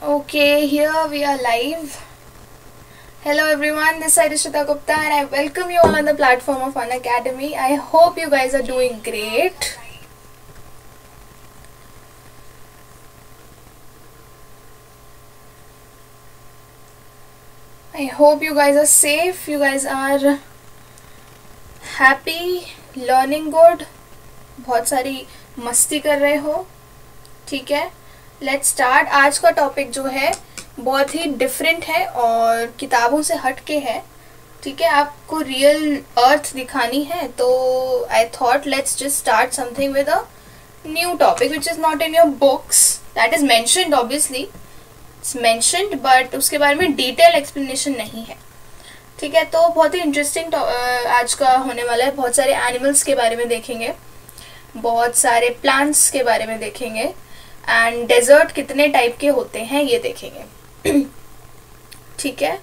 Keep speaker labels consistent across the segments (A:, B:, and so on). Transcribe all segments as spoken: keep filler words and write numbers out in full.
A: Okay, here we are live. Hello everyone, this is Rishita Gupta and I welcome you all on the platform of Unacademy. I hope you guys are doing great. I hope you guys are safe, you guys are happy, learning good, बहुत सारी मस्ती कर रहे हो, ठीक है. Let's start. आज का टॉपिक जो है बहुत ही डिफरेंट है और किताबों से हट के है, ठीक है. आपको रियल अर्थ दिखानी है तो I thought let's just start something with a new topic which is not in your books. That is mentioned, obviously it's mentioned, but उसके बारे में डिटेल एक्सप्लेनेशन नहीं है, ठीक है. तो बहुत ही इंटरेस्टिंग आज का होने वाला है. बहुत सारे एनिमल्स के बारे में देखेंगे, बहुत सारे प्लांट्स के बारे में देखेंगे एंड डेजर्ट कितने टाइप के होते हैं ये देखेंगे, ठीक है.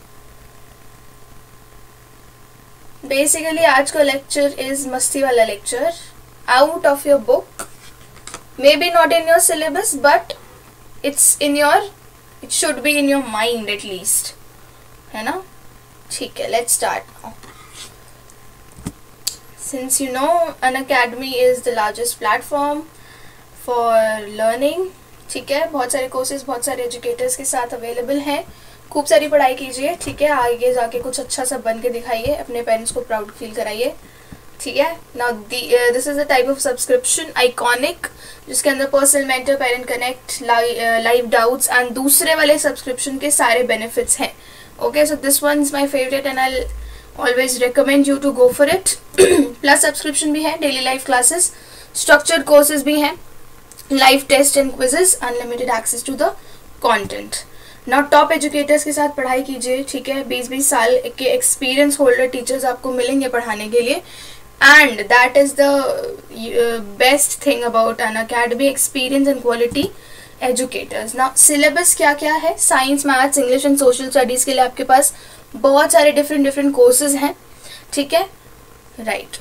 A: बेसिकली आज का लेक्चर इज मस्ती वाला lecture, out of your book, may be not in your syllabus but it's in your, it should be in your mind at least, है ना. ठीक है, let's start now. Since you know Unacademy is the largest platform for learning, ठीक है. बहुत सारे courses बहुत सारे एजुकेटर्स के साथ अवेलेबल हैं. खूब सारी पढ़ाई कीजिए, ठीक है. आगे जाके कुछ अच्छा सा बन के दिखाइए, अपने पेरेंट्स को प्राउड फील कराइए, ठीक है. Now this is a type of subscription iconic, जिसके अंदर personal mentor, parent connect, live doubts and दूसरे वाले सब्सक्रिप्शन के सारे बेनिफिट्स हैं. Okay, so this one is my favourite and I always recommend you to go for it. Plus subscription भी है, daily live classes, structured courses भी हैं, live test and quizzes, unlimited access to the content. Now top educators के साथ पढ़ाई कीजिए, ठीक है. बीस बीस साल के एक्सपीरियंस होल्डर टीचर्स आपको मिलेंगे पढ़ाने के लिए and that is the best thing about Unacademy, experience and quality educators. Now syllabus क्या क्या है? Science, maths, English and social studies के लिए आपके पास बहुत सारे डिफरेंट डिफरेंट कोर्सेज हैं, ठीक है. Right,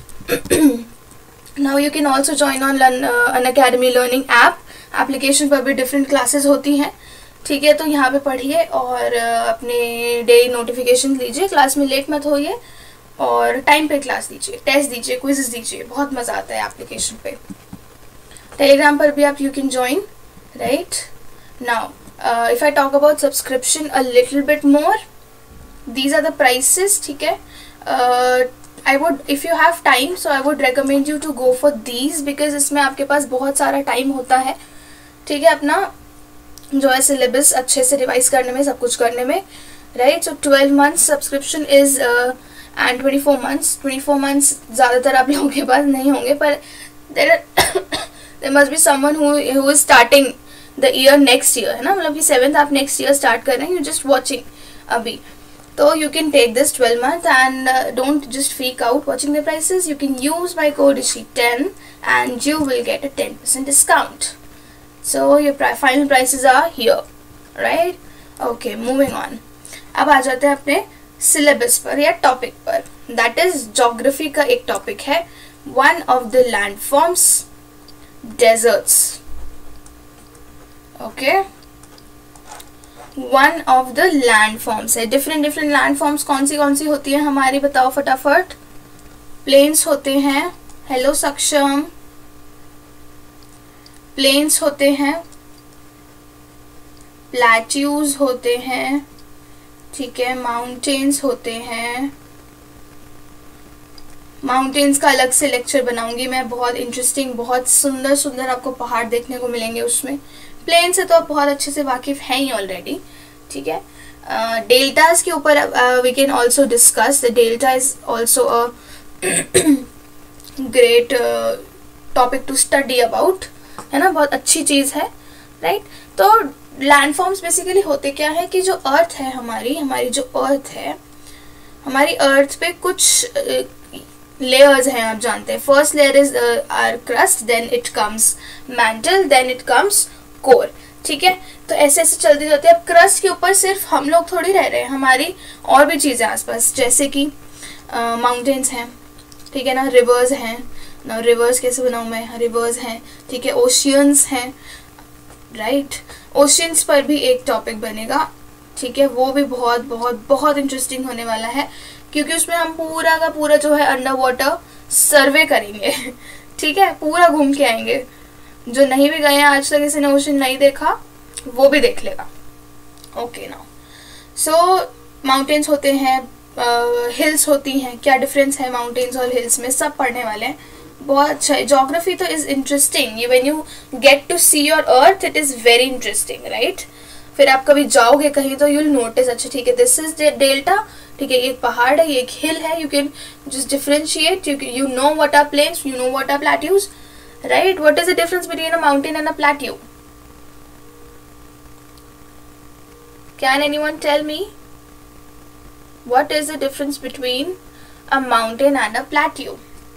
A: now you can also join on Unacademy learning app. Application पर भी डिफरेंट क्लासेस होती हैं, ठीक है. तो यहाँ पे पढ़िए और uh, अपने डेली नोटिफिकेशन लीजिए, क्लास में लेट मत होइए और टाइम पे क्लास दीजिए, टेस्ट दीजिए, क्विजेस दीजिए, बहुत मज़ा आता है एप्लीकेशन पे. टेलीग्राम पर भी आप you can join, right. Now if I talk about subscription a little bit more, these are the prices, ठीक है. uh, I would, if you have time, so I would recommend you to go for these because इसमें आपके पास बहुत सारा time होता है, ठीक है, अपना जो है सिलेबस अच्छे से रिवाइज करने में, सब कुछ करने में, right. So twelve months subscription is and twenty four months twenty four months ज़्यादातर आप लोगों के पास नहीं होंगे, पर there there must be someone who is starting the year next year, है ना. मतलब कि सेवेंथ आप नेक्स्ट ईयर स्टार्ट कर रहे हैं, यू जस्ट वॉचिंग अभी. So you can take this twelve month and uh, don't just freak out watching the prices. You can use my code rishi ten and you will get a ten percent discount. So your final prices are here, right? Okay, moving on. अब आ जाते हैं अपने syllabus पर या topic पर. That is geography का एक topic है. One of the landforms, deserts. Okay. One of the land forms है. डिफरेंट डिफरेंट लैंड फॉर्म्स कौन सी कौन सी होती है हमारी, बताओ फटाफट. प्लेन्स होते हैं, हेलो सक्षम. प्लेन्स होते हैं, प्लेट्यूज होते हैं, ठीक है. माउंटेन्स होते हैं. माउंटेन्स का अलग से लेक्चर बनाऊंगी मैं, बहुत इंटरेस्टिंग, बहुत सुंदर सुंदर आपको पहाड़ देखने को मिलेंगे उसमें. प्लेन से तो आप बहुत अच्छे से वाकिफ हैं ही ऑलरेडी, ठीक है. डेल्टाज uh, के ऊपर we can also discuss. The delta is also a great topic to study about, है ना. बहुत अच्छी चीज़ है, राइट. तो लैंडफॉर्म्स बेसिकली होते क्या है कि जो अर्थ है हमारी हमारी जो अर्थ है, हमारी अर्थ पे कुछ लेयर्स हैं, आप जानते हैं. First layer is our crust, then it comes mantle, then it comes core, ठीक है. तो ऐसे ऐसे चलते जाते हैं. अब क्रस्ट के ऊपर सिर्फ हम लोग थोड़ी रह रहे हैं, हमारी और भी चीज़ें आसपास, जैसे कि माउंटेन्स हैं, ठीक है ना. रिवर्स हैं, ना रिवर्स कैसे बनाऊँ मैं, रिवर्स हैं, ठीक है. ओशियंस हैं, राइट। ओशियंस पर भी एक टॉपिक बनेगा, ठीक है, वो भी बहुत बहुत बहुत इंटरेस्टिंग होने वाला है, क्योंकि उसमें हम पूरा का पूरा जो है अंडर वाटर सर्वे करेंगे ठीक है, पूरा घूम के आएंगे। जो नहीं भी गए हैं आज तक, किसी ने ओशन नहीं देखा, वो भी देख लेगा। ओके नाउ, सो माउंटेन्स होते हैं, हिल्स uh, होती हैं, क्या डिफरेंस है माउंटेन्स और हिल्स में, सब पढ़ने वाले हैं। बहुत अच्छा है। जोग्राफी तो is interesting, when you get to see your earth it is very interesting, right. फिर आप कभी जाओगे कहीं तो यूल नोटिस, अच्छा ठीक है दिस इज डेल्टा, ठीक है, एक पहाड़ है, एक हिल है, you can just differentiate, you know what are plains, you know what are plateaus, right. What is the difference between a mountain and a plateau? Can anyone tell me what is the difference between a mountain and a plateau?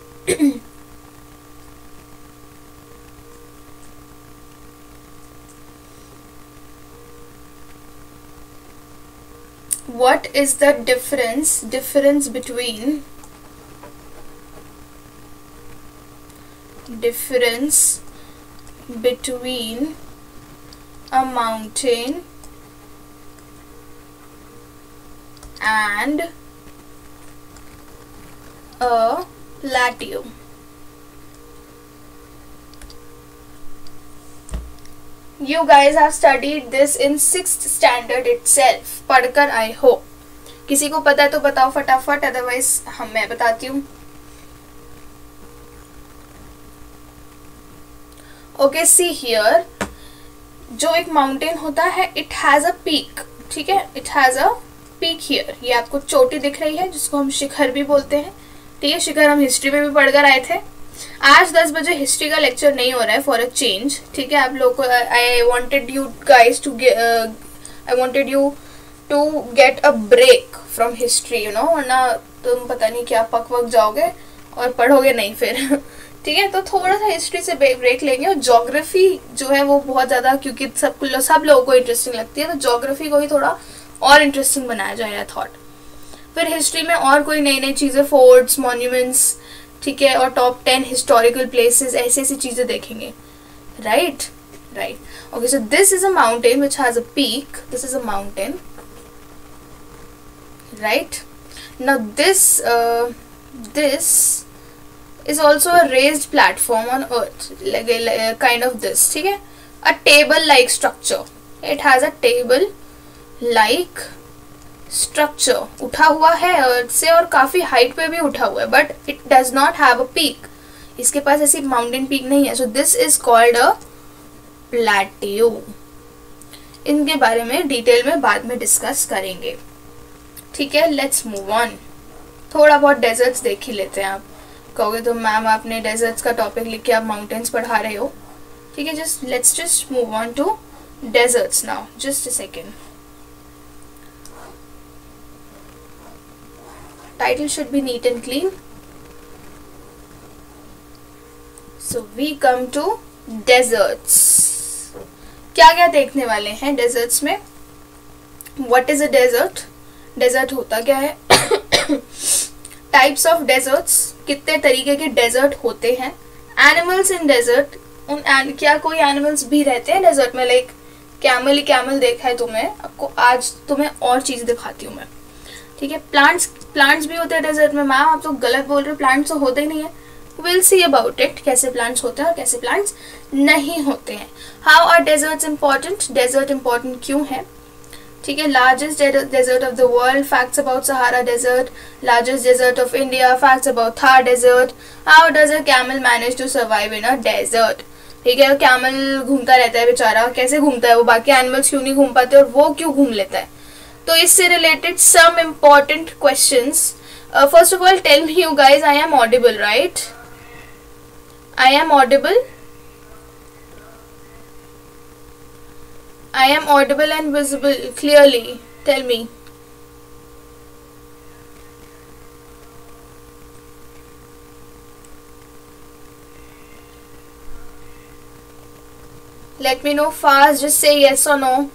A: What is the difference difference between difference between a mountain and a plateau? You guys have studied this in sixth standard itself, पढ़कर आई हो। किसी को पता है तो बताओ फटाफट, otherwise हम मैं बताती हूँ। ओके, सी हियर, जो एक माउंटेन होता है इट हैज अ पीक, ठीक है, it has a peak here. ये आपको चोटी दिख रही है जिसको हम शिखर भी बोलते हैं, ठीक है। शिखर हम हिस्ट्री में भी पढ़कर आए थे। आज दस बजे हिस्ट्री का लेक्चर नहीं हो रहा है फॉर अ चेंज, ठीक है। आप लोग को I wanted you guys to I wanted you to get a break from history, you know, वरना तुम पता नहीं क्या पक वक जाओगे और पढ़ोगे नहीं फिर ठीक है। तो थोड़ा सा हिस्ट्री से ब्रेक लेंगे, और ज्योग्राफी जो है वो बहुत ज़्यादा, क्योंकि सब सब लोगों को इंटरेस्टिंग लगती है, तो ज्योग्राफी को ही थोड़ा और इंटरेस्टिंग बनाया जाए आई थॉट। फिर हिस्ट्री में और कोई नई नई चीज़ें, फोर्ट्स, मॉन्यूमेंट्स, ठीक है, और टॉप टेन हिस्टोरिकल प्लेसेस, ऐसी ऐसी चीज़ें देखेंगे, right right. Okay, so this is a mountain which has a peak, this is a mountain, right. Now this this is also a raised platform on earth, like a kind of this, ठीक है, a table like structure, it has a table like structure, उठा हुआ है अर्थ से और काफी height पे भी उठा हुआ है, but it does not have a peak, इसके पास ऐसी माउंटेन पीक नहीं है, so this is called a plateau. इनके बारे में डिटेल में बाद में डिस्कस करेंगे, ठीक है। लेट्स मूव ऑन, थोड़ा बहुत डेजर्ट्स देख ही लेते हैं। आप कहोगे तो मैम आपने डेजर्ट्स का टॉपिक लिख के आप माउंटेन्स पढ़ा रहे हो, ठीक है। Just let's just move on to deserts now, just a second. Title should be neat and clean. So we come to deserts. क्या क्या देखने वाले हैं डेजर्ट्स में? What is a desert? Desert होता क्या है? टाइप्स ऑफ डेजर्ट्स, कितने तरीके के डेजर्ट होते हैं। एनिमल्स इन डेजर्ट, उन and, क्या कोई एनिमल्स भी रहते हैं डेजर्ट में? लाइक कैमल ही कैमल देखा है तुमने, आपको आज तुम्हें और चीज़ दिखाती हूँ मैं, ठीक है। प्लांट्स प्लांट्स भी होते हैं डेजर्ट में। मैम आप तो गलत बोल रहे हो, प्लांट्स तो होते ही नहीं है। विल सी अबाउट इट, कैसे प्लांट्स होते हैं और कैसे प्लांट्स नहीं होते हैं। How are deserts important? Desert important क्यों है, ठीक है। Largest desert of the world, facts about Sahara desert, largest desert of India, facts about Thar desert, how does a camel manage to survive in a desert, ठीक है। Camel घूमता रहता है बेचारा, कैसे घूमता है वो, बाकी एनिमल्स क्यों नहीं घूम पाते और वो क्यों घूम लेता है। तो इससे related some important questions. First of all tell me you guys, I am audible, right? I am audible, I am audible and visible clearly. Tell me. Let me know fast. Just say yes or no.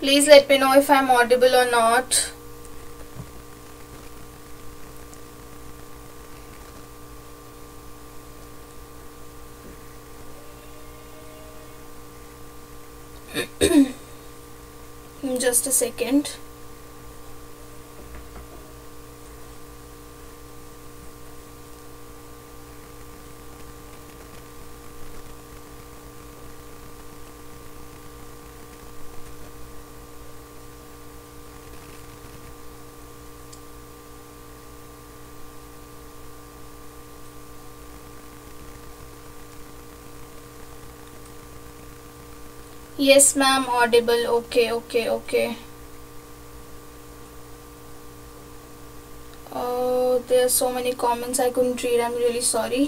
A: Please let me know if I'm audible or not. Just a second. Yes, ma'am, audible. Okay, okay, okay. Oh, there are so many comments I couldn't read. I'm really sorry.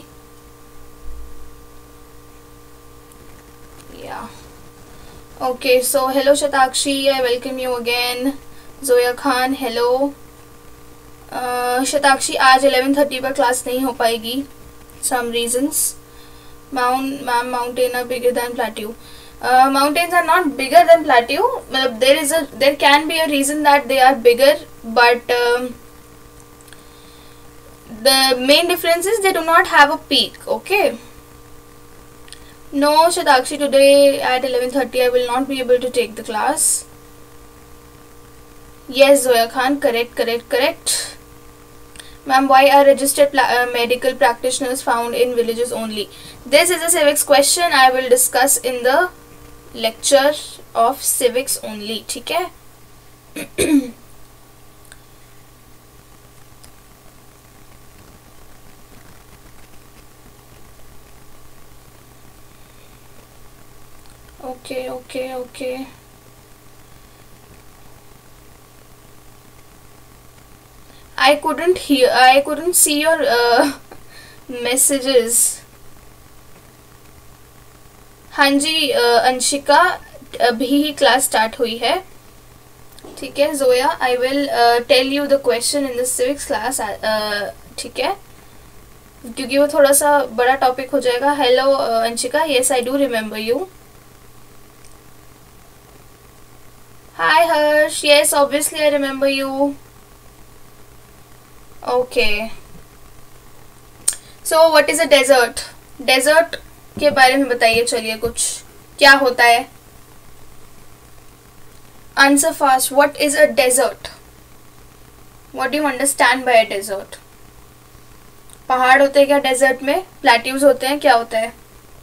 A: Yeah. Okay, so hello Shatakshi, I welcome you again. Zoya Khan, hello. uh, Shatakshi, आज eleven thirty पर class नहीं हो पाएगी. Some reasons. Mount, ma'am, mountain are bigger than plateau. Uh, mountains are not bigger than plateau. Uh, there is a there can be a reason that they are bigger, but um, the main difference is they do not have a peak. Okay. No, Shatakshi, today at eleven thirty I will not be able to take the class. Yes, Zoya Khan, correct, correct, correct. Ma'am, why are registered uh, medical practitioners found in villages only? This is a civics question. I will discuss in the lecture of civics only. ठीक है? Okay, okay, okay. I couldn't hear. I couldn't see your uh, messages. हाँ जी, अंशिका, अभी ही class start हुई है. ठीक है Zoya, I will tell you the question in the civics class. ठीक है, क्योंकि वो थोड़ा सा बड़ा टॉपिक हो जाएगा. Hello Anshika, yes I do remember you. Hi Harsh, yes obviously I remember you. Okay, so what is a desert? Desert के बारे में बताइए. चलिए, कुछ क्या होता है? Answer fast. What is a desert? What do you understand by a desert? पहाड़ होते हैं क्या डेजर्ट में? प्लेट्यूज होते हैं? क्या होता है?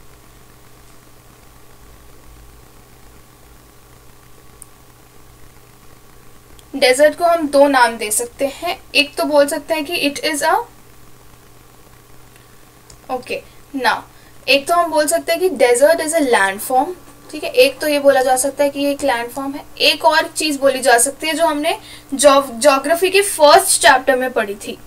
A: डेजर्ट को हम दो नाम दे सकते हैं. एक तो बोल सकते हैं कि it is a okay now एक तो हम बोल सकते हैं कि डेजर्ट इज अ लैंडफॉर्म. ठीक है, एक तो ये बोला जा सकता है कि ये एक लैंडफॉर्म है. एक और चीज बोली जा सकती है जो हमने ज्योग्राफी के फर्स्ट चैप्टर में पढ़ी थी.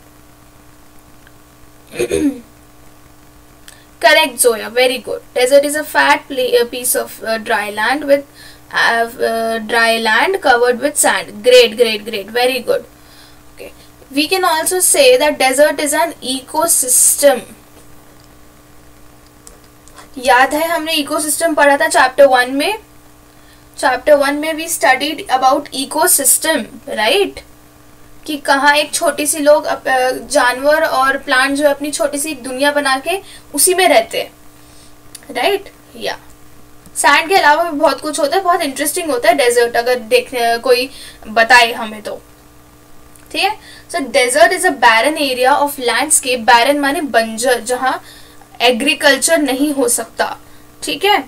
A: Correct Zoya, very good. Desert is a fat piece of dry land with dry land covered with sand. Great great great, very good. Okay, we can also say that desert is an ecosystem. याद है हमने ecosystem पढ़ा था chapter one में. Chapter one में we studied about ecosystem, right? कि कहाँ एक छोटी सी लोग जानवर और प्लांट जो अपनी छोटी सी दुनिया बना के उसी में रहते हैं, राइट? या सैंड के अलावा भी बहुत कुछ होता है. बहुत इंटरेस्टिंग होता है डेजर्ट, अगर देखने कोई बताए हमें तो. ठीक है, so desert is a barren area of landscape. Barren माने बंजर, जहाँ एग्रीकल्चर नहीं हो सकता. ठीक है,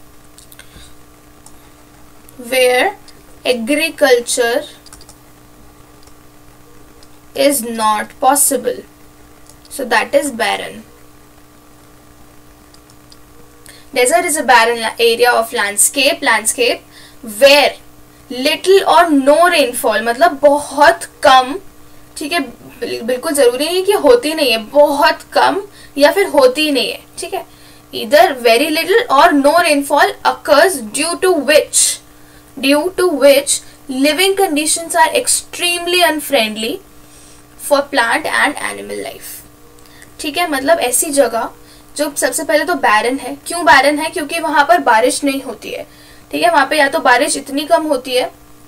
A: where agriculture is not possible, so that is barren. Desert is a barren area of landscape, landscape where little or no rainfall, मतलब बहुत कम. ठीक है, बिल्कुल जरूरी नहीं कि होती नहीं है, बहुत कम या फिर होती नहीं है. ठीक है, either very little or no rainfall occurs due to which due to which living conditions are extremely unfriendly for plant and animal life. ठीक है, मतलब ऐसी जगह जो सबसे पहले तो बैरन है. क्यों बैरन है? क्योंकि वहां पर बारिश नहीं होती है. ठीक है, वहां पे या तो बारिश इतनी कम होती है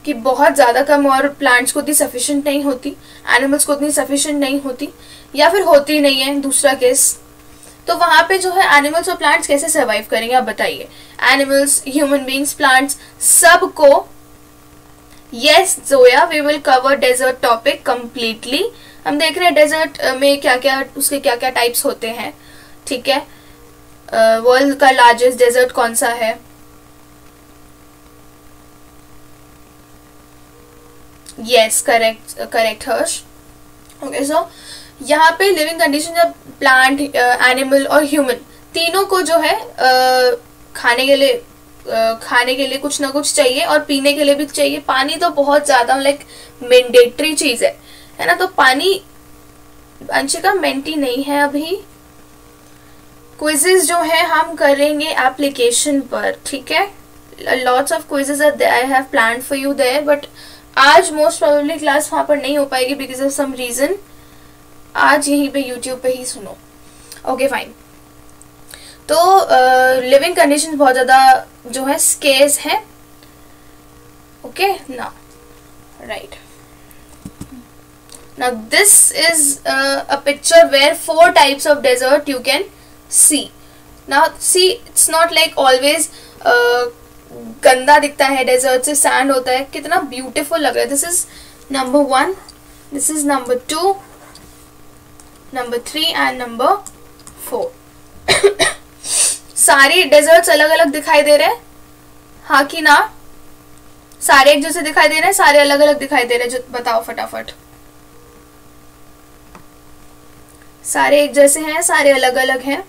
A: कि बहुत ज़्यादा कम और प्लांट्स को उतनी सफिशिएंट नहीं होती, एनिमल्स को उतनी सफिशिएंट नहीं होती, या फिर होती नहीं है, दूसरा केस, तो वहाँ पे जो है एनिमल्स और प्लांट्स कैसे सर्वाइव करेंगे आप बताइए। एनिमल्स, ह्यूमन बींग्स, प्लांट्स, सबको। Yes Zoya, we will cover desert topic completely. हम देख रहे हैं डेजर्ट में क्या क्या, उसके क्या क्या टाइप्स होते हैं, ठीक है। वर्ल्ड uh, का लार्जेस्ट डेजर्ट कौन सा है? Yes, correct correct Harsh. Okay, so यहाँ पे लिविंग कंडीशन जब प्लांट, एनिमल और ह्यूमन तीनों को जो है uh, खाने के लिए uh, खाने के लिए कुछ ना कुछ चाहिए और पीने के लिए भी चाहिए। पानी तो बहुत ज्यादा लाइक मैंडेटरी चीज है है ना। तो पानी अंशिका मेंटी नहीं है अभी। क्विजेस जो है हम करेंगे एप्लीकेशन पर, ठीक है। Lots of quizzes are there, I have planned for you there, but आज मोस्ट प्रोबेबली क्लास वहां पर नहीं हो पाएगी बिकॉज ऑफ सम रीजन। आज यहीं पे यूट्यूब पे ही सुनो। Okay fine. तो लिविंग uh, कंडीशन बहुत ज्यादा जो है स्केर्स है। ओके ना, right. Now this is uh, a picture where four types of desert you can see. Now see, it's not like always uh, गंदा दिखता है, डेजर्ट से सैंड होता है, कितना ब्यूटीफुल लग रहा है। This is number one, this is number two, number three and number four. सारे डेजर्ट्स अलग अलग दिखाई दे रहे हैं, हाँ कि ना? सारे एक जैसे दिखाई दे रहे हैं, सारे अलग अलग दिखाई दे रहे हैं? जो बताओ फटाफट। सारे एक जैसे हैं, सारे अलग अलग हैं?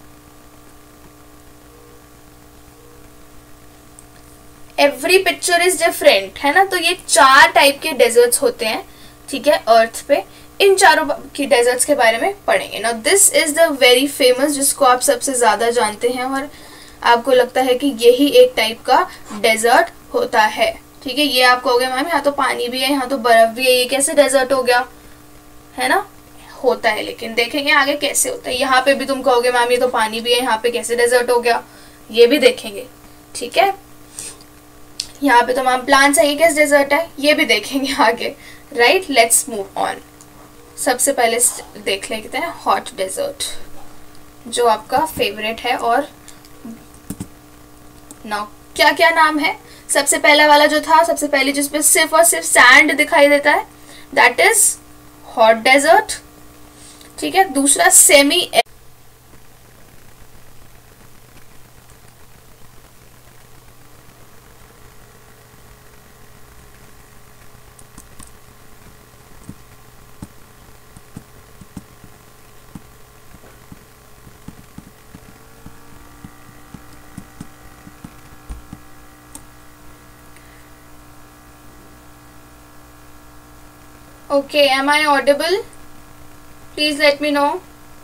A: एवरी पिक्चर इज डिफरेंट, है ना। तो ये चार टाइप के डेजर्ट्स होते हैं, ठीक है, अर्थ पे। इन चारों की डेजर्ट्स के बारे में पढ़ेंगे। Now this is the very famous, जिसको आप सबसे ज्यादा जानते हैं और आपको लगता है कि यही एक टाइप का डेजर्ट होता है, ठीक है। ये आप कहोगे मैम यहाँ तो पानी भी है, यहाँ तो बर्फ भी है, ये कैसे डेजर्ट हो गया, है ना। होता है, लेकिन देखेंगे आगे कैसे होता है। यहाँ पे भी तुम कहोगे मैम ये तो पानी भी है, यहाँ पे कैसे डेजर्ट हो गया, ये भी देखेंगे, ठीक है। यहाँ पे तो मैम प्लांट्स है, ये कैसे डेजर्ट है, ये भी देखेंगे आगे, राइट। Let's move on. सबसे पहले देख लेते हैं हॉट डेजर्ट, जो आपका फेवरेट है। और नाउ क्या क्या नाम है? सबसे पहला वाला जो था, सबसे पहले जिसपे सिर्फ और सिर्फ सैंड दिखाई देता है, दैट इज हॉट डेजर्ट, ठीक है। दूसरा semi, okay, am I audible? Please let me know.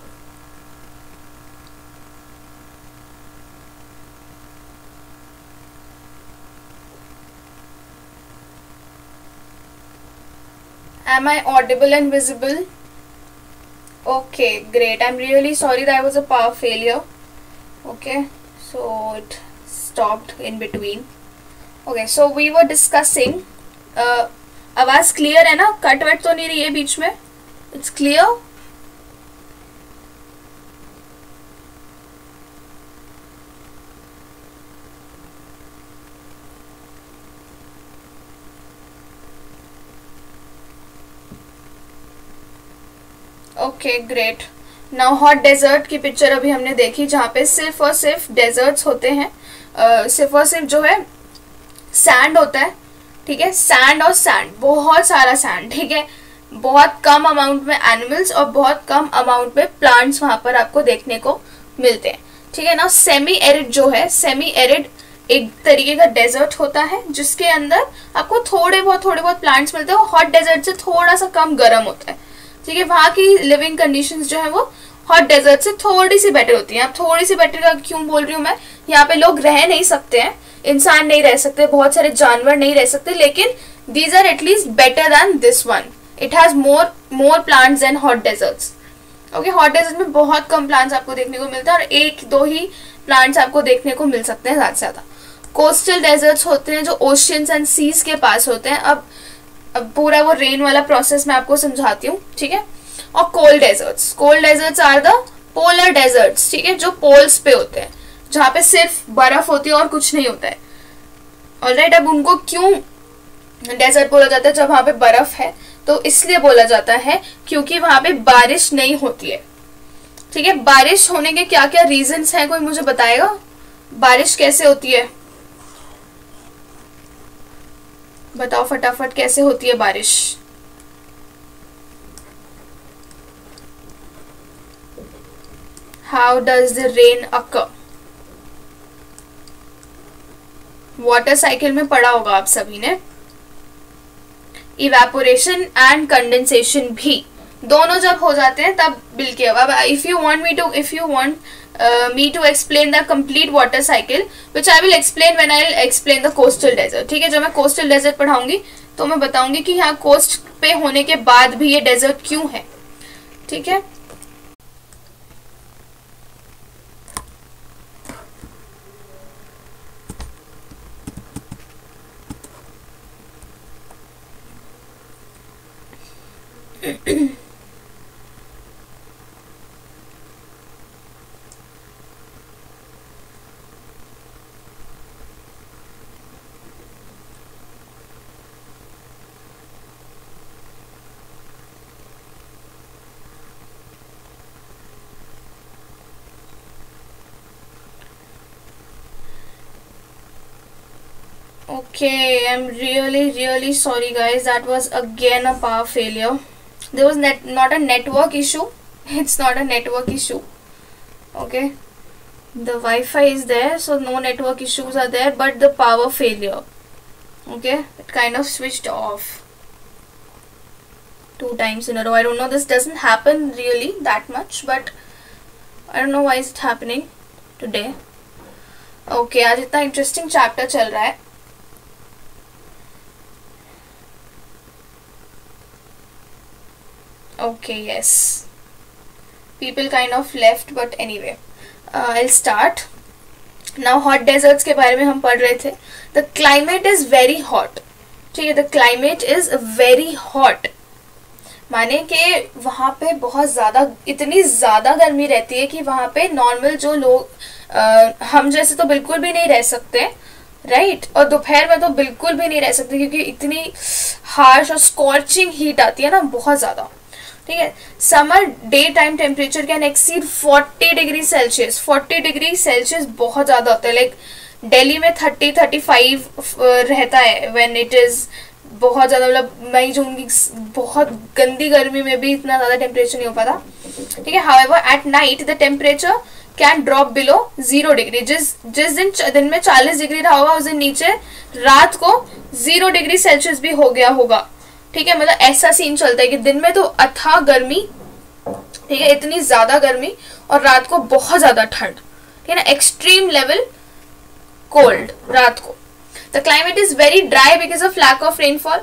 A: Am I audible and visible? Okay, great. I'm really sorry that was a power failure. Okay, so it stopped in between. Okay, so we were discussing uh, आवाज clear है ना? Cut what तो नहीं रही है बीच में? It's clear? Okay great. Now hot desert की पिक्चर अभी हमने देखी, जहाँ पे सिर्फ और सिर्फ डेजर्ट्स होते हैं, uh, सिर्फ और सिर्फ जो है सैंड होता है, ठीक है। सैंड और सैंड, बहुत सारा सैंड, ठीक है। बहुत कम अमाउंट में एनिमल्स और बहुत कम अमाउंट में प्लांट्स वहां पर आपको देखने को मिलते हैं, ठीक है ना। सेमी एरिड जो है, सेमी एरिड एक तरीके का डेजर्ट होता है जिसके अंदर आपको थोड़े बहुत थोड़े बहुत प्लांट्स मिलते हैं। हॉट डेजर्ट से थोड़ा सा कम गर्म होता है, ठीक है। वहाँ की लिविंग कंडीशंस जो है वो हॉट डेजर्ट से थोड़ी सी बेटर होती है। अब थोड़ी सी बेटर का क्यों बोल रही हूँ मैं? यहाँ पे लोग रह नहीं सकते हैं, इंसान नहीं रह सकते, बहुत सारे जानवर नहीं रह सकते, लेकिन these are at least better than this one. It has more more plants than hot deserts. Okay, hot desert में बहुत कम प्लांट्स आपको देखने को मिलता है और एक दो ही प्लांट्स आपको देखने को मिल सकते हैं ज्यादा से ज्यादा। कोस्टल डेजर्ट्स होते हैं जो ओशियंस एंड सीज के पास होते हैं। अब अब पूरा वो रेन वाला प्रोसेस मैं आपको समझाती हूँ, ठीक है। और cold deserts, cold deserts are the polar deserts, ठीक है, जो पोल्स पे होते हैं, जहाँ पे सिर्फ बर्फ होती है और कुछ नहीं होता है। ऑलराइट, अब उनको क्यों डेजर्ट बोला जाता है जब वहां पे बर्फ है? तो इसलिए बोला जाता है क्योंकि वहां पे बारिश नहीं होती है, ठीक है। बारिश होने के क्या क्या रीजंस हैं, कोई मुझे बताएगा? बारिश कैसे होती है, बताओ फटाफट, कैसे होती है बारिश? How does the rain occur? Water cycle में पढ़ा होगा आप सभी ने। इवेपोरेशन एंड कंडेंसेशन भी दोनों जब हो जाते हैं तब बिल्कुल। अब if you want me to if you want me to explain the complete water cycle which I will explain when I will explain the coastal desert, ठीक है। जब मैं कोस्टल डेजर्ट पढ़ाऊंगी तो मैं बताऊंगी कि यहाँ कोस्ट पे होने के बाद भी ये डेजर्ट क्यों है, ठीक है। Okay, I'm really really sorry guys, that was again a power failure. There was net not a network issue. It's not a network issue. Okay, the Wi-Fi is there, so no network issues are there, but the power failure. Okay, it kind of switched off two times in a row. I don't know, this doesn't happen really that much, but I don't know why is it happening today. Okay, आज इतना interesting chapter चल रहा है। Okay, yes, people kind of left, but anyway, uh, I'll start now. Hot deserts के बारे में हम पढ़ रहे थे। The climate is very hot, ठीक है, the climate is very hot, माने कि वहाँ पे बहुत ज़्यादा, इतनी ज़्यादा गर्मी रहती है कि वहाँ पे नॉर्मल जो लोग uh, हम जैसे तो बिल्कुल भी नहीं रह सकते, राइट। और दोपहर में तो बिल्कुल भी नहीं रह सकते क्योंकि इतनी हार्श और स्कॉर्चिंग हीट आती है ना, बहुत ज़्यादा, ठीक है। Summer day time temperature can exceed forty degree Celsius. Forty degree Celsius बहुत ज़्यादा होता है। लाइक दिल्ली में थर्टी थर्टी फाइव रहता है व्हेन इट इज़ बहुत ज़्यादा, मतलब मई जून की बहुत गंदी गर्मी में भी इतना ज़्यादा टेम्परेचर नहीं हो पाता, ठीक है। However at night the temperature can drop below zero degree. जिस जिस दिन दिन में चालीस डिग्री रहा होगा उस दिन नीचे रात को जीरो डिग्री सेल्सियस भी हो गया होगा, ठीक है। मतलब ऐसा सीन चलता है कि दिन में तो अथाह गर्मी, ठीक है, इतनी ज्यादा गर्मी, और रात को बहुत ज्यादा ठंड, ठीक है ना, एक्सट्रीम लेवल कोल्ड रात को। The climate is very dry because of lack of rainfall.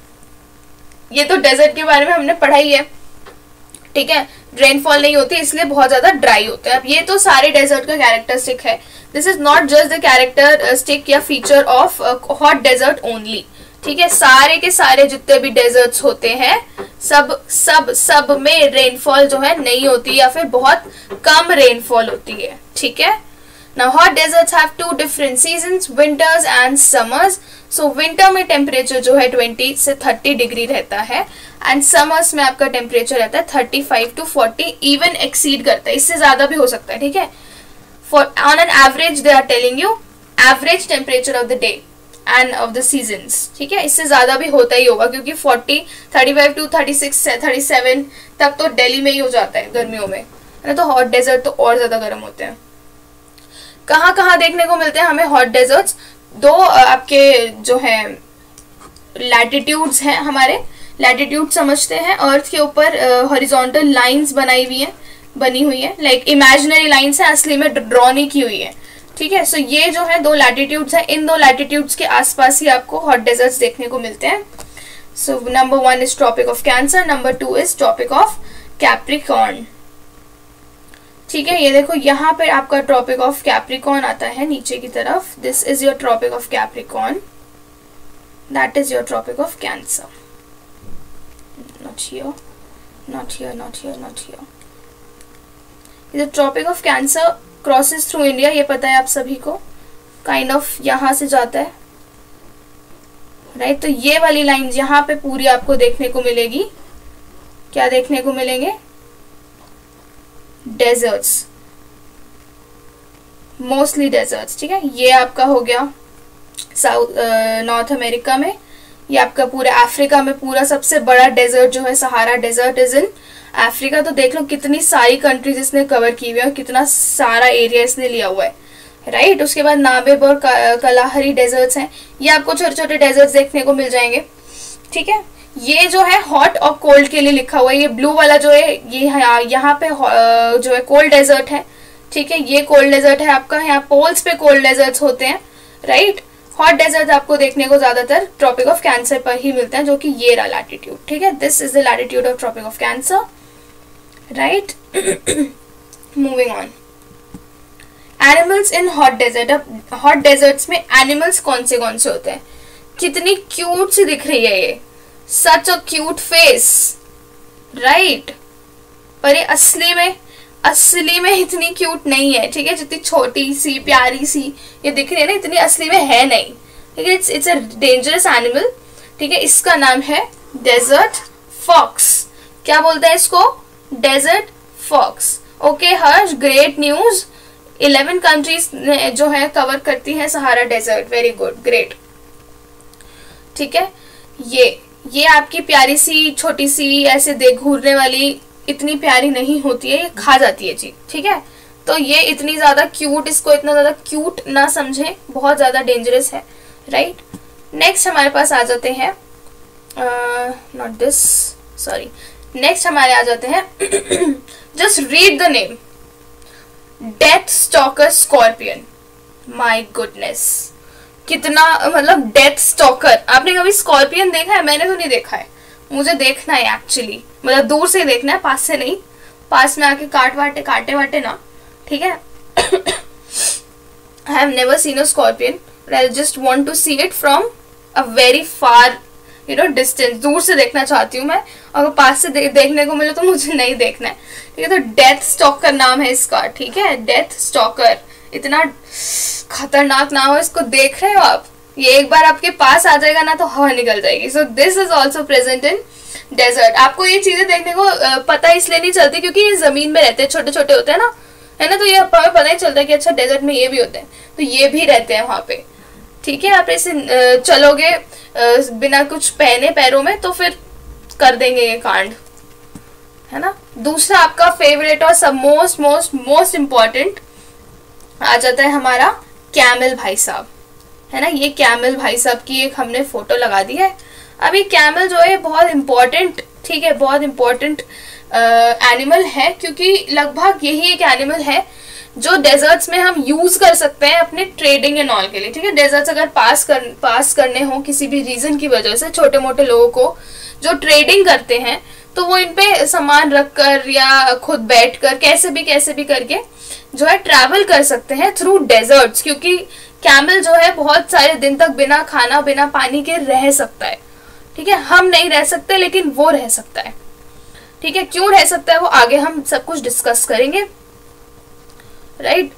A: ये तो डेजर्ट के बारे में हमने पढ़ा ही है, ठीक है। रेनफॉल नहीं होती इसलिए बहुत ज्यादा ड्राई होते हैं। अब ये तो सारे डेजर्ट का कैरेक्टरिस्टिक है। This is not just the characteristic या feature of hot desert only, ठीक है। सारे के सारे जितने भी डेजर्ट्स होते हैं सब सब सब में रेनफॉल जो है नहीं होती या फिर बहुत कम रेनफॉल होती है, ठीक है। Now hot deserts have two different seasons, winters and summers. So winter में टेम्परेचर जो है ट्वेंटी से थर्टी डिग्री रहता है एंड समर्स में आपका टेम्परेचर रहता है thirty five to forty, even exceed करता है, इससे ज्यादा भी हो सकता है, ठीक है। For on an average they are telling you average temperature of the day and of the seasons, ठीक है। इससे ज्यादा भी होता ही होगा क्योंकि forty thirty five to thirty six thirty seven तक तो दिल्ली में ही हो जाता है गर्मियों में, है ना। तो हॉट डेजर्ट तो और ज्यादा गर्म होते हैं। कहाँ कहाँ देखने को मिलते हैं हमें हॉट डेजर्ट्स? दो आपके जो है लैटिट्यूड्स हैं, हमारे लैटिट्यूड समझते हैं, अर्थ के ऊपर हॉरिजॉन्टल लाइंस बनाई हुई है बनी हुई है, लाइक इमेजिनरी लाइंस है, असली में ड्रॉ नहीं की हुई है, ठीक है। सो ये जो है दो लैटिट्यूड्स हैं, इन दो लैटिट्यूड्स के आसपास ही आपको हॉट डेजर्ट्स देखने को मिलते हैं। So number one is Tropic of Cancer, number two is Tropic of Capricorn. ठीक है, ये देखो यहाँ पे आपका ट्रॉपिक ऑफ कैप्रिकॉर्न आता है नीचे की तरफ. This is your Tropic of Capricorn, that is your Tropic of Cancer. Not here, not here, not here, not here. ये Tropic of Cancer crosses through India, ये पता है आप सभी को, काइंड kind ऑफ of यहाँ से जाता है, राइट right? तो ये वाली लाइंस यहाँ पे पूरी आपको देखने को मिलेगी. क्या देखने को मिलेंगे? Deserts, mostly deserts. ठीक है, ये आपका हो गया साउथ नॉर्थ अमेरिका में. ये आपका पूरा अफ्रीका में पूरा सबसे बड़ा डेजर्ट जो है Sahara desert is in Africa. तो देख लो कितनी सारी कंट्रीज इसने कवर की हुई है और कितना सारा एरिया इसने लिया हुआ है, राइट right? उसके बाद नाबेब और कलाहरी डेजर्ट्स हैं. ये आपको छोटे छोटे डेजर्ट्स देखने को मिल जाएंगे. ठीक है, ये जो है हॉट और कोल्ड के लिए लिखा हुआ है. ये ब्लू वाला जो है ये यहाँ पे जो है कोल्ड डेजर्ट है. ठीक है, ये कोल्ड डेजर्ट है आपका. यहाँ पोल्स पे कोल्ड डेजर्ट्स होते हैं, राइट. हॉट डेजर्ट आपको देखने को ज्यादातर ट्रॉपिक ऑफ कैंसर पर ही मिलते हैं, जो कि ये रहा लैटिट्यूड. ठीक है, this is the latitude of Tropic of Cancer, right. Moving on, animals in hot desert. अब हॉट डेजर्ट्स में एनिमल्स कौन से कौन से होते हैं? कितनी क्यूट सी दिख रही है ये, such a cute face, right. पर ये असली में असली में इतनी क्यूट नहीं है. ठीक है, जितनी छोटी सी प्यारी सी ये दिख रही है ना, इतनी असली में है नहीं. ठीक है, it's it's a dangerous animal. ठीक है, इसका नाम है डेजर्ट फॉक्स. क्या बोलते हैं इसको? Desert fox. Okay Harsh, great news. Eleven countries जो है कवर करती है Sahara desert. Very good, great. ठीक है, ये ये आपकी प्यारी सी छोटी सी ऐसे देख घूरने वाली इतनी प्यारी नहीं होती है, ये खा जाती है जी. ठीक है, तो ये इतनी ज्यादा क्यूट, इसको इतना ज्यादा क्यूट ना समझे, बहुत ज्यादा डेंजरस है, राइट. नेक्स्ट हमारे पास आ जाते हैं, नॉट दिस, सॉरी. नेक्स्ट हमारे आ जाते हैं, just read the name, death stalker scorpion. My goodness, कितना मतलब डेथ स्टॉकर. आपने कभी स्कॉर्पियन देखा है? मैंने तो नहीं देखा है, मुझे देखना है एक्चुअली. मतलब दूर से देखना है, पास से नहीं. पास में आके काट वाटे काटे वाटे ना. ठीक है, I have never seen a scorpion, but I just want to see it from a very far you know distance. दूर से देखना चाहती हूँ मैं, अगर पास से दे, देखने को मिले तो मुझे नहीं देखना है. ठीक है, तो डेथ स्टॉकर नाम है इसका. ठीक है, डेथ स्टॉकर, इतना खतरनाक नाम है. इसको देख रहे हो आप? ये एक बार आपके पास आ जाएगा ना तो हवा निकल जाएगी. So this is also present in desert. आपको ये चीजें देखने को पता इसलिए नहीं चलती क्योंकि ये जमीन में रहते हैं, छोटे छोटे होते हैं ना, है ना. तो ये हमें पता ही चलता है कि अच्छा डेजर्ट में ये भी होते हैं, तो ये भी रहते हैं वहां पे. ठीक है, आप ऐसे चलोगे बिना कुछ पहने पैरों में तो फिर कर देंगे ये कांड, है ना. दूसरा आपका फेवरेट और सब मोस्ट मोस्ट मोस्ट इम्पॉर्टेंट आ जाता है हमारा कैमल भाई साहब, है ना. ये कैमल भाई साहब की एक हमने फोटो लगा दी है. अब ये कैमल जो है बहुत इम्पोर्टेंट, ठीक है, बहुत इम्पोर्टेंट एनिमल है, क्योंकि लगभग यही एक एनिमल है जो डेजर्ट्स में हम यूज कर सकते हैं अपने ट्रेडिंग एंड ऑल के लिए. ठीक है, डेजर्ट्स अगर पास कर पास करने हो किसी भी रीजन की वजह से, छोटे मोटे लोगों को जो ट्रेडिंग करते हैं, तो वो इन पे सामान रख कर या खुद बैठ कर कैसे भी कैसे भी करके जो है ट्रैवल कर सकते हैं थ्रू डेजर्ट्स. क्योंकि कैमल जो है बहुत सारे दिन तक बिना खाना बिना पानी के रह सकता है. ठीक है, हम नहीं रह सकते लेकिन वो रह सकता है. ठीक है, क्यों रह सकता है वो आगे हम सब कुछ डिस्कस करेंगे, right.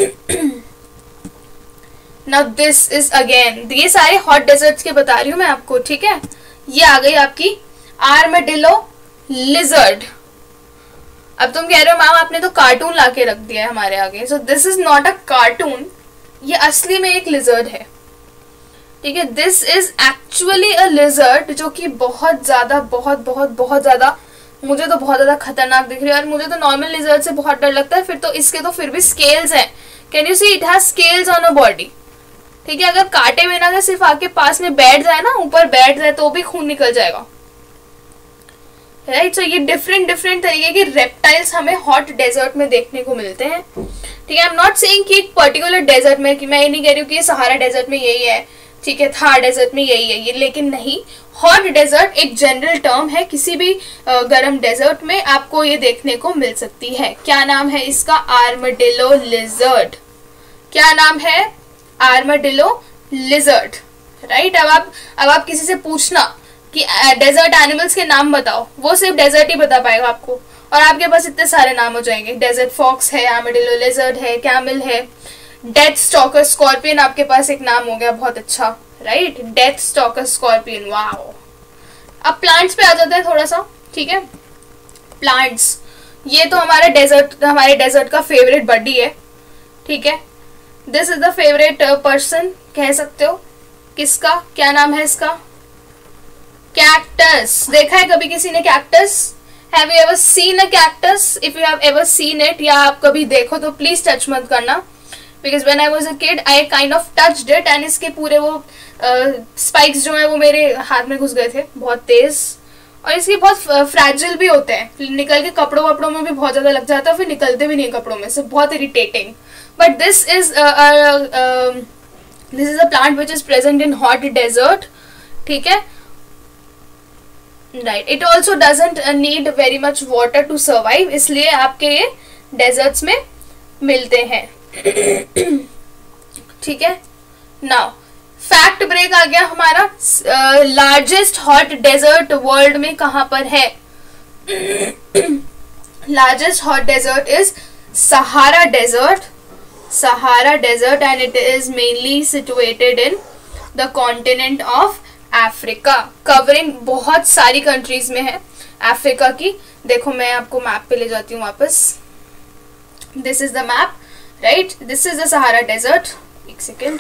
A: Now this is again, ये सारे हॉट डेजर्ट्स के बता रही हूं मैं आपको. ठीक है, ये आ गई आपकी आर्मेडिलो लिजर्ड. अब तुम कह रहे हो मैम आपने तो कार्टून लाके रख दिया है हमारे आगे. So this is not a cartoon, ये असली में एक लिजर्ड है. ठीक है, this is actually a lizard जो कि बहुत ज्यादा बहुत बहुत बहुत ज्यादा, मुझे तो बहुत ज्यादा खतरनाक दिख रही है. और मुझे तो नॉर्मल लिजर्ड से बहुत डर लगता है. फिर तो इसके तो फिर भी स्केल्स हैं. Can you see, it has scales on a body. ठीक है, अगर काटे बिना अगर सिर्फ आके पास में बैठ जाए ना, ऊपर बैठ जाए तो भी खून निकल जाएगा, राइट. सो ये डिफरेंट डिफरेंट तरीके के रेप्टाइल्स हमें हॉट डेजर्ट में देखने को मिलते हैं. ठीक है, आई एम नॉट सेइंग कि एक पर्टिकुलर डेजर्ट में, कि मैं ये नहीं कह रही हूँ कि सहारा डेजर्ट में यही है, ठीक है, थार डेजर्ट में यही है ये, लेकिन नहीं, हॉट डेजर्ट एक जनरल टर्म है, किसी भी गर्म डेजर्ट में आपको ये देखने को मिल सकती है। क्या नाम है इसका? Armadillo lizard. क्या नाम है? Armadillo lizard, right. अब आप अब आप किसी से पूछना कि डेजर्ट एनिमल्स के नाम बताओ, वो सिर्फ डेजर्ट ही बता पाएगा आपको, और आपके पास इतने सारे नाम हो जाएंगे। डेजर्ट फॉक्स है, आर्मडिलो लिजर्ड है, कैमल है, डेथ स्टॉकर स्कॉर्पियन आपके पास एक नाम हो गया बहुत अच्छा, right, death stalker scorpion, wow. अब प्लांट्स पे आ जाते हैं थोड़ा सा, ठीक है। प्लांट्स, ये तो हमारा डेजर्ट हमारे डेजर्ट का फेवरेट बडी है, ठीक है। This is the favourite person, कह सकते हो। किसका? क्या नाम है इसका? कैक्टस। देखा है कभी किसी ने cactus? Have you ever seen a cactus? If you have ever seen it, या आप कभी देखो तो प्लीज टच मत करना, because when I was a kid I kind of touched it and इसके पूरे वो स्पाइक्स uh, जो है वो मेरे हाथ में घुस गए थे बहुत तेज, और इसके बहुत फ्रैजिल भी होते हैं, निकल के कपड़ों वपड़ों में भी बहुत ज्यादा लग जाता है, फिर निकलते भी नहीं कपड़ों में से, बहुत irritating. But this is this is a plant which is present in hot desert, ठीक है, right. It also doesn't need very much water to survive, इसलिए आपके ये डेजर्ट्स में मिलते हैं, ठीक है। नाउ फैक्ट ब्रेक आ गया हमारा। लार्जेस्ट हॉट डेजर्ट वर्ल्ड में कहां पर है? Largest hot desert is Sahara desert, Sahara desert, and it is mainly situated in the continent of Africa, covering बहुत सारी कंट्रीज में है अफ्रीका की। देखो मैं आपको मैप पे ले जाती हूँ वापस। This is the map, right, this is the Sahara desert. एक second,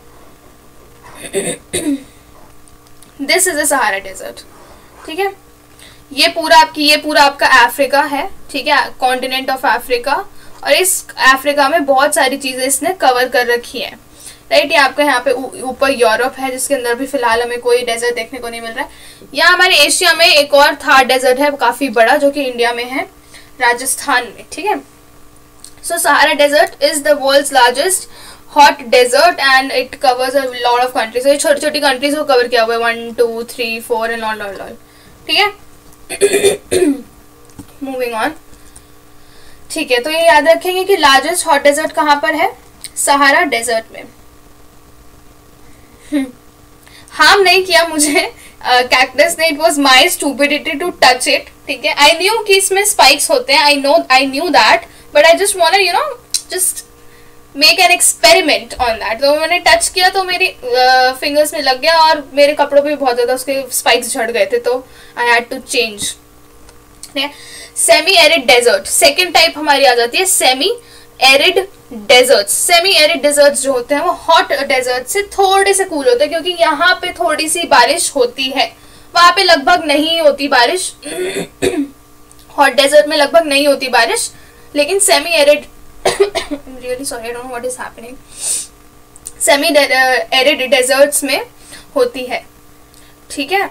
A: this is the Sahara desert, ठीक है। ये पूरा आपकी ये पूरा आपका अफ्रीका है, ठीक है, कॉन्टिनेंट ऑफ अफ्रीका, और इस अफ्रीका में बहुत सारी चीजें इसने कवर कर रखी है, राइट। ये आपका यहाँ पे ऊपर यूरोप है, जिसके अंदर भी फिलहाल हमें कोई डेजर्ट देखने को नहीं मिल रहा है। यहाँ हमारे एशिया में एक और थार डेजर्ट है काफी बड़ा, जो कि इंडिया में है, राजस्थान में, ठीक है। So Sahara desert is the world's largest hot desert and it covers a lot of countries. तो ये छोटी छोटी कंट्रीज को कवर किया हुआ है, one two three four and all all all, ठीक है। मूविंग ऑन, ठीक है। तो ये याद रखेंगे कि लार्जेस्ट हॉट डेजर्ट कहाँ पर है? सहारा डेजर्ट में। हार्म नहीं किया मुझे कैक्टस ने, it was my stupidity to touch it, ठीक है। आई न्यू कि इसमें स्पाइक्स होते हैं, I know I knew that, but I just wanted you know just make an experiment on that. तो मैंने टच किया तो मेरी फिंगर्स uh, में लग गया, और मेरे कपड़ों पे भी बहुत ज्यादा उसके स्पाइक्स झड़ गए थे, तो I had to change. Semi arid desert, second type हमारी आ जाती है semi arid deserts. Semi arid deserts जो होते हैं वो हॉट डेजर्ट से थोड़े से कूल होते हैं, क्योंकि यहाँ पे थोड़ी सी बारिश होती है, वहां पे लगभग नहीं होती बारिश। हॉट डेजर्ट में लगभग नहीं होती बारिश, लेकिन semi arid really sorry I don't know what is happening, semi arid deserts में होती है, ठीक है।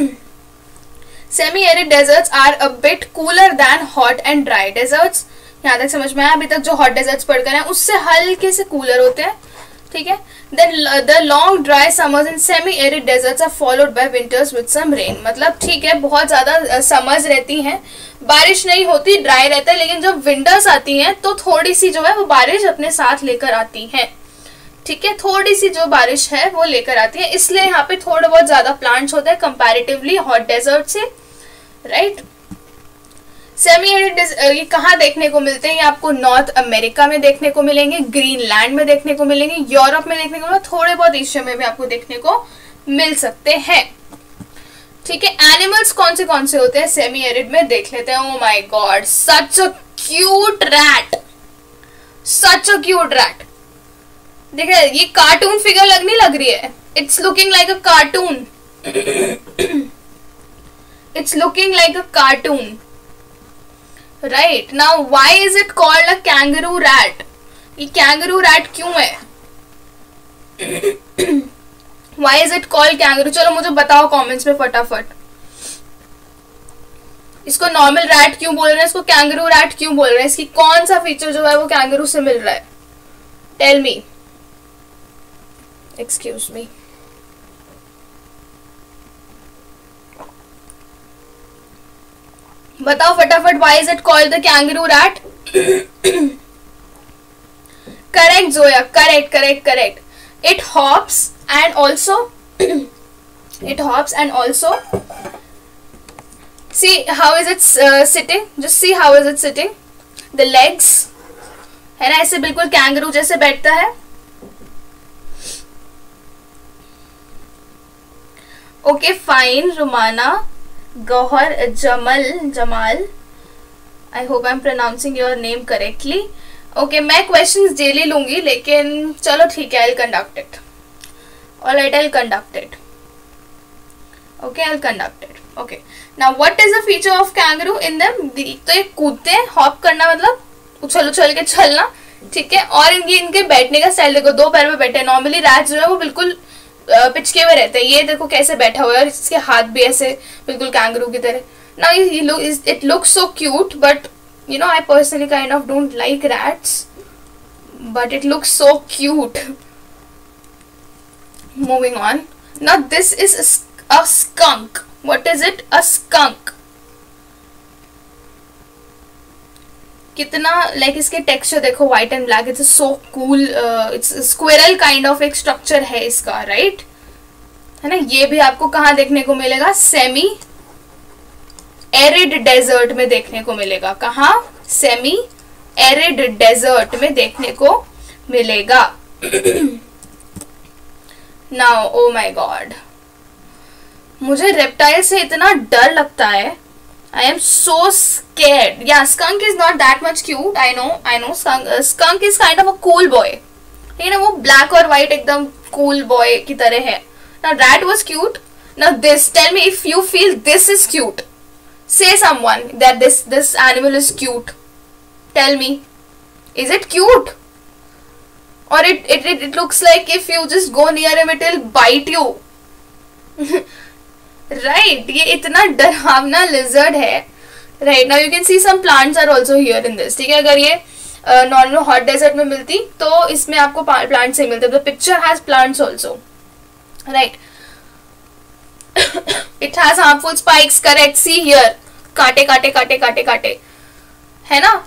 A: Semi arid deserts are a bit cooler than hot and dry deserts. यहाँ तक समझ में आया? अभी तक जो हॉट डेजर्ट्स पढ़कर हैं उससे हल्के से कूलर होते हैं, ठीक है। Then the long dry summers in semi arid deserts are followed by winters with some rain. मतलब ठीक है, बहुत ज्यादा समर्स रहती हैं, बारिश नहीं होती, ड्राई रहता है, लेकिन जब विंटर्स आती हैं तो थोड़ी सी जो है वो बारिश अपने साथ लेकर आती है, ठीक है। थोड़ी सी जो बारिश है वो लेकर आती है, इसलिए यहाँ पे थोड़े बहुत ज्यादा प्लांट्स होते हैं कंपैरेटिवली हॉट डेजर्ट से, राइट। सेमी एरिड ये कहाँ देखने को मिलते हैं? ये आपको नॉर्थ अमेरिका में देखने को मिलेंगे, ग्रीनलैंड में देखने को मिलेंगे, यूरोप में देखने को मिलेंगे, थोड़े बहुत एशिया में भी आपको देखने को मिल सकते हैं, ठीक है। एनिमल्स कौन से कौन से होते हैं सेमी एरिड में देख लेते हैं। Oh my God, such a cute rat, such a cute rat. देखिए ये कार्टून फिगर लग नहीं लग रही है? It's looking like a cartoon, it's looking like a cartoon, right. Now why is it called a kangaroo rat? ये kangaroo rat क्यों है? Why is it called kangaroo? चलो मुझे बताओ कमेंट्स में फटाफट। इसको नॉर्मल रैट क्यों बोल रहे हैं, इसको कैंगरू रैट क्यों बोल रहे हैं? इसकी कौन सा फीचर जो है वो कैंगरू से मिल रहा है? Tell me, excuse me. बताओ फटाफट, why is it called the kangaroo rat? Correct Zoya, correct correct correct. It hops and also it hops and also see how is it uh, sitting, just see how is it sitting, the legs है ना, ऐसे बिल्कुल kangaroo जैसे बैठता है। Okay fine Rumana, Gauhar, Jamal, Jamal, I hope I am pronouncing your name correctly. Okay मैं questions daily लूंगी, लेकिन चलो ठीक है, I will conduct it. Alright, I will conduct it. Okay, I'll conduct it. Okay. Now, what is the feature of kangaroo in them? तो ये कूदते हैं, हॉप करना मतलब उछल उछल के चलना, ठीक है। और इनके इनके बैठने का स्टाइल देखो, दो पैर में बैठे हैं। नॉर्मली रैट जो है वो बिल्कुल पिचके हुए रहते हैं, ये देखो कैसे बैठा हुआ है, और इसके हाथ भी ऐसे बिल्कुल कैंगरू की तरह। Now it looks so cute, but you know I personally kind of don't like rats, but it looks so cute. Moving on. Now this is a A skunk. What is it? A skunk. कितना like इसके texture देखो, white and black, it's so cool. It's squirrel kind of एक structure है इसका, right right? है ना। ये भी आपको कहाँ देखने को मिलेगा? सेमी एरिड डेजर्ट में देखने को मिलेगा। कहाँ? सेमी एरिड डेजर्ट में देखने को मिलेगा। नाउ ओ माय गॉड, मुझे रेप्टाइल से इतना डर लगता है। I am so scared. या skunk is not that much cute, I know I know skunk is kind of a cool boy, ठीक है ना, वो ब्लैक और व्हाइट एकदम कूल बॉय की तरह है ना। Rat was cute. Now this, tell me if you feel this is cute, say someone that this this animal is cute, tell me, is it cute? और it it it looks like if you just go near him it will bite you, right right, ये इतना डरावना lizard है। Right now you can see some plants are also here in this, ठीक है। अगर ये normal hot desert में मिलती तो इसमें आपको प्लांट्स ही मिलते, the picture has plants also, right. It has harmful spikes, correct, see here, काटे काटे काटे काटे काटे, है ना।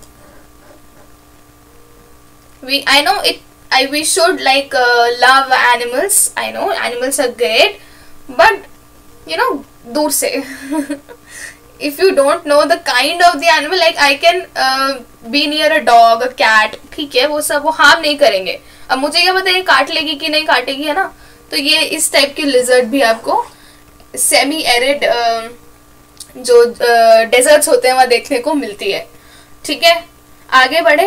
A: We I know it I we should like love animals, I know animals are great, but you know दूर से if you don't know the kind of the animal, like I can uh, be near a dog, a cat, ठीक है, वो सब वो harm नहीं करेंगे। अब मुझे क्या पता है काट लेगी कि नहीं काटेगी, है ना। तो ये इस टाइप की लिजर्ड भी आपको सेमी एरिड uh, जो डेजर्ट्स uh, होते हैं वहाँ देखने को मिलती है, ठीक है। आगे बढ़े,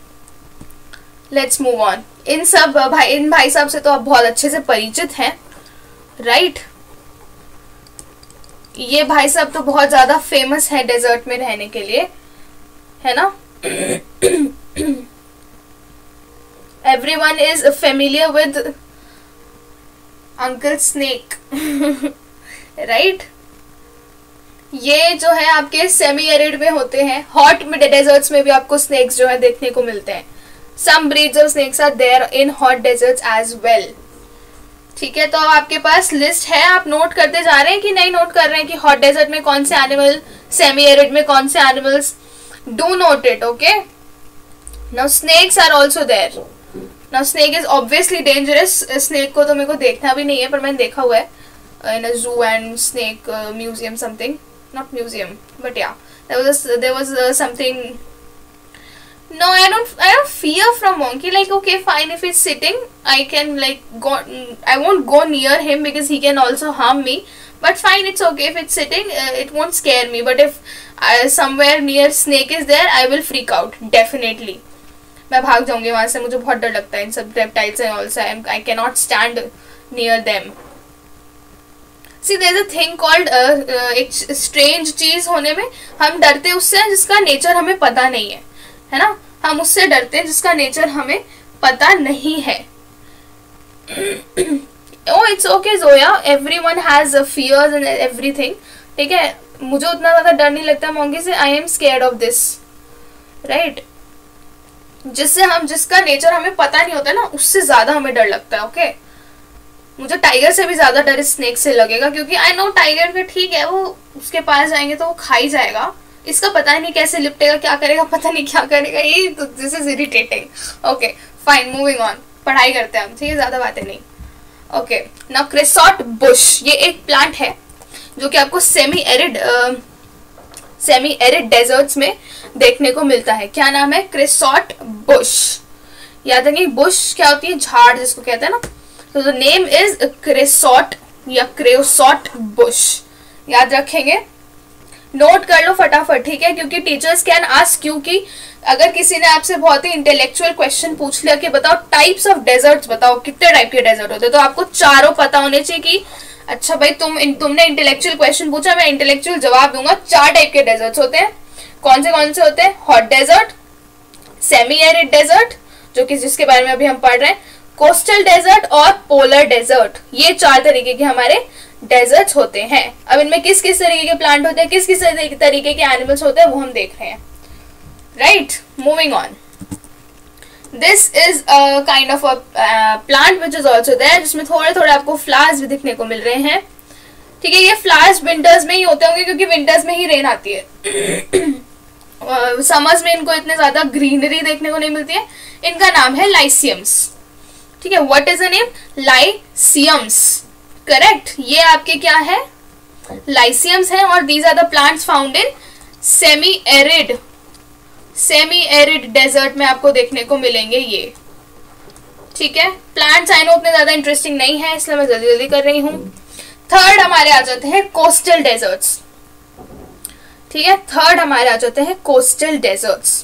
A: लेट्स मूव ऑन। इन सब भाई इन भाई साहब से तो आप बहुत अच्छे से परिचित हैं, राइट right? ये भाई साहब तो बहुत ज्यादा फेमस है डेजर्ट में रहने के लिए, है ना। Everyone is familiar with uncle snake, right. ये जो है आपके सेमी एरिड में होते हैं, हॉट में डेजर्ट्स में भी आपको स्नेक्स जो है देखने को मिलते हैं। Some breeds of snakes are there in hot deserts as well, ठीक है। तो आपके पास लिस्ट है, आप नोट करते जा रहे हैं कि नहीं नोट कर रहे हैं कि हॉट डेजर्ट में कौन से एनिमल, सेमी एरिड में कौन से animals, do note it, okay. Now snakes are also there. Now snake is obviously dangerous. Snake को तो मेरे को देखना भी नहीं है, पर मैंने देखा हुआ है in a zoo and snake museum, something, not museum but या there was there was something. No, I don't. I don't fear from monkey. Like, okay, fine. If it's sitting, I can like go. I won't go near him because he can also harm me. But fine, it's okay. If it's sitting, uh, it won't scare me. But if uh, somewhere near snake is there, I will freak out. Definitely. मैं भाग जाऊंगी वहाँ से, मुझे बहुत डर लगता है इन सब reptiles and also I cannot stand near them. See, there's a thing called uh, uh, एक strange चीज होने में हम डरते उससे जिसका नेचर हमें पता नहीं है, है ना। हम उससे डरते हैं जिसका नेचर हमें पता नहीं है। Oh it's okay Zoya, everyone has fears and everything, ठीक है। मुझे उतना ज्यादा डर नहीं लगता मोंकी से। I am scared of this, right. जिससे हम जिसका नेचर हमें पता नहीं होता ना, उससे ज्यादा हमें डर लगता है, ओके okay? मुझे टाइगर से भी ज्यादा डर स्नेक से लगेगा, क्योंकि आई नो टाइगर का ठीक है वो उसके पास जाएंगे तो वो खा ही जाएगा, इसका पता ही नहीं कैसे लिपटेगा, क्या करेगा, पता नहीं क्या करेगा, ये तो this is irritating. Okay fine, moving on, पढ़ाई करते हैं हम, ठीक है, ज्यादा बातें नहीं। ओके नाउ क्रेसॉट बुश, ये एक प्लांट है जो कि आपको semi arid semi arid deserts में देखने को मिलता है। क्या नाम है? Creosote bush. याद रखिए बुश क्या होती है? झाड़ जिसको कहते हैं ना। तो द नेम इज क्रेसॉट या क्रेसॉट बुश, याद रखेंगे, नोट कर लो फटाफट, ठीक है, क्योंकि टीचर्स कैन आस्क यू कि अगर किसी ने आपसे बहुत ही इंटेलेक्चुअल क्वेश्चन पूछ लिया कि बताओ टाइप्स ऑफ डेजर्ट्स, बताओ कितने टाइप के डेजर्ट होते हैं, तो आपको चारों पता होने चाहिए कि अच्छा भाई तुम तुमने इंटेलेक्चुअल क्वेश्चन पूछा, मैं इंटेलेक्चुअल जवाब दूंगा। चार टाइप के डेजर्ट्स होते हैं। कौन से कौन से होते हैं? Hot desert, semi arid desert जो कि जिसके बारे में अभी हम पढ़ रहे हैं, कोस्टल डेजर्ट और पोलर डेजर्ट। ये चार तरीके के हमारे डेजर्ट्स होते हैं। अब इनमें किस किस तरीके के प्लांट होते हैं, किस किस तरीके के एनिमल्स होते हैं, वो हम देख रहे हैं। Right, moving on, this is a kind of a plant which is also there, जिसमें थोड़े थोड़े आपको फ्लावर्स भी दिखने को मिल रहे हैं। ठीक है, ये फ्लावर्स विंटर्स में ही होते होंगे क्योंकि विंटर्स में ही रेन आती है। समर्स uh, में इनको इतने ज्यादा ग्रीनरी देखने को नहीं मिलती है। इनका नाम है लाइसियम्स। ठीक है, what is the name? Lyciums, correct. ये आपके क्या है? लाइसियम्स है। और these are the plants found in semi arid semi arid desert में आपको देखने को मिलेंगे ये। ठीक है, प्लांट्स आई नो उतने ज्यादा इंटरेस्टिंग नहीं है, इसलिए मैं जल्दी जल्दी कर रही हूँ। थर्ड हमारे आ जाते हैं कोस्टल डेजर्ट्स। ठीक है, थर्ड हमारे आ जाते हैं coastal deserts.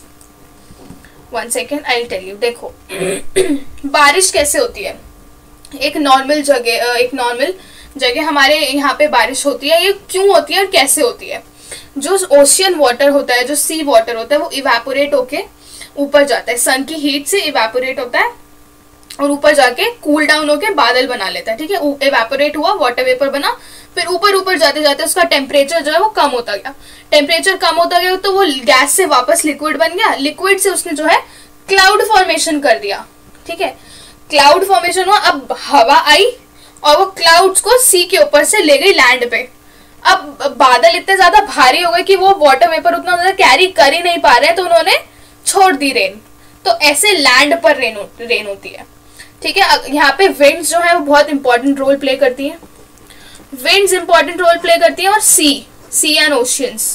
A: One second I tell you. देखो बारिश कैसे होती है? एक नॉर्मल जगह एक नॉर्मल जगह हमारे यहाँ पे बारिश होती है। ये क्यों होती है और कैसे होती है? जो ओशियन वाटर होता है, जो सी वाटर होता है, वो इवेपोरेट होके ऊपर जाता है, सन की हीट से इवेपोरेट होता है और ऊपर जाके कूल डाउन होके बादल बना लेता है। ठीक है, इवेपोरेट हुआ, वाटर वेपर बना, फिर ऊपर ऊपर जाते जाते उसका टेम्परेचर जो है वो कम होता गया। टेम्परेचर कम होता गया तो वो गैस से वापस लिक्विड बन गया। लिक्विड से उसने जो है क्लाउड फॉर्मेशन कर दिया। ठीक है, क्लाउड फॉर्मेशन हुआ, अब हवा आई और वो क्लाउड्स को सी के ऊपर से ले गई लैंड पे। अब बादल इतने ज्यादा भारी हो गए कि वो वाटर वेपर उतना ज्यादा कैरी कर ही नहीं पा रहे, तो उन्होंने छोड़ दी रेन। तो ऐसे लैंड पर रेन रेन होती है। ठीक है, यहाँ पे विंड्स जो है वो बहुत इंपॉर्टेंट रोल प्ले करती है। विंड्स इंपॉर्टेंट रोल प्ले करती है और सी सी एंड ओशियंस,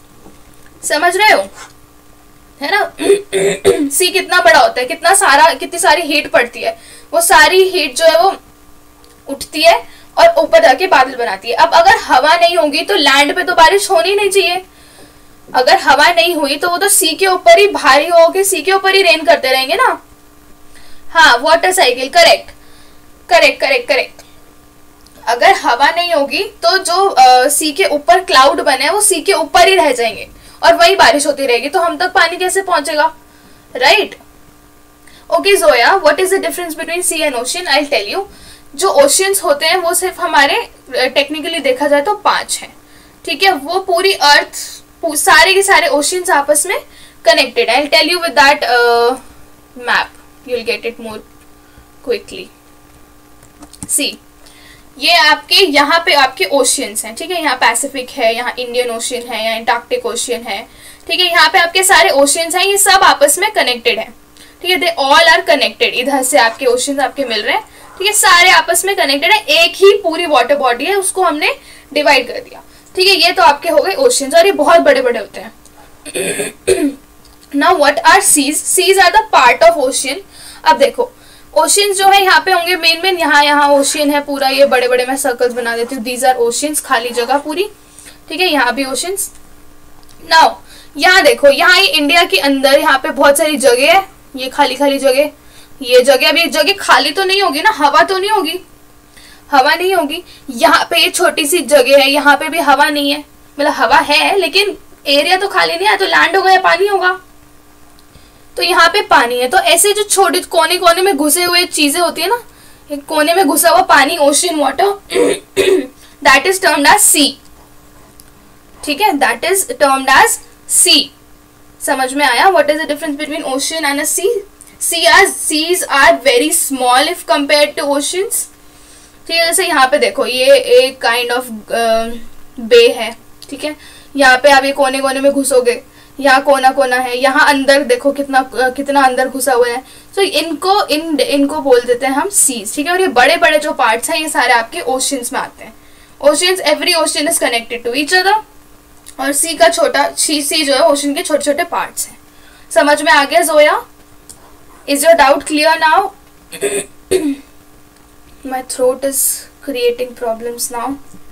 A: समझ रहे हो, है ना? सी कितना बड़ा होता है, कितना सारा कितनी सारी हीट पड़ती है, वो सारी हीट जो है वो उठती है और ऊपर जाके बादल बनाती है। अब अगर हवा नहीं होगी तो लैंड पे तो बारिश होनी नहीं चाहिए। अगर हवा नहीं हुई तो वो तो सी के ऊपर ही भारी होके सी के ऊपर ही रेन करते रहेंगे ना। हाँ, water cycle, correct correct correct correct. अगर हवा नहीं होगी तो जो आ, सी के ऊपर क्लाउड बने हैं वो सी के ऊपर ही रह जाएंगे और वही बारिश होती रहेगी, तो हम तक पानी कैसे पहुंचेगा? Right. Okay Zoya, what is the difference between sea and ocean? I will tell you. जो ओशियंस होते हैं वो सिर्फ हमारे टेक्निकली देखा जाए तो पांच हैं। ठीक है, वो पूरी अर्थ, सारे के सारे ओशियंस आपस में connected. I will tell you with that map, you will get it more quickly. See, ये आपके यहाँ पे आपके ओशियंस हैं। ठीक है, यहाँ पैसिफिक है, यहाँ इंडियन ओशियन है, यहाँ अंटार्कटिक ओशियन है। ठीक है, यहाँ पे आपके सारे ओशियंस हैं, ये सब आपस में कनेक्टेड है। ठीक है, दे ऑल आर कनेक्टेड। इधर से आपके ओशियंस आपके मिल रहे हैं। ठीक है, सारे आपस में कनेक्टेड है, एक ही पूरी वाटर बॉडी है, उसको हमने डिवाइड कर दिया। ठीक है, ये तो आपके हो गए ओशियंस और ये बहुत बड़े बड़े होते हैं। Now what are seas? Seas are the part of ocean. अब देखो ओशियंस जो है यहाँ पे होंगे मेन मेन, यहाँ यहाँ ओशियन है पूरा, ये बड़े बड़े मैं सर्कल्स बना देती हूँ, दीज आर ओशियंस, खाली जगह पूरी। ठीक है, यहाँ भी ओशियंस। नाउ यहाँ देखो, यहाँ ये इंडिया के अंदर यहाँ पे बहुत सारी जगह है, ये खाली खाली जगह, ये जगह, अभी जगह खाली तो नहीं होगी ना, हवा तो नहीं होगी, हवा नहीं होगी। यहाँ पे ये छोटी सी जगह है, यहाँ पे भी हवा नहीं है, मतलब हवा है लेकिन एरिया तो खाली नहीं है, तो लैंड होगा या पानी होगा, तो यहाँ पे पानी है। तो ऐसे जो छोटे कोने कोने में घुसे हुए चीजें होती है ना, एक कोने में घुसा हुआ पानी, ocean water, that is termed as sea. ठीक है, that is termed as sea. समझ में आया? What is the difference between ocean and a sea? Sea are seas are very small if compared to oceans. ठीक है, जैसे यहाँ पे देखो, ये एक काइंड ऑफ बे है, ठीक है, यहाँ पे आप ये कोने कोने में घुसोगे, यहाँ कोना कोना है, यहाँ अंदर देखो कितना कितना अंदर घुसा हुआ है। तो इनको इन इनको बोल देते हैं हम सीज, ठीक है। और ये बड़े बड़े जो पार्ट्स हैं ये सारे आपके ओशियंस में आते हैं। Oceans, every ocean is connected to each other, और सी का छोटा सी सी जो है ओशियन के छोटे छोटे पार्ट्स हैं। समझ में आ गया Zoya? Is your doubt clear now? My throat is creating problems now.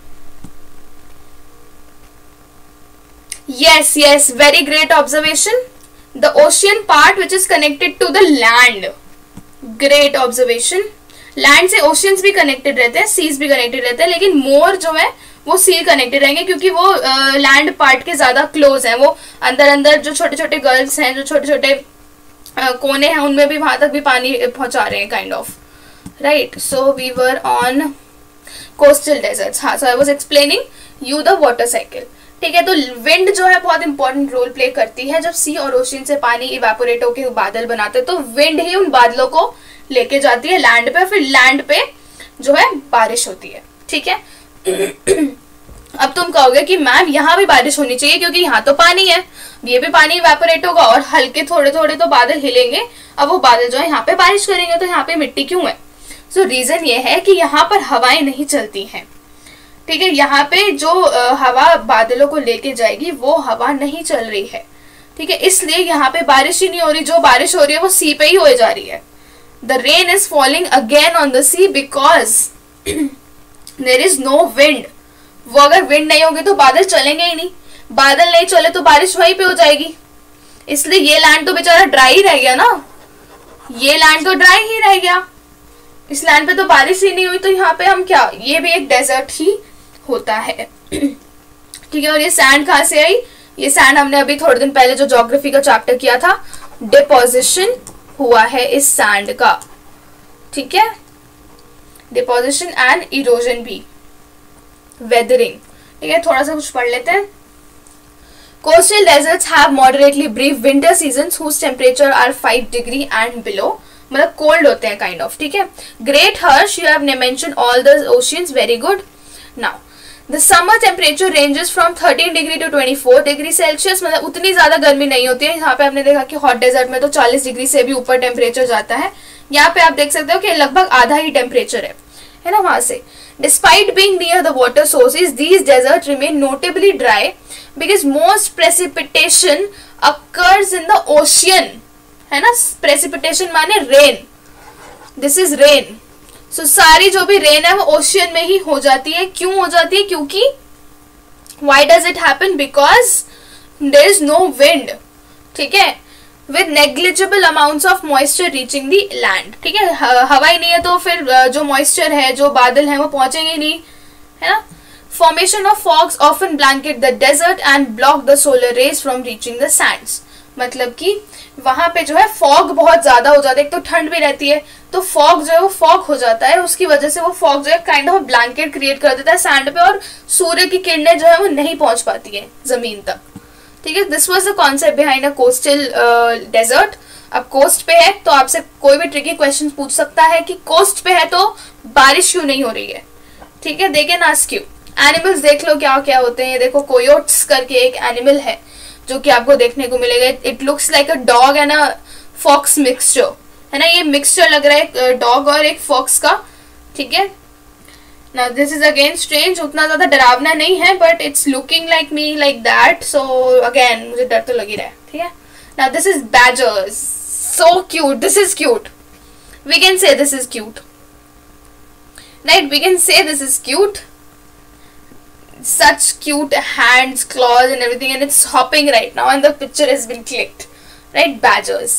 A: Yes, yes, very great observation. The ocean part which is connected to the land. Great observation. Land से oceans भी connected रहते हैं, seas भी connected रहते हैं, लेकिन more जो है वो sea connected रहेंगे क्योंकि वो uh, land part के ज़्यादा close हैं। वो अंदर अंदर जो छोटे छोटे gulfs हैं, जो छोटे छोटे uh, कोने हैं, उनमें भी वहाँ तक भी पानी पहुँचा रहे हैं kind of. Right. So we were on coastal deserts. हाँ, so I was explaining you the water cycle. ठीक है, तो विंड जो है बहुत इंपॉर्टेंट रोल प्ले करती है। जब सी और ओशियन से पानी इवेपोरेट होकर बादल बनाते हैं तो विंड ही उन बादलों को लेके जाती है लैंड पे, फिर लैंड पे जो है बारिश होती है। ठीक है, अब तुम कहोगे कि मैम यहाँ भी बारिश होनी चाहिए क्योंकि यहाँ तो पानी है, ये भी पानी इवेपोरेट होगा और हल्के थोड़े थोड़े तो बादल हिलेंगे, अब वो बादल जो है यहाँ पे बारिश करेंगे, तो यहाँ पे मिट्टी क्यों है? सो so, रीजन ये है कि यहाँ पर हवाएं नहीं चलती हैं। ठीक है, यहाँ पे जो हवा बादलों को लेके जाएगी वो हवा नहीं चल रही है। ठीक है, इसलिए यहाँ पे बारिश ही नहीं हो रही, जो बारिश हो रही है वो सी पे ही हो जा रही है। The rain is falling again on the sea because there is no wind. वो अगर विंड नहीं होगी तो बादल चलेंगे ही नहीं, बादल नहीं चले तो बारिश वहीं पे हो जाएगी। इसलिए ये लैंड तो बेचारा ड्राई ही रह गया ना, ये लैंड तो ड्राई ही रह गया, इस लैंड पे तो बारिश ही नहीं हुई, तो यहाँ पे हम क्या, ये भी एक डेजर्ट ही होता है। ठीक है, और ये सैंड कहाँ से आई? ये सैंड हमने अभी थोड़े दिन पहले जो ज्योग्राफी का चैप्टर किया था, डिपोजिशन हुआ है इस सैंड का। ठीक है, डिपोजिशन एंड इरोजन भी, वेदरिंग। ठीक है, थोड़ा सा कुछ पढ़ लेते हैं। Coastal deserts have moderately brief winter seasons whose temperature are five degree and below, मतलब कोल्ड होते हैं काइंड ऑफ। ठीक है, great Harsh, you have mention all the oceans, very good. Now the summer temperature ranges from thirteen degree to twenty four degree celsius, मतलब उतनी ज्यादा गर्मी नहीं होती है। यहाँ पे आपने देखा कि हॉट डेजर्ट में तो चालीस डिग्री से भी ऊपर टेम्परेचर जाता है, यहाँ पे आप देख सकते हो कि लगभग आधा ही टेम्परेचर है, है ना वहां से। Despite being near the water sources, these desert remain notably dry because most precipitation occurs in the ocean, है ना। प्रेसिपिटेशन माने rain, this is rain. So so, सारी जो भी रेन है वो ओशियन में ही हो जाती है। क्यों हो जाती है? क्योंकि why does it happen? Because there is no wind. ठीक है, with negligible amounts of moisture reaching the land. ठीक है, हवा ही नहीं है तो फिर जो मॉइस्चर है, जो बादल है वो पहुंचेंगे ही नहीं, है ना। Formation of fogs often blanket the desert and block the solar rays from reaching the sands, मतलब कि वहां पे जो है फॉग बहुत ज्यादा हो जाता है, एक तो ठंड भी रहती है तो फॉग जो है वो फॉग हो जाता है, उसकी वजह से वो फॉग जो है काइंड ऑफ ब्लैंकेट क्रिएट कर देता है सैंड पे, और सूर्य की किरणें जो है वो नहीं पहुंच पाती है जमीन तक। ठीक है, this was the concept behind a coastal desert. अब कोस्ट पे है तो आपसे कोई भी ट्रिकी क्वेश्चन पूछ सकता है कि कोस्ट पे है तो बारिश क्यों नहीं हो रही है। ठीक है, they can ask you. Animals देख लो क्या क्या होते हैं, देखो कोयोट्स करके एक एनिमल है जो कि आपको देखने को मिलेगा। It looks like a dog and a fox mixture, है ना। ये मिक्सचर लग रहा है डॉग और एक फॉक्स का। ठीक है, now this is again strange, उतना ज्यादा डरावना नहीं है but it's looking like me like that, so again मुझे डर तो लग ही रहा है। ठीक है, now this is badgers, so cute, this is cute, we can say this is cute, right, we can say this is cute. Such cute hands, claws and everything, and it's hopping right now and the picture has been clicked, right? Badgers.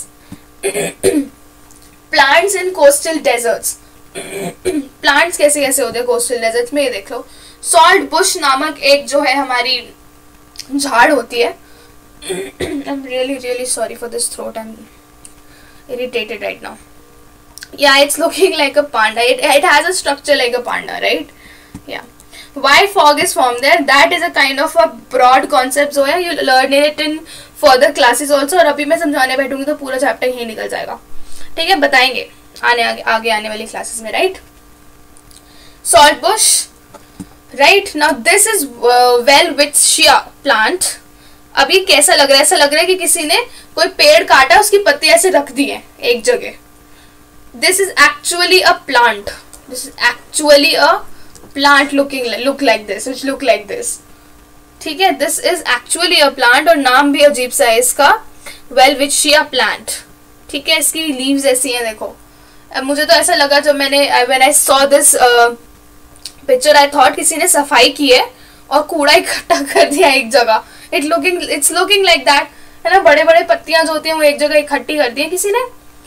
A: Plants in coastal deserts. Plants कैसे कैसे होते हैं coastal deserts में, ये देख लो। Salt bush नामक एक जो है हमारी झाड़ होती है। I'm really really sorry for this throat, I'm irritated right now. Yeah, it's looking like a panda. It, it has a structure like a panda, right? Yeah. Why fog is formed there? That is a kind of a broad concept जो है, you learn it in further classes also, और अभी मैं समझाने बैठूंगी तो पूरा chapter ही निकल जाएगा। ठीक है, बताएंगे आने आगे, आगे आने वाली क्लासेस में, right. Salt bush, right now this is welwitschia plant. अभी कैसा लग रहा है? ऐसा लग रहा है कि किसी ने कोई पेड़ काटा, उसकी पत्ती ऐसे रख दी है एक जगह। This is actually a plant, this is actually a plant looking look like this, which look like this. ठीक है, this is actually a plant और नाम भी अजीब सा है इसका, वेलविचिया प्लांट। ठीक है, इसकी लीव्स ऐसी हैं, देखो। अब मुझे तो ऐसा लगा जब मैंने when I saw this picture, I thought किसी ने सफाई की है और कूड़ा इकट्ठा कर दिया एक जगह। It looking it's looking like that, है ना। बड़े बड़े पत्तियां जो होती हैं वो एक जगह इकट्ठी कर दी है किसी ने।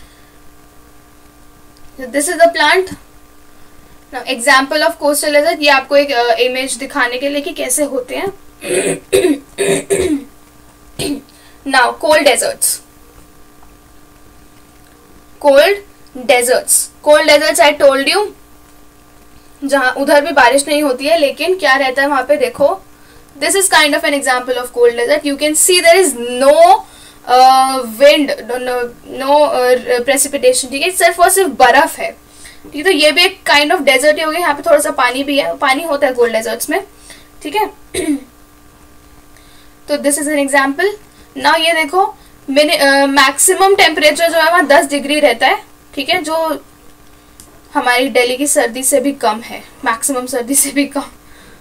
A: This is the plant. Example of coastal desert, ये आपको एक इमेज uh, दिखाने के लिए कि कैसे होते हैं। Now cold deserts, cold deserts cold deserts I told you, जहां उधर भी बारिश नहीं होती है, लेकिन क्या रहता है वहां पे, देखो। This is kind of an example of cold desert. You can see there is no wind, no precipitation. ठीक है, सिर्फ और सिर्फ बर्फ है। ठीक है, तो ये भी एक काइंड ऑफ डेजर्ट ही हो गया। यहाँ पे थोड़ा सा पानी भी है, पानी होता है कोल्ड डेजर्ट्स में। ठीक है, तो दिस इज एन एग्जाम्पल। ना ये देखो, मैक्सिमम टेम्परेचर जो है वहाँ दस डिग्री रहता है। ठीक है, जो हमारी दिल्ली की सर्दी से भी कम है, मैक्सिमम सर्दी से भी कम।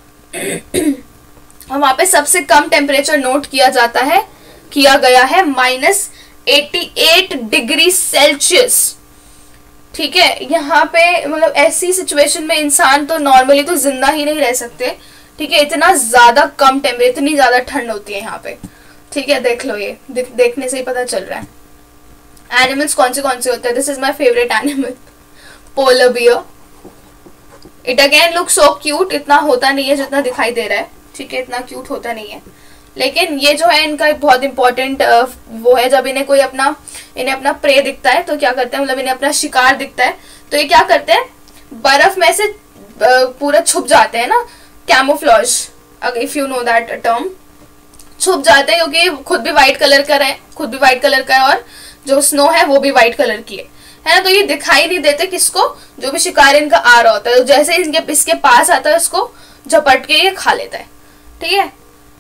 A: और वहाँ पे सबसे कम टेम्परेचर नोट किया जाता है, किया गया है minus eighty eight degree celsius. ठीक है, यहाँ पे मतलब ऐसी सिचुएशन में इंसान तो नॉर्मली तो जिंदा ही नहीं रह सकते। ठीक है, इतना ज्यादा कम टेम्परेचर, इतनी ज्यादा ठंड होती है यहाँ पे। ठीक है, देख लो, ये दे, देखने से ही पता चल रहा है। एनिमल्स कौन से कौन से होते हैं? This is my favourite animal, polar bear. It again look so cute. इतना होता नहीं है जितना दिखाई दे रहा है। ठीक है, इतना क्यूट होता नहीं है, लेकिन ये जो है इनका एक बहुत इंपॉर्टेंट वो है। जब इन्हें कोई अपना इन्हें अपना प्रे दिखता है तो क्या करते हैं, मतलब इन्हें अपना शिकार दिखता है तो ये क्या करते हैं, बर्फ में से पूरा छुप जाते हैं ना, कैमोफ्लेज, अगर if you know that term. छुप जाते हैं क्योंकि खुद भी व्हाइट कलर का है, खुद भी व्हाइट कलर का है और जो स्नो है वो भी व्हाइट कलर की है, है ना। तो ये दिखाई नहीं देते किसको, जो भी शिकार इनका आ रहा होता है। जैसे इनके इसके पास आता है इसको झपट के ये खा लेता है। ठीक है,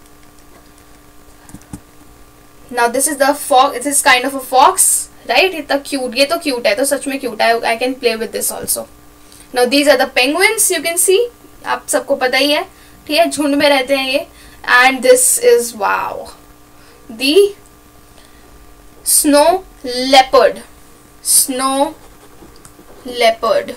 A: now this is the fox, it is kind of a fox, right? इतना क्यूट, ये तो क्यूट है, तो सच में क्यूट है। I can play with this also. Now these are the penguins, you can see, आप सबको पता ही है। ठीक है, झुंड में रहते हैं ये। And this is wow, the snow leopard, snow leopard.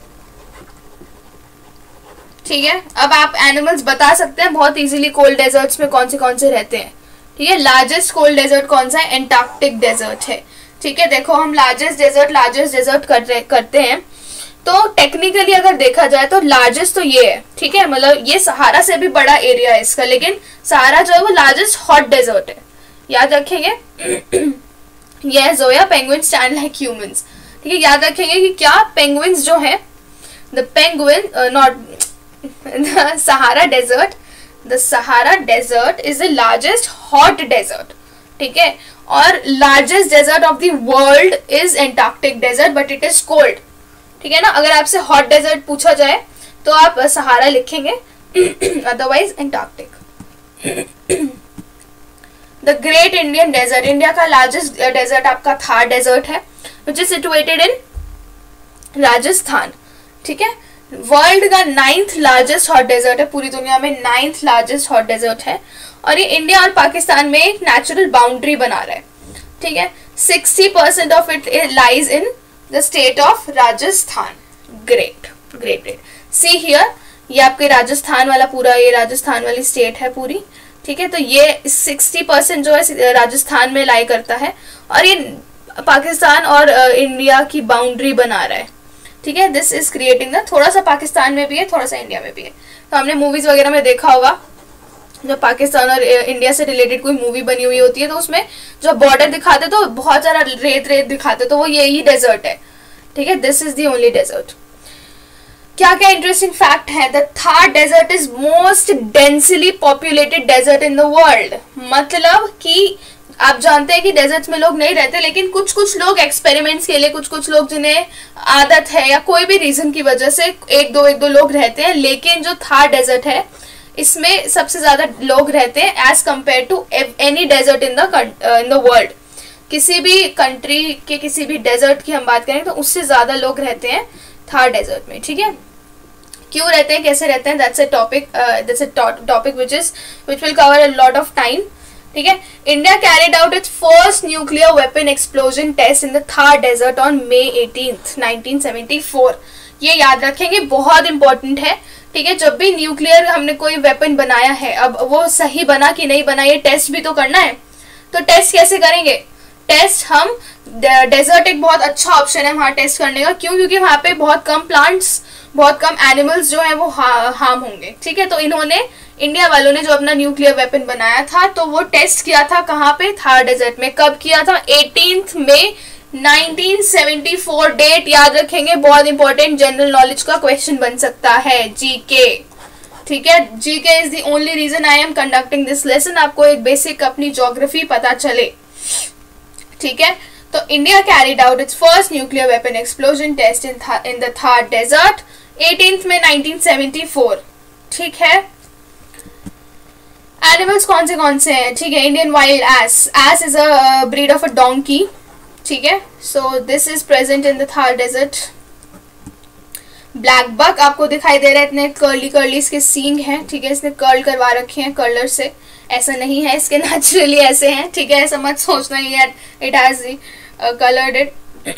A: ठीक है, अब आप एनिमल्स बता सकते हैं बहुत इजीली कोल्ड डेजर्ट्स में कौन से कौन से रहते हैं। ठीक है, लार्जेस्ट कोल्ड डेजर्ट कौन सा है? एंटार्क्टिक डेजर्ट है। ठीक है, देखो हम लार्जेस्ट डेजर्ट लार्जेस्ट डेजर्ट कर रहे करते हैं, तो टेक्निकली अगर देखा जाए तो लार्जेस्ट तो ये है। ठीक है, मतलब ये सहारा से भी बड़ा एरिया है इसका, लेकिन सहारा जो है वो लार्जेस्ट हॉट डेजर्ट है, याद रखेंगे। ये Zoya penguin stand like humans. ठीक है, याद रखेंगे कि क्या पेंगुइन्स जो है, the penguin not the Sahara desert, the Sahara desert is the largest hot desert. ठीक है, और largest desert of the world is Antarctic desert, but it is cold. ठीक है ना, अगर आपसे हॉट डेजर्ट पूछा जाए तो आप सहारा लिखेंगे, otherwise Antarctic. The great Indian desert, India का लार्जेस्ट डेजर्ट आपका थार डेजर्ट है, which is situated in Rajasthan. ठीक है, वर्ल्ड का नाइन्थ लार्जेस्ट हॉट डेजर्ट है, पूरी दुनिया में नाइन्थ लार्जेस्ट हॉट डेजर्ट है, और ये इंडिया और पाकिस्तान में एक नेचुरल बाउंड्री बना रहा है। ठीक है, sixty percent of it lies in the state of Rajasthan. Great great great, see here, ये आपके राजस्थान वाला पूरा, ये राजस्थान वाली स्टेट है पूरी। ठीक है, तो ये सिक्सटी परसेंट जो है राजस्थान में लाई करता है, और ये पाकिस्तान और इंडिया की बाउंड्री बना रहा है। ठीक है, दिस इज क्रिएटिंग द, थोड़ा सा पाकिस्तान में भी है, थोड़ा सा इंडिया में भी है। तो हमने मूवीज वगैरह में देखा होगा, जब पाकिस्तान और इंडिया से रिलेटेड कोई मूवी बनी हुई होती है तो उसमें जब बॉर्डर दिखाते तो बहुत सारा रेत रेत दिखाते, तो वो यही डेजर्ट है। ठीक है, this is the only desert. क्या क्या इंटरेस्टिंग फैक्ट है? The Thar desert is most densely populated desert in the world. मतलब कि आप जानते हैं कि डेजर्ट्स में लोग नहीं रहते, लेकिन कुछ कुछ लोग एक्सपेरिमेंट्स के लिए, कुछ कुछ लोग जिन्हें आदत है या कोई भी रीजन की वजह से एक दो एक दो लोग रहते हैं। लेकिन जो थार डेजर्ट है इसमें सबसे ज्यादा लोग रहते हैं as compare to any desert in the in the world. किसी भी कंट्री के किसी भी डेजर्ट की हम बात करें तो उससे ज्यादा लोग रहते हैं थार डेजर्ट में, ठीक है। क्यों रहते हैं, कैसे रहते हैं, that's a topic that's a topic which is which will cover a lot of time, ठीक है। India carried out its first nuclear weapon explosion test in the Thar desert on May eighteenth nineteen seventy four. ये याद रखेंगे, बहुत important है, ठीक है। जब भी न्यूक्लियर हमने कोई वेपन बनाया है, अब वो सही बना कि नहीं बना ये टेस्ट भी तो करना है। तो टेस्ट कैसे करेंगे, टेस्ट हम डेजर्ट एक बहुत अच्छा ऑप्शन है वहां टेस्ट करने का। क्यों, क्योंकि वहां पे बहुत कम प्लांट्स, बहुत कम एनिमल्स जो है वो हार्म होंगे, ठीक है। तो इन्होंने, इंडिया वालों ने जो अपना न्यूक्लियर वेपन बनाया था तो वो टेस्ट किया था कहाँ पे, थार डेजर्ट में। कब किया था, eighteenth May nineteen seventy four. Date याद रखेंगे, बहुत इंपॉर्टेंट, जनरल नॉलेज का क्वेश्चन बन सकता है, जीके, ठीक है। GK is the only reason I am conducting this lesson, आपको एक बेसिक अपनी ज्योग्राफी पता चले, ठीक है। तो India carried out its first nuclear weapon explosion test in in the Thar desert eighteenth May nineteen seventy four, ठीक है। एनिमल्स कौन से कौन से हैं, ठीक है। Indian wild ass, ass is a breed of a donkey, ठीक है। So this is present in the Thar desert. Black buck आपको दिखाई दे रहा है, इतने कर्ली कर्ली इसके सींग हैं, ठीक है। इसने कर्ल करवा रखे हैं कर्लर से, ऐसा नहीं है, इसके नेचुरली ऐसे हैं, ठीक है। ऐसा मत सोचना ये it has coloured it.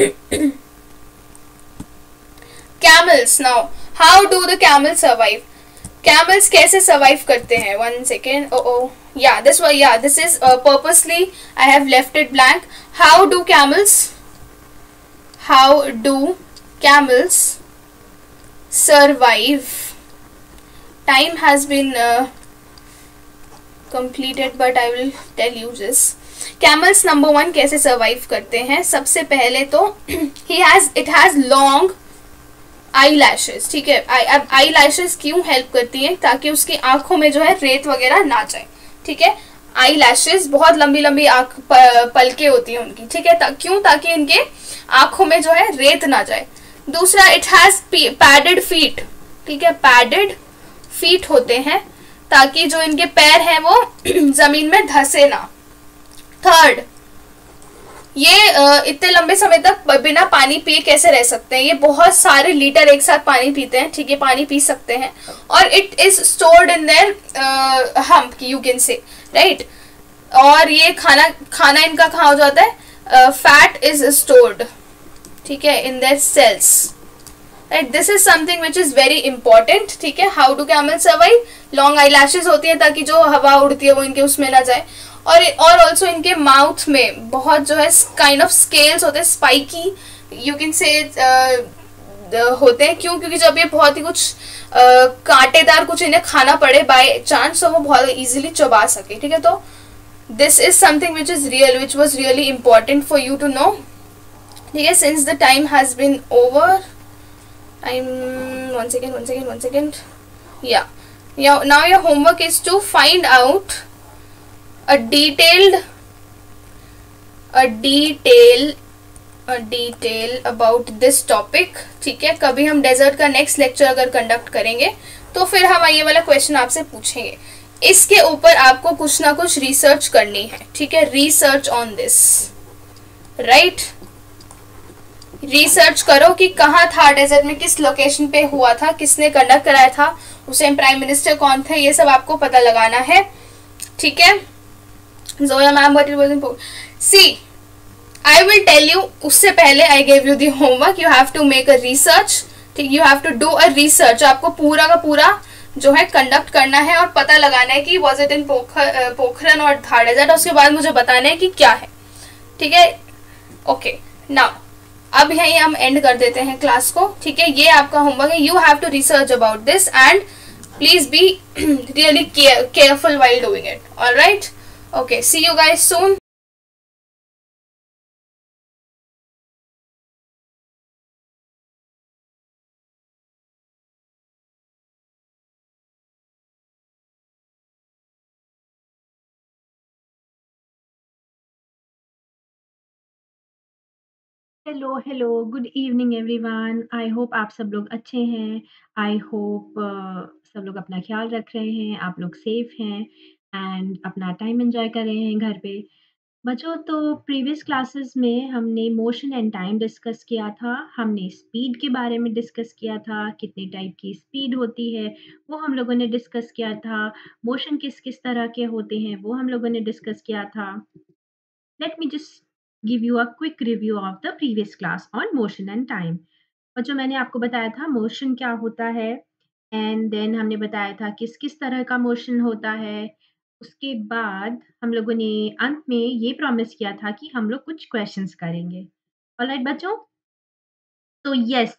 A: Camels, now how do the camel survive, camels कैसे सर्वाइव करते हैं, one second, oh oh yeah this yeah this is purposely I have left it blank. How do camels, how do camels survive, time has been uh, completed but I will tell you this. Camels number one कैसे survive करते हैं, सबसे पहले तो he has it has long eyelashes, ठीक है। अब eyelashes क्यों हेल्प करती हैं, ताकि उसकी आंखों में जो है रेत वगैरह ना जाए, ठीक है। eyelashes बहुत लंबी लंबी आंख पलके होती हैं उनकी, ठीक है। ता, क्यों, ताकि इनके आंखों में जो है रेत ना जाए। दूसरा, इट हैज पैडेड फीट, ठीक है, पैडेड फीट होते हैं ताकि जो इनके पैर हैं वो जमीन में धंसे ना। थर्ड, ये इतने लंबे समय तक बिना पानी पिए कैसे रह सकते हैं, ये बहुत सारे लीटर एक साथ पानी पीते हैं, ठीक है, पानी पी सकते हैं। और it is stored in their hump, you can say, right. और ये खाना खाना इनका कहाँ हो जाता है, फैट इज स्टोर्ड, ठीक है, in their cells, right. This is something which is very important, ठीक है। How do camel survive, long eyelashes होती है ताकि जो हवा उड़ती है वो इनके उसमें ना जाए। और और ऑल्सो इनके माउथ में बहुत जो है काइंड ऑफ स्केल्स होते हैं, स्पाइकी यू कैन से होते हैं। क्यों, क्योंकि जब ये बहुत ही कुछ uh, कांटेदार कुछ इन्हें खाना पड़े बाय चांस, तो वो बहुत इजीली चबा सके, ठीक है। तो this is something which is real, which was really important for you to know, ठीक है। Since the time has been over, time, one second one second one second yeah now your homework is to find out a detailed a detail a detail about this topic, ठीक है। कभी हम desert का next lecture अगर conduct करेंगे तो फिर हम ये वाला क्वेश्चन आपसे पूछेंगे, इसके ऊपर आपको कुछ ना कुछ रिसर्च करनी है, ठीक है। Research on this, right. Research करो कि कहाँ था डेजर्ट में, किस लोकेशन पे हुआ था, किसने कंडक्ट कराया था, उसे प्राइम मिनिस्टर कौन थे, ये सब आपको पता लगाना है, ठीक है। Zoya ma'am, what it was important. See, I will tell you. उससे पहले I gave you the homework. You have to make a research. ठीक, you have to do a research. आपको पूरा का पूरा जो है कंडक्ट करना है और पता लगाना है कि was it in पोखर पोखरन और थार डेजर्ट। उसके बाद मुझे बताना है कि क्या है, ठीक है। ओके, नाउ अब यहीं हम एंड कर देते हैं क्लास को, ठीक है। ये आपका होमवर्क है, you have to research about this and please be really careful while doing it. All right. Okay, see you guys soon.
B: Hello, hello, good evening everyone. I hope आप सब लोग अच्छे हैं। आई होप अ, सब लोग अपना ख़्याल रख रहे हैं, आप लोग सेफ हैं एंड अपना टाइम एन्जॉय कर रहे हैं घर पे। बच्चों तो प्रीवियस क्लासेस में हमने मोशन एंड टाइम डिस्कस किया था, हमने स्पीड के बारे में डिस्कस किया था, कितने टाइप की स्पीड होती है, वो हम लोगों ने डिस्कस किया था। मोशन किस-किस तरह के होते हैं, वो हम लोगों ने डिस्कस किया था। Let me just give you a quick review of the previous class on motion and time. और जो मैंने आपको बताया था मोशन क्या होता है एंड देन हमने बताया था किस किस तरह का मोशन होता है। उसके बाद हम लोगों ने अंत में ये प्रॉमिस किया था कि हम लोग कुछ क्वेश्चंस करेंगे। ऑलराइट बच्चों, तो yes,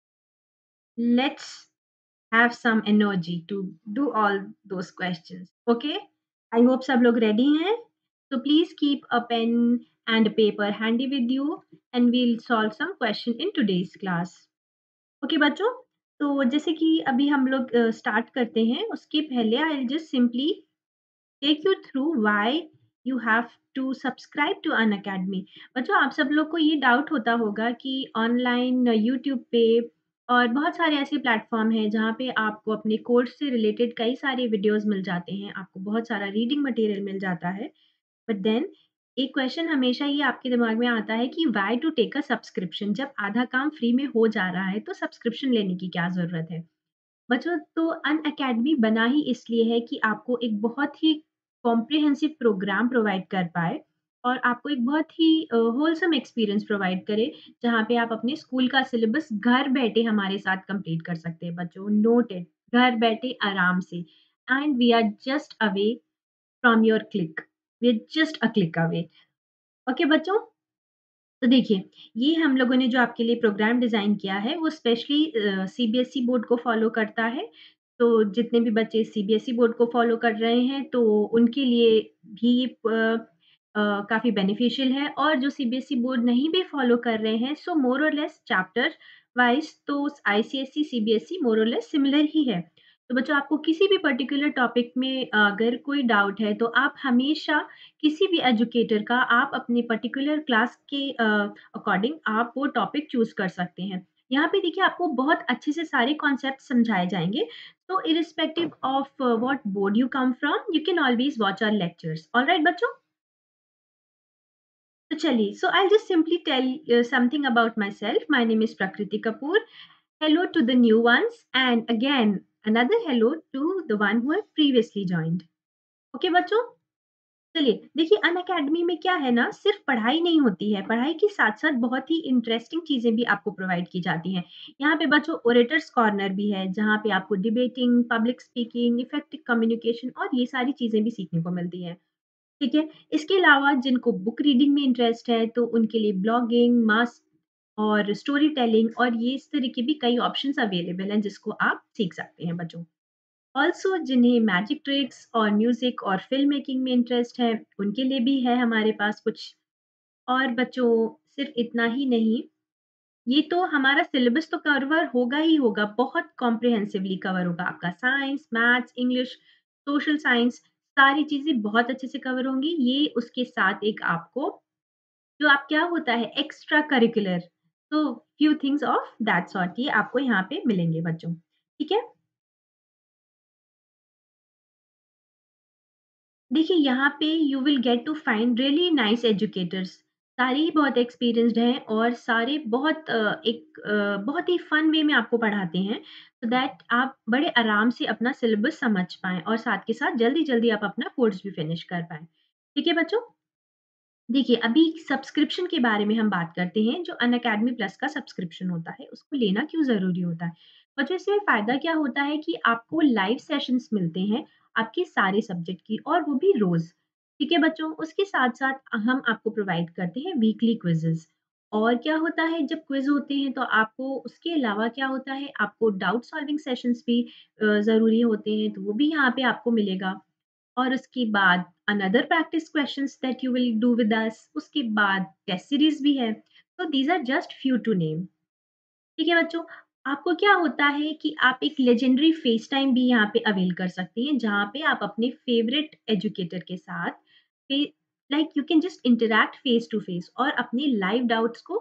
B: let's have some energy to do all those questions. Okay? I hope सब लोग ready हैं. So please keep a pen and a paper handy with you and we'll solve some question in today's class. Okay बच्चों? तो जैसे कि अभी हम लोग स्टार्ट करते हैं उसके पहले I will just simply take you through why you have to subscribe to Unacademy. बच्चों आप सब लोग को ये डाउट होता होगा कि ऑनलाइन यूट्यूब पे और बहुत सारे ऐसे प्लेटफॉर्म हैं जहाँ पे आपको अपने कोर्स से रिलेटेड कई सारे वीडियोस मिल जाते हैं, आपको बहुत सारा रीडिंग मटेरियल मिल जाता है। बट देन एक क्वेश्चन हमेशा ये आपके दिमाग में आता है कि why to take a subscription, जब आधा काम फ्री में हो जा रहा है तो सब्सक्रिप्शन लेने की क्या ज़रूरत है? बच्चों तो अन अकेडमी बना ही इसलिए है कि आपको एक बहुत ही कॉम्प्रिहेंसिव प्रोग्राम प्रोवाइड कर पाए और आपको एक बहुत ही होलसम एक्सपीरियंस प्रोवाइड करे जहाँ पे आप अपने स्कूल का सिलेबस घर बैठे हमारे साथ कंप्लीट कर सकते हैं बच्चों। नोटेड, घर बैठे आराम से and we are just away from your click, we are just a click away. Okay बच्चों, तो देखिए, ये हम लोगों ने जो आपके लिए प्रोग्राम डिज़ाइन किया है, वो स्पेशली अ, सीबीएसई बोर्ड को फ़ॉलो करता है। तो जितने भी बच्चे सीबीएसई बोर्ड को फ़ॉलो कर रहे हैं, तो उनके लिए भी ये प अ, काफ़ी बेनिफिशियल है और जो सीबीएसई बोर्ड नहीं भी फ़ॉलो कर रहे हैं, सो मोर और लेस चैप्टर वाइज़ तो आईसीएसई, सीबीएसई मोर और लेस सिमिलर ही है। तो बच्चों आपको किसी भी पर्टिकुलर टॉपिक में अगर कोई डाउट है, तो आप हमेशा किसी भी एजुकेटर का आप अपने पर्टिकुलर क्लास के अ, अकॉर्डिंग आप वो टॉपिक चूज़ कर सकते हैं। यहाँ पे देखिए आपको बहुत अच्छे से सारे कॉन्सेप्ट समझाए जाएँगे। तो irrespective of what board you come from, you can always watch our lectures. Alright बच्चों? तो चलिए, so I will just simply tell uh, something about myself. My name is Prakriti Kapoor. Hello to the new ones and again another hello to the one who have previously joined. Okay बच्चों, चलिए देखिए Unacademy में क्या है ना, सिर्फ पढ़ाई नहीं होती है, पढ़ाई के साथ-साथ बहुत ही इंटरेस्टिंग चीज़ें भी आपको प्रोवाइड की जाती हैं। यहाँ पे बच्चों ओरेटर्स कॉर्नर भी है, जहाँ पे आपको debating, public speaking, effective communication और ये सारी चीज़ें भी सीखने को मिलती हैं। ठीक है? इसके अलावा जिनको बुक रीडिंग में इंटरेस्ट है, तो उनके लिए ब्लॉगिंग, मास और स्टोरी टेलिंग और ये इस तरह के भी कई ऑप्शंस अवेलेबल हैं, जिसको आप सीख सकते हैं बच्चों। ऑल्सो जिन्हें मैजिक ट्रिक्स और म्यूज़िक और फ़िल्म मेकिंग में इंटरेस्ट है, उनके लिए भी है हमारे पास कुछ। और बच्चों सिर्फ़ इतना ही नहीं, ये तो हमारा सिलेबस तो कवर होगा ही होगा, बहुत कॉम्प्रिहेंसिवली कवर होगा आपका science, maths, English, social science, सारी चीज़ें बहुत अच्छे से कवर होंगी। ये उसके साथ एक आपको जो आप क्या होता है एक्स्ट्रा करिकुलर, तो few things of that sort ये आपको यहाँ पे मिलेंगे बच्चों। ठीक है? देखिए यहाँ पे you will get to find really nice educators. सारे ही बहुत एक्सपीरियंस्ड हैं और सारे बहुत अ, एक अ, बहुत ही फन वे में आपको पढ़ाते हैं सो दैट आप बड़े आराम से अपना सिलेबस समझ पाएँ और साथ के साथ जल्दी-जल्दी आप अपना कोर्स भी फिनिश कर पाएँ। ठीक है बच्चों? देखिए, अभी सब्सक्रिप्शन के बारे में हम बात करते हैं, जो अनअकैडमी प्लस का सब्सक्रिप्शन होता है, उसको लेना क्यों ज़रूरी होता है? बच्चों इसमें फ़ायदा क्या होता है कि आपको लाइव सेशंस मिलते हैं, आपके सारे सब्जेक्ट की और वो भी रोज़। ठीक है बच्चों? उसके साथ-साथ हम आपको प्रोवाइड करते हैं वीकली क्विज़ेज़। और क्या होता है जब क्विज़ होते हैं तो आपको उसके अलावा क्या होता है, आपको डाउट सॉल्विंग सेशंस भी अ, ज़रूरी होते हैं, तो वो भी यहाँ पे आपको मिलेगा। और उसके बाद another practice questions that you will do with us, उसके बाद टेस्ट सीरीज भी है। तो these are just few to name. ठीक है बच्चों, आपको क्या होता है कि आप एक लेजेंडरी फेस टाइम भी यहाँ पे अवेल कर सकते हैं जहाँ पे आप अपने फेवरेट एजुकेटर के साथ like you can just interact face to face और अपने लाइव डाउट्स को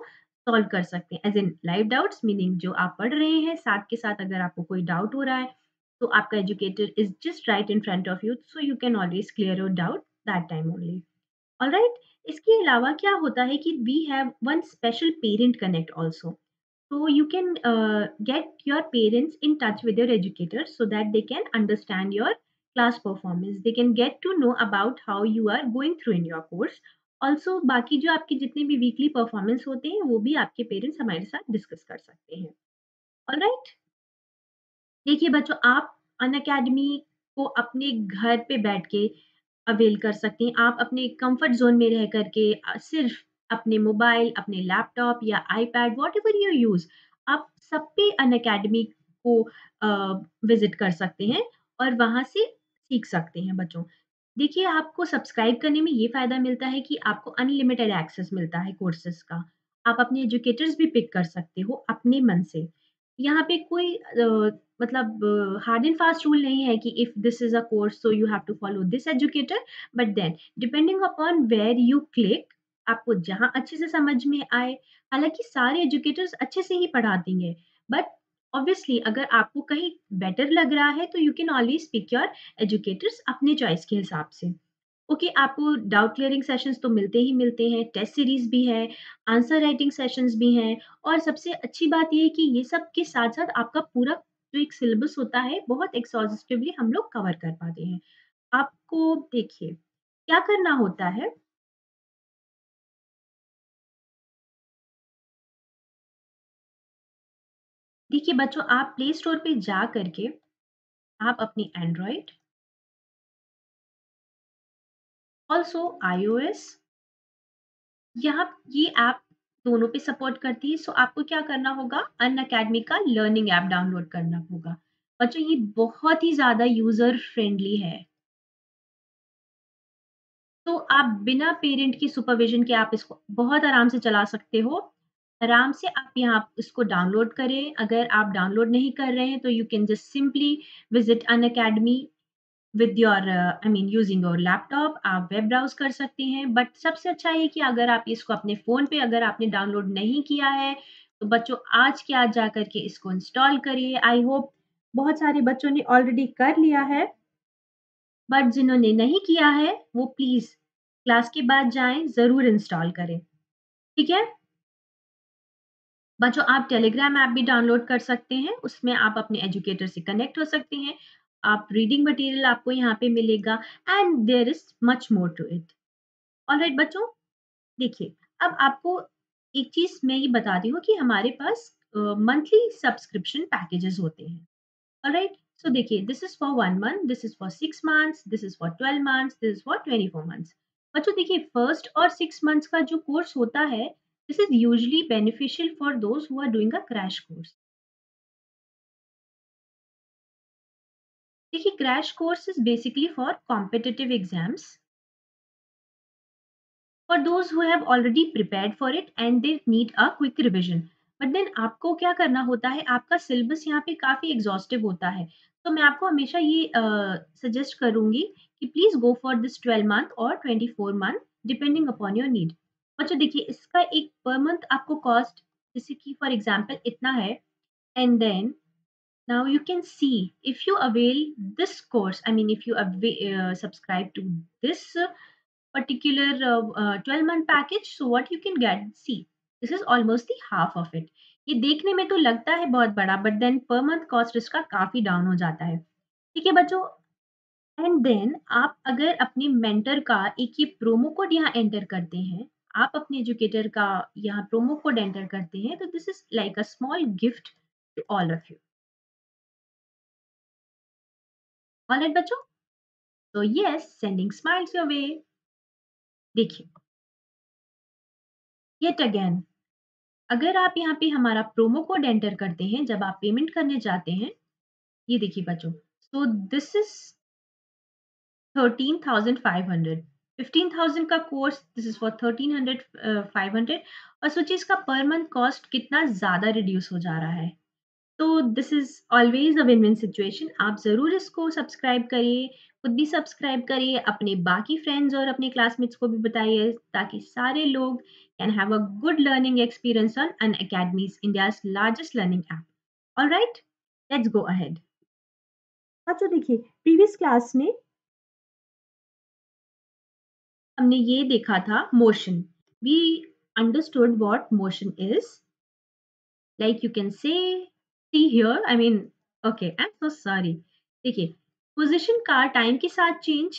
B: सॉल्व कर सकते हैं as in live doubts, meaning जो आप पढ़ रहे हैं साथ के साथ अगर आपको कोई डाउट हो रहा है तो आपका educator is just right in front of you, so you can always clear your doubt that time only. Alright, इसके अलावा क्या होता है कि we have one special parent connect also, so you can uh, get your parents in touch with your educators so that they can understand your class performance, they can get to know about how you are going through in your course। also बाकी जो आपके जितने भी weekly performance होते हैं वो भी आपके पेरेंट्स हमारे साथ डिस्कस कर सकते हैं। ऑलराइट, देखिए बच्चों, आप अनअकैडमी को अपने घर पे बैठ के अवेल कर सकती हैं। आप अपने कंफर्ट ज़ोन में रह कर के अ, सिर्फ़ अपने मोबाइल, अपने लैपटॉप या आईपैड व्हाटएवर यू यूज़, आप सब पे अनअकैडमी को अ, विज़िट कर सकते हैं और वहाँ से सीख सकते हैं बच्चों। देखिए, आपको सब्सक्राइब करने में ये फ़ायदा मिलता है कि आपको अनलिमिटेड एक्सेस मिलता है कोर्सेज़ का। आप अपने एजुकेटर्स भी पिक कर सकते हो अपने मन से। यहाँ पे कोई अ, मतलब हार्ड एंड फास्ट रूल नहीं है कि if this is a course so you have to follow this educator, but then depending upon where you click, आपको जहाँ अच्छे से समझ में आए, हालाँकि सारे एजुकेटर्स अच्छे से ही पढ़ाते हैं, बट ऑब्वियसली अगर आपको कहीं बेटर लग रहा है तो you can always pick your educators अपने चॉइस के हिसाब से। ओके, आपको डाउट क्लियरिंग सेशंस तो मिलते ही मिलते हैं, टेस्ट सीरीज़ भी है, आंसर राइटिंग सेशंस भी हैं और सबसे अच्छी बात ये है कि ये सब के साथ-साथ आपका पूरा जो एक सिलेबस होता है, बहुत एक्सॉस्टिवली हम लोग कवर कर पाते हैं। आपको देखिए, क्या करना होता है, देखिए बच्चों, आप प्ले स्टोर पे जा करके आप अपनी एंड्रॉइड, ऑल्सो आईओएस, यहाँ ये ऐप दोनों पे सपोर्ट करती है, सो आपको क्या करना होगा, अनअकैडमी का लर्निंग ऐप डाउनलोड करना होगा। बच्चों, ये बहुत ही ज़्यादा यूज़र फ्रेंडली है, तो आप बिना पेरेंट की सुपरविज़न के आप इसको बहुत आराम से चला सकते हो। आराम से आप यहाँ इसको डाउनलोड करें, अगर आप डाउनलोड नहीं कर रहे हैं तो you can just simply visit Unacademy with your I mean using your laptop, आप वेब ब्राउज़ कर सकते हैं। बट सबसे अच्छा ये कि अगर आप इसको अपने फ़ोन पे अगर आपने डाउनलोड नहीं किया है, तो बच्चों आज के आज जा कर के इसको इंस्टॉल करिए। आई होप बहुत सारे बच्चों ने ऑलरेडी कर लिया है, बट जिन्होंने नहीं किया है, वो प्लीज़ क्लास के बाद जाएँ, ज़रूर इंस्टॉल करें। ठीक है? बच्चों, आप टेलीग्राम ऐप भी डाउनलोड कर सकते हैं, उसमें आप अपने एजुकेटर से कनेक्ट हो सकते हैं। आप रीडिंग मटीरियल आपको यहाँ पे मिलेगा and there is much more to it. Alright बच्चों, देखिए, अब आपको एक चीज़ मैं ये बताती हूँ कि हमारे पास अ, मंथली सब्सक्रिप्शन पैकेजेज़ होते हैं। ऑलराइट, सो देखिए, this is for one month, this is for six months, this is for twelve months, this is for twenty four months. बच्चों देखिए, फर्स्ट और सिक्स मंथ्स का जो कोर्स होता है, this is usually beneficial for those who are doing a crash course. देखिए, crash course is basically for competitive exams, for those who have already prepared for it and they need a quick revision। But then आपको क्या करना होता है, आपका syllabus यहाँ पे काफ़ी एग्ज़ॉस्टिव होता है। तो मैं आपको हमेशा ये अ, सजेस्ट करूँगी कि please go for this twelve month और twenty four month depending upon your need. बच्चों देखिए, इसका एक पर मंथ आपको कॉस्ट जैसे कि फॉर एग्ज़ाम्पल इतना है, and then now you can see if you avail this course, I mean if you ava- uh, subscribe to this uh, particular uh, uh, twelve month package, so what you can get, see, this is almost the half of it। ये देखने में तो लगता है बहुत बड़ा, but then per month cost इसका काफी डाउन हो जाता है। ठीक है बच्चों, एंड देन आप अगर अपने मेंटर का एक ये प्रोमो कोड यहाँ एंटर करते हैं, आप अपने एजुकेटर का यहाँ प्रोमो कोड एंटर करते हैं, तो this is like a small gift to all of you. Alright बच्चों, तो yes, sending smiles your way. देखिए, येट अगेन, अगर आप यहाँ पे हमारा प्रोमो कोड एंटर करते हैं जब आप पेमेंट करने जाते हैं, ये देखिए बच्चों, सो this is thirteen thousand five hundred, fifteen thousand का course, this is for thirteen hundred five hundred, और सोचिए इसका पर मंथ कॉस्ट कितना ज़्यादा रिड्यूस हो जा रहा है। तो this is always a win win situation. आप ज़रूर इसको सब्सक्राइब करिए, खुद भी सब्सक्राइब करिए, अपने बाकी फ्रेंड्स और अपने क्लासमेट्स को भी बताइए ताकि सारे लोग can have a good learning experience on Unacademy's India's largest learning app. Alright, let's go ahead. अच्छा देखिए, प्रीवियस क्लास में हमने ये देखा था motion. We understood what motion is. Like you can say, see here, I mean, okay, I'm so sorry. देखिए, position का time के साथ चेंज,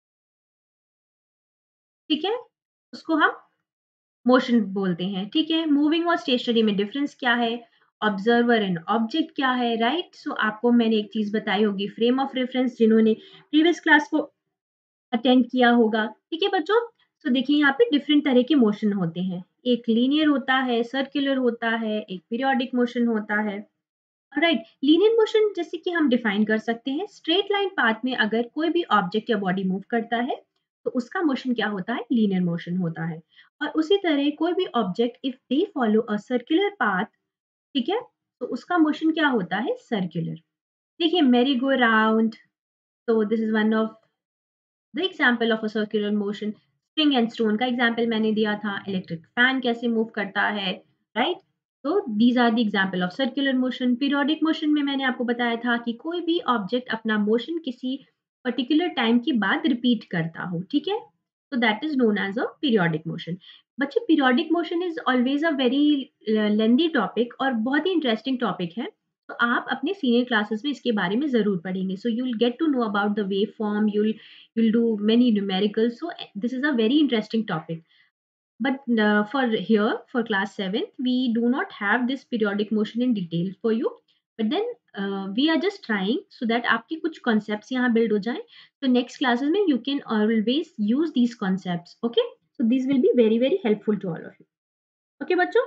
B: ठीक है, उसको हम मोशन बोलते हैं, ठीक है। मूविंग और स्टेशनरी में डिफरेंस क्या है, ऑब्जर्वर एंड ऑब्जेक्ट क्या है, राइट। सो आपको मैंने एक चीज बताई होगी, फ्रेम ऑफ रेफरेंस, जिन्होंने प्रीवियस क्लास को अटेंड किया होगा, ठीक है बच्चों। तो देखिए यहाँ पे डिफरेंट तरह के मोशन होते हैं, एक लीनियर होता है, सर्कुलर होता है, एक पीरियोडिक मोशन होता है। राइट, लीनियर मोशन जैसे कि हम डिफाइन कर सकते हैं, स्ट्रेट लाइन पाथ में अगर कोई भी ऑब्जेक्ट या बॉडी मूव करता है तो उसका मोशन क्या होता है, लीनियर मोशन होता है। और उसी तरह कोई भी object if they follow a circular path, ठीक है, तो उसका मोशन क्या होता है, सर्कुलर। देखिए मेरी गो राउंड, तो this is one of the example of a circular motion. Spring and stone का एग्जाम्पल मैंने दिया था, इलेक्ट्रिक फैन कैसे मूव करता है, राइट। तो these are the example of circular motion. Periodic motion में मैंने आपको बताया था कि कोई भी ऑब्जेक्ट अपना मोशन किसी पर्टिकुलर टाइम के बाद रिपीट करता हो, ठीक है, तो that is known as a periodic motion. बच्चे periodic motion is always a very lengthy topic और बहुत ही इंटरेस्टिंग टॉपिक है। तो आप अपने सीनियर क्लासेस में इसके बारे में जरूर पढ़ेंगे। So you will get to know about the wave form, you you'll do many numericals. So eh, this is a very interesting topic. But uh, for here, for class seventh, we do not have this periodic motion in detail for you. But then uh, we are just trying so that आपके कुछ concepts यहाँ build हो जाएं. So next classes में you can always use these concepts. Okay? So these will be very very helpful to all of you. Okay बच्चों?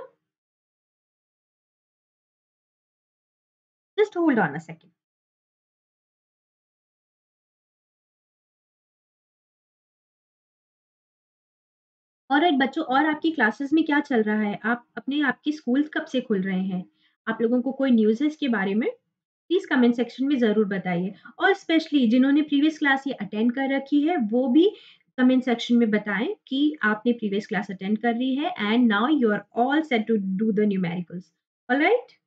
B: Just hold on a second. Alright बच्चों, और आपकी क्लासेस में क्या चल रहा है? आप अपने आपके स्कूल कब से खुल रहे हैं? आप लोगों को कोई न्यूज़ है इसके बारे में? प्लीज़ कमेंट सेक्शन में ज़रूर बताइए। और स्पेशली जिन्होंने प्रीवियस क्लास ये अटेंड कर रखी है, वो भी कमेंट सेक्शन में बताएँ कि आपने प्रीवियस क्लास अटेंड कर ली है and now you are all set to do the numericals. Alright?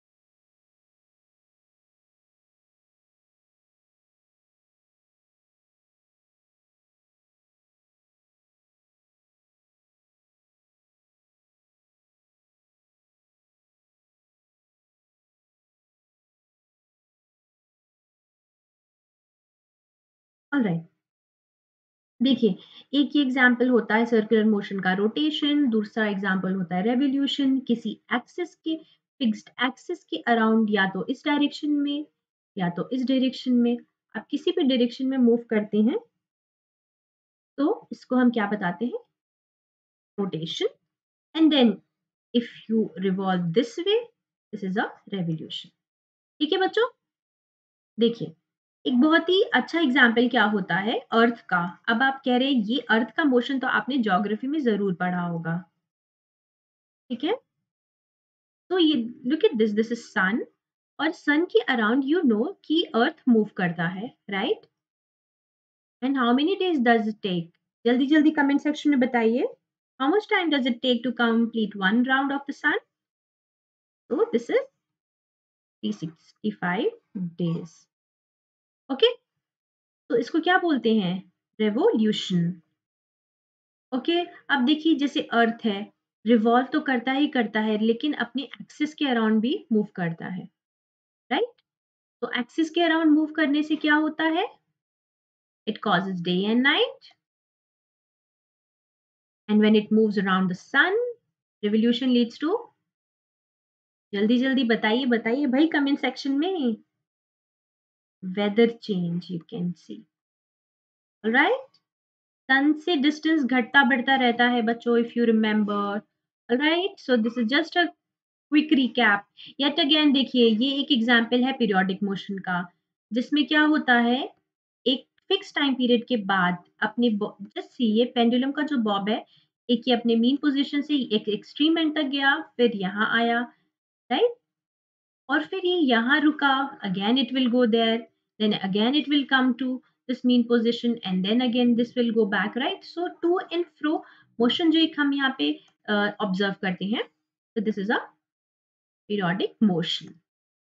B: Alright. देखिए, एक ये एग्जाम्पल होता है सर्कुलर मोशन का रोटेशन, दूसरा एग्जाम्पल होता है रेवोल्यूशन, किसी एक्सिस के फिक्स्ड एक्सिस के अराउंड, या तो इस डायरेक्शन में या तो इस डायरेक्शन में। आप किसी भी डायरेक्शन में मूव करते हैं तो इसको हम क्या बताते हैं, rotation. And then if you revolve this way, this is a revolution. ठीक है बच्चों, देखिए एक बहुत ही अच्छा एग्जाम्पल क्या होता है, अर्थ का। अब आप कह रहे हैं ये अर्थ का मोशन तो आपने ज्योग्राफी में जरूर पढ़ा होगा, ठीक है। तो ये look at this, this is sun, और सन के अराउंड यू नो कि अर्थ मूव करता है, right. And how many days does it take, जल्दी जल्दी कमेंट सेक्शन में बताइए, how much time does it take to complete one round of the sun. So this is three hundred sixty-five days. Okay, तो इसको क्या बोलते हैं, revolution. Okay, अब देखिए जैसे अर्थ है, रिवॉल्व तो करता ही करता है लेकिन अपने एक्सिस के अराउंड भी मूव करता है, राइट। तो एक्सिस के अराउंड मूव करने से क्या होता है, it causes day and night, and when it moves around the sun, revolution leads to, जल्दी जल्दी बताइए बताइए भाई कमेंट सेक्शन में, weather change you can see. Alright, sun से डिस्टेंस घटता बढ़ता रहता है बच्चों, if you remember. Right, so this is just a quick recap. Yet again देखिए, ये एक एग्जांपल है पीरियोडिक मोशन का, जिसमें क्या होता है, एक फिक्स टाइम पीरियड के बाद अपने जस्ट सी, ये पेंडुलम का जो बॉब है, एक ये अपने मीन पोजीशन से एक एक्सट्रीम एंड तक गया, फिर यहाँ आया, राइट, और फिर ये यहाँ रुका, again it will go there, then again it will come to this mean position and then again this will go back, right? So to and fro motion जो एक हम यहाँ पे ऑब्जर्व uh, करते हैं, so this is a periodic motion.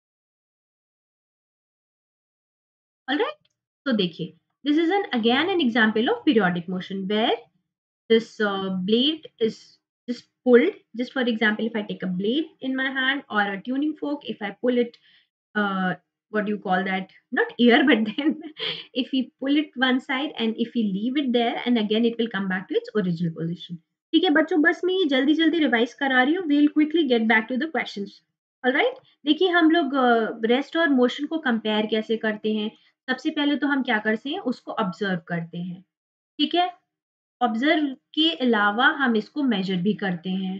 B: All right, so देखिए, this is an again an example of periodic motion where this uh, blade is just pulled. Just for example, if I take a blade in my hand or a tuning fork, if I pull it, uh, what do you call that? Not ear, but then if we pull it one side and if we leave it there, and again it will come back to its original position. ठीक है बच्चों, बस मैं ये जल्दी जल्दी revise करा रही हूँ. We'll quickly get back to the questions. Alright, देखिए हम लोग रेस्ट और मोशन को कंपेयर कैसे करते हैं. सबसे पहले तो हम क्या करते हैं, उसको ऑब्जर्व करते हैं. ठीक है, ऑब्जर्व के अलावा हम इसको मेजर भी करते हैं,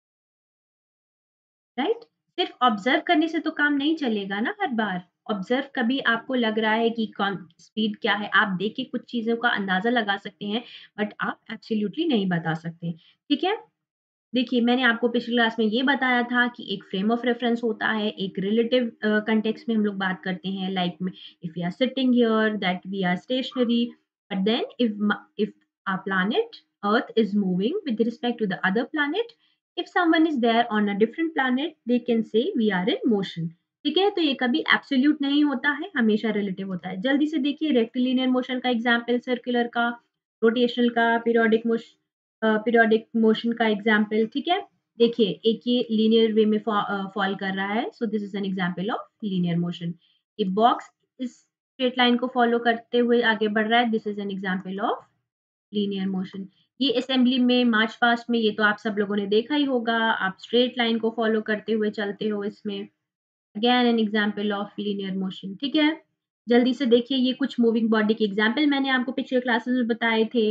B: राइट. सिर्फ ऑब्जर्व करने से तो काम नहीं चलेगा ना हर बार. ऑब्जर्व कभी आपको लग रहा है कि कौन स्पीड क्या है, आप देख के कुछ चीज़ों का अंदाज़ा लगा सकते हैं, बट आप एब्सोल्यूटली नहीं बता सकते. ठीक है? देखिए, मैंने आपको पिछली क्लास में ये बताया था कि एक फ्रेम ऑफ रेफरेंस होता है, एक रिलेटिव अ, कॉन्टेक्स्ट में हम लोग बात करते हैं, लाइक में if we are sitting here that we are stationary, but then if um if a planet earth is moving with respect to the other planet, if someone is there on a different planet, they can say we are in motion. ठीक है? तो ये कभी absolute नहीं होता है, हमेशा relative होता है. जल्दी से देखिए रेक्टिलिनियर मोशन का एग्जांपल, सर्कुलर का, रोटेशनल का, पीरियोडिक मोश पीरियोडिक मोशन का एग्जाम्पल. ठीक है, देखिए एक ये लीनियर वे में फॉल कर रहा है, so this is an example of linear motion. ये बॉक्स इस स्ट्रेट लाइन को फॉलो करते हुए आगे बढ़ रहा है, this is an example of linear motion. ये असेंबली में मार्च पास्ट में ये तो आप सब लोगों ने देखा ही होगा, आप स्ट्रेट लाइन को फॉलो करते हुए चलते हो इसमें, again an example of linear motion. ठीक है, जल्दी से देखिए ये कुछ मूविंग बॉडी के एग्जाम्पल मैंने आपको पिछले क्लासेस में बताए थे.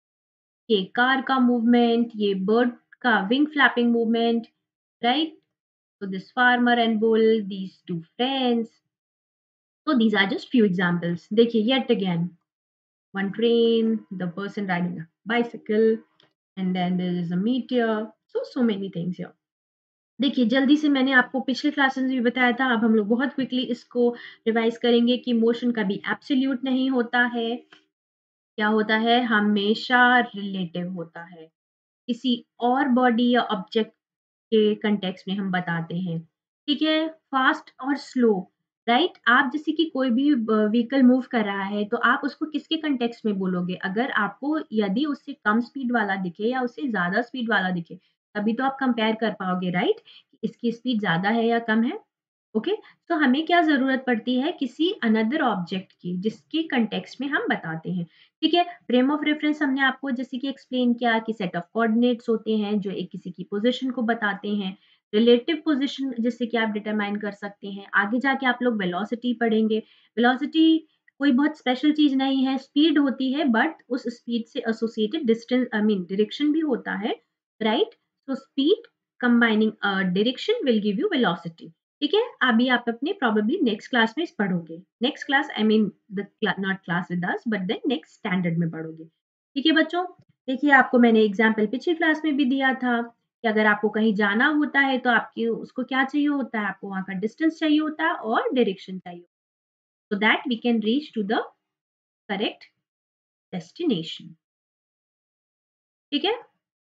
B: ये कार का मूवमेंट, ये बर्ड का wing flapping movement, right. So this farmer and bull, these two friends. So these are just few examples. देखिए yet again, one train, the person riding a bicycle, and then there is a meteor. So so many things here. देखिए जल्दी से मैंने आपको पिछले classes में भी बताया था, अब हम लोग बहुत क्विकली इसको रिवाइज करेंगे कि मोशन कभी एब्सोल्यूट नहीं होता है. क्या होता है, हमेशा रिलेटिव होता है. किसी और बॉडी या ऑब्जेक्ट के कॉन्टेक्स्ट में हम बताते हैं. ठीक है, फास्ट और स्लो, राइट. आप जैसे कि कोई भी व्हीकल मूव कर रहा है तो आप उसको किसके कॉन्टेक्स्ट में बोलोगे, अगर आपको यदि उससे कम स्पीड वाला दिखे या उससे ज़्यादा स्पीड वाला दिखे, तभी तो आप कंपेयर कर पाओगे, राइट. इसकी स्पीड ज़्यादा है या कम है. ओके, तो हमें क्या ज़रूरत पड़ती है, किसी अनदर ऑब्जेक्ट की जिसके कॉन्टेक्स्ट में हम बताते हैं. ठीक है, फ्रेम ऑफ रेफरेंस हमने आपको जैसे कि एक्सप्लेन किया कि सेट ऑफ कोऑर्डिनेट्स होते हैं जो एक किसी की पोजीशन को बताते हैं. रिलेटिव पोजीशन जैसे कि आप डिटरमाइन कर सकते हैं. आगे जाके आप लोग वेलोसिटी पढ़ेंगे. वेलोसिटी कोई बहुत स्पेशल चीज़ नहीं है, स्पीड होती है, बट उस स्पीड से associated distance I mean direction भी होता है, right. So speed combining a direction will give you velocity. ठीक है, अभी आप अपने प्रोबेबली नेक्स्ट क्लास में पढ़ोगे. Next class I mean the not class with us but then next standard में पढ़ोगे. ठीक है बच्चों, देखिए आपको मैंने एग्जाम्पल पिछली क्लास में भी दिया था कि अगर आपको कहीं जाना होता है तो आपकी उसको क्या चाहिए होता है, आपको वहाँ का डिस्टेंस चाहिए होता है और डायरेक्शन चाहिए, so that we can reach to the correct destination. ठीक है,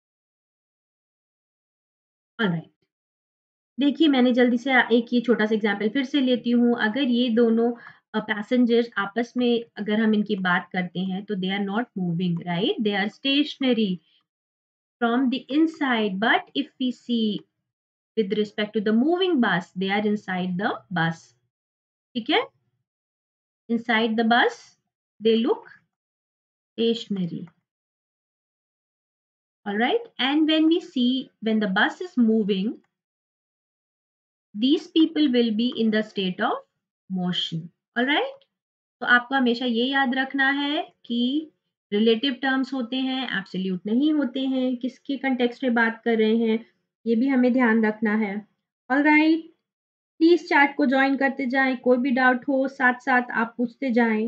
B: ऑलराइट. देखिए मैंने जल्दी से एक ये छोटा सा एग्जाम्पल फिर से लेती हूँ. अगर ये दोनों पैसेंजर्स आपस में अगर हम इनकी बात करते हैं तो they are not moving, right, they are stationary from the inside, but if we see with respect to the moving bus, they are inside the bus. ठीक है, inside the bus they look stationary. All right, and when we see when the bus is moving, these people will be in the state of motion. All right, तो आपको हमेशा ये याद रखना है कि रिलेटिव टर्म्स होते हैं, एब्सोल्यूट नहीं होते हैं. किसके कंटेक्स्ट में बात कर रहे हैं ये भी हमें ध्यान रखना है. ऑल राइट, प्लीज चैट को ज्वाइन करते जाएं, कोई भी डाउट हो साथ साथ आप पूछते जाएं.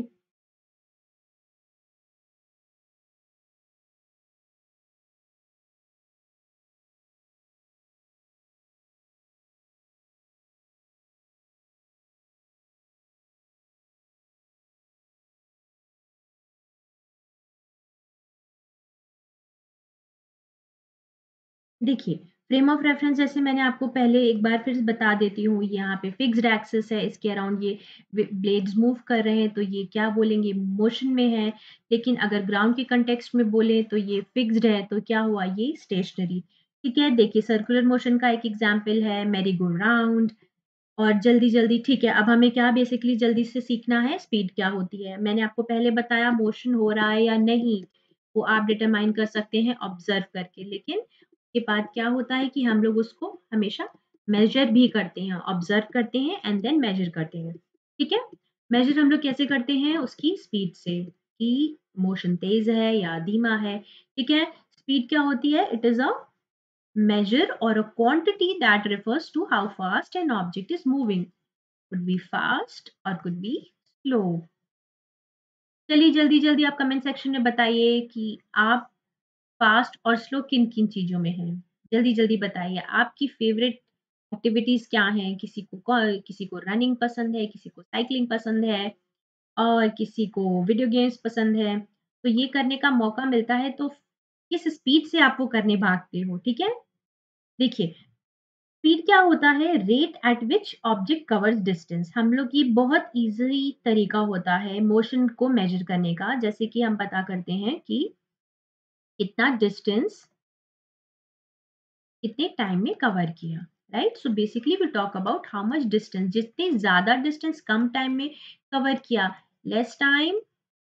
B: देखिए, फ्रेम ऑफ रेफरेंस जैसे मैंने आपको पहले एक बार फिर बता देती हूँ, यहाँ पे फिक्स्ड एक्सिस है, इसके अराउंड ये वे ब्लेड्स मूव कर रहे हैं, तो ये क्या बोलेंगे, मोशन में है। लेकिन अगर ग्राउंड के कॉन्टेक्स्ट में बोले तो ये फिक्स्ड है, तो क्या हुआ, ये स्टेशनरी। ठीक है, देखिए सर्कुलर मोशन का एक एग्ज़ाम्पल है मेरी गो राउंड। और जल्दी-जल्दी ठीक है, अब हमें क्या बेसिकली जल्दी से सीखना है, स्पीड क्या होती है। मैंने आपको पहले बताया मोशन हो रहा है या नहीं, वो आप डिटरमाइन कर सकते हैं ऑब्ज़र्व करके। लेकिन उसके बाद क्या होता है कि हम लोग उसको हमेशा मेज़र भी करते हैं, ऑब्ज़र्व करते हैं एंड देन मेज़र करते हैं। ठीक है? मेज़र हम लोग कैसे करते हैं? उसकी स्पीड से, कि मोशन तेज़ है या धीमा है। ठीक है? स्पीड क्या होती है? It is a measure or a quantity that refers to how fast an object is moving. Could be fast or could be slow. चलिए जल्दी-जल्दी आप कमेंट सेक्शन में बताइए कि आप फास्ट और स्लो किन-किन चीज़ों में हैं? जल्दी-जल्दी बताइए। आपकी फ़ेवरेट एक्टिविटीज़ क्या हैं? किसी को कौ किसी को रनिंग पसंद है, किसी को साइक्लिंग पसंद है और किसी को वीडियो गेम्स पसंद है। तो ये करने का मौका मिलता है तो किस स्पीड से आप वो करने भागते हो, ठीक है? देखिए, स्पीड क्या होता है? Rate at which object covers distance. हम लोग ये बहुत ईज़ी तरीका होता है मोशन को मेज़र करने का। जैसे कि हम पता करते हैं कि कितना डिस्टेंस कितने टाइम में कवर किया, right? So basically we talk about how much distance, जितने ज़्यादा डिस्टेंस कम टाइम में कवर किया, less time,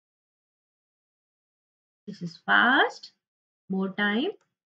B: this is fast, more time,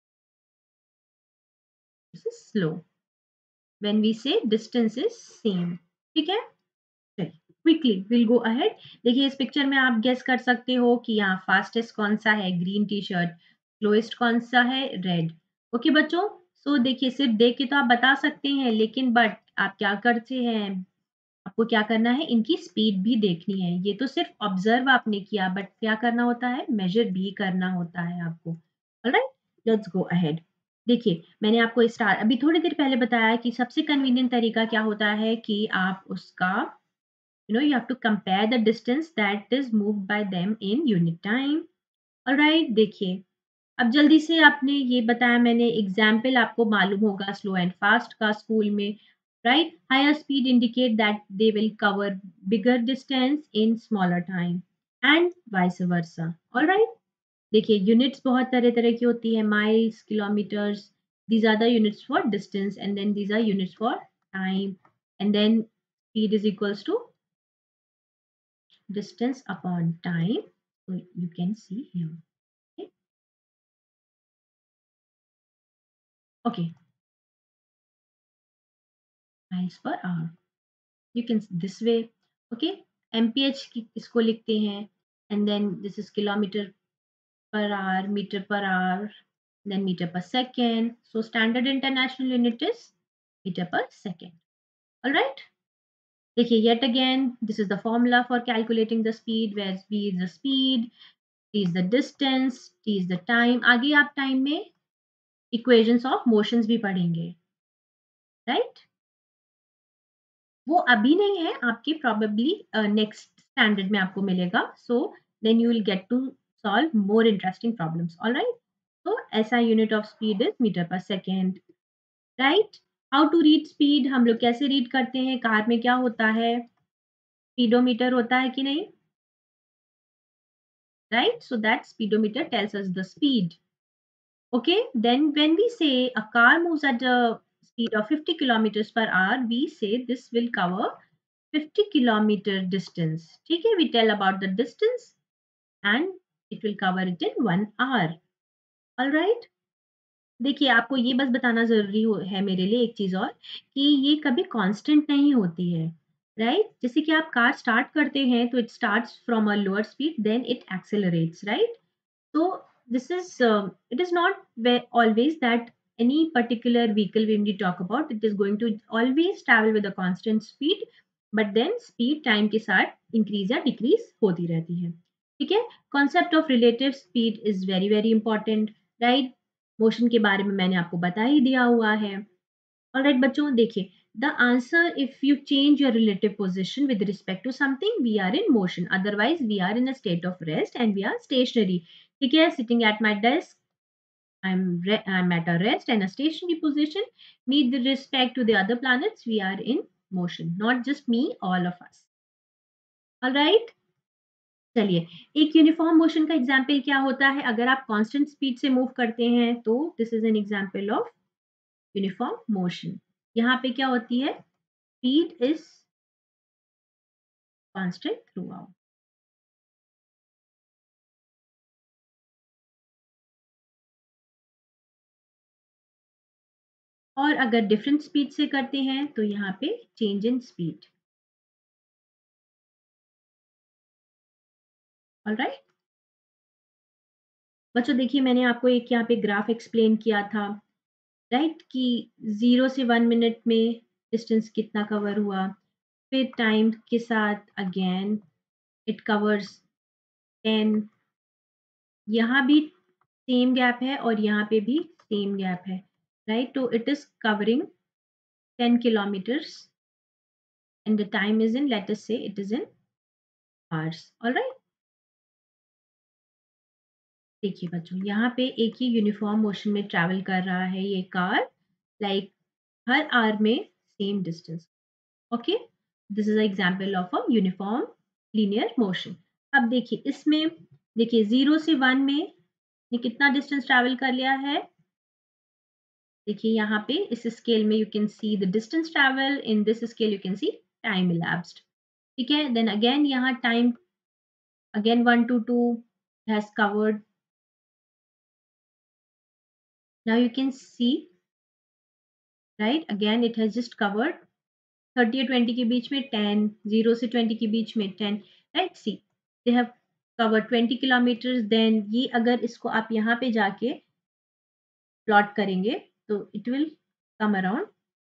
B: this is slow. When we say distance is same, ठीक है? चलिए, क्विकली विल गो अहेड। देखिए इस पिक्चर में आप गेस कर सकते हो कि यहाँ फास्टेस्ट कौन-सा है, ग्रीन टी-शर्ट, स्लोएस्ट कौन-सा है, रेड। ओके बच्चों? सो देखिए सिर्फ़ देख के तो आप बता सकते हैं, लेकिन बट आप क्या करते हैं, आपको क्या करना है, इनकी स्पीड भी देखनी है। ये तो सिर्फ़ ऑब्ज़र्व आपने किया, बट क्या करना होता है, मेज़र भी करना होता है आपको। ऑलराइट? Let's go ahead. देखिए, मैंने आपको स्टार अभी थोड़ी देर पहले बताया कि सबसे कन्वीनिएंट तरीका क्या होता है कि आप उसका you know you have to compare the distance that is moved by them in unit time. alright, देखिए अब जल्दी से आपने ये बताया, मैंने एग्जाम्पल आपको मालूम होगा स्लो एंड फास्ट का स्कूल में, right? Higher speed indicate that they will cover bigger distance in smaller time and vice versa. Alright, देखिए यूनिट्स बहुत तरह तरह की होती है, miles, kilometres, these are the units for distance and then these are units for time, and then speed is equals to distance upon time. So you can see here. Okay. Okay. Miles per hour. You can this way. Okay. M P H की इसको लिखते हैं, and then this is kilometer per hour, meter per hour, then meter per second. So standard international unit is meter per second. All right. देखिए yet again this is the formula for calculating the speed, where v is the speed, t is the distance, t is the time. आगे आप time में equations of motions भी पढ़ेंगे, right? वो अभी नहीं है, आपकी प्रोबेबली नेक्स्ट स्टैंडर्ड में आपको मिलेगा। So then you will get to solve more interesting problems. Alright, तो ऐसा unit of speed is metre per second, right? How to read speed, हम लोग कैसे रीड करते हैं, कार में क्या होता है, स्पीडोमीटर होता है कि नहीं, right? So that speedometer tells us the speed. Okay, then when we say a car moves at a speed of fifty kilometers per hour, we say this will cover fifty kilometer distance. ठीक है, we tell about the distance and it will cover it in one hour. All right? देखिए आपको ये बस बताना ज़रूरी हो है मेरे लिए एक चीज़ और, कि ये कभी कांस्टेंट नहीं होती है, राइट? जैसे कि आप कार स्टार्ट करते हैं तो it starts from a lower speed then it accelerates, right? So this is uh, it is not ve- always that any particular vehicle when we talk about it is going to always travel with a constant speed, but then speed time के साथ increase या decrease होती रहती है, ठीक है? Concept of relative speed is very very important, right? Motion के बारे में मैंने आपको बता ही दिया हुआ है। ऑलराइट बच्चों, देखिए the answer if you change your relative position with respect to something, we are in motion, otherwise we are in a state of rest and we are stationary. ठीक है, sitting at my desk, I'm, re- I'm at a rest and a stationary position. With respect to the other planets, we are in motion. Not just me, all of us. All right. चलिए, एक uniform motion का example क्या होता है? अगर आप constant speed से move करते हैं तो this is an example of uniform motion. यहाँ पे क्या होती है? Speed is constant throughout. और अगर डिफरेंट स्पीड से करते हैं तो यहाँ पे चेंज इन स्पीड. ऑलराइट बच्चों, देखिए मैंने आपको एक यहाँ पे ग्राफ एक्सप्लेन किया था, राइट right? कि जीरो से वन मिनट में डिस्टेंस कितना कवर हुआ, फिर टाइम के साथ अगेन इट कवर्स टेन. यहाँ भी सेम गैप है और यहाँ पे भी सेम गैप है, राइट? तो it is covering ten kilometres and the time is in, let us say it is in hours. All right. देखिए बच्चों, यहाँ पे एक ही यूनिफॉर्म मोशन में ट्रैवल कर रहा है ये कार, लाइक हर आवर में same distance. Okay, this is example of a uniform linear motion. अब देखिए इसमें, देखिए जीरो से वन में ये कितना डिस्टेंस ट्रैवल कर लिया है? देखिए यहाँ पे इस स्केल में you can see the distance travel, in this scale you can see time elapsed. ठीक है, देन अगेन यहाँ time again one to two has covered. Now you can see, right, again it has just covered thirty और twenty के बीच में ten, zero से twenty के बीच में ten, right? See, they have covered twenty kilometers. Then ये अगर इसको आप यहाँ पे जाके प्लॉट करेंगे तो it will come around.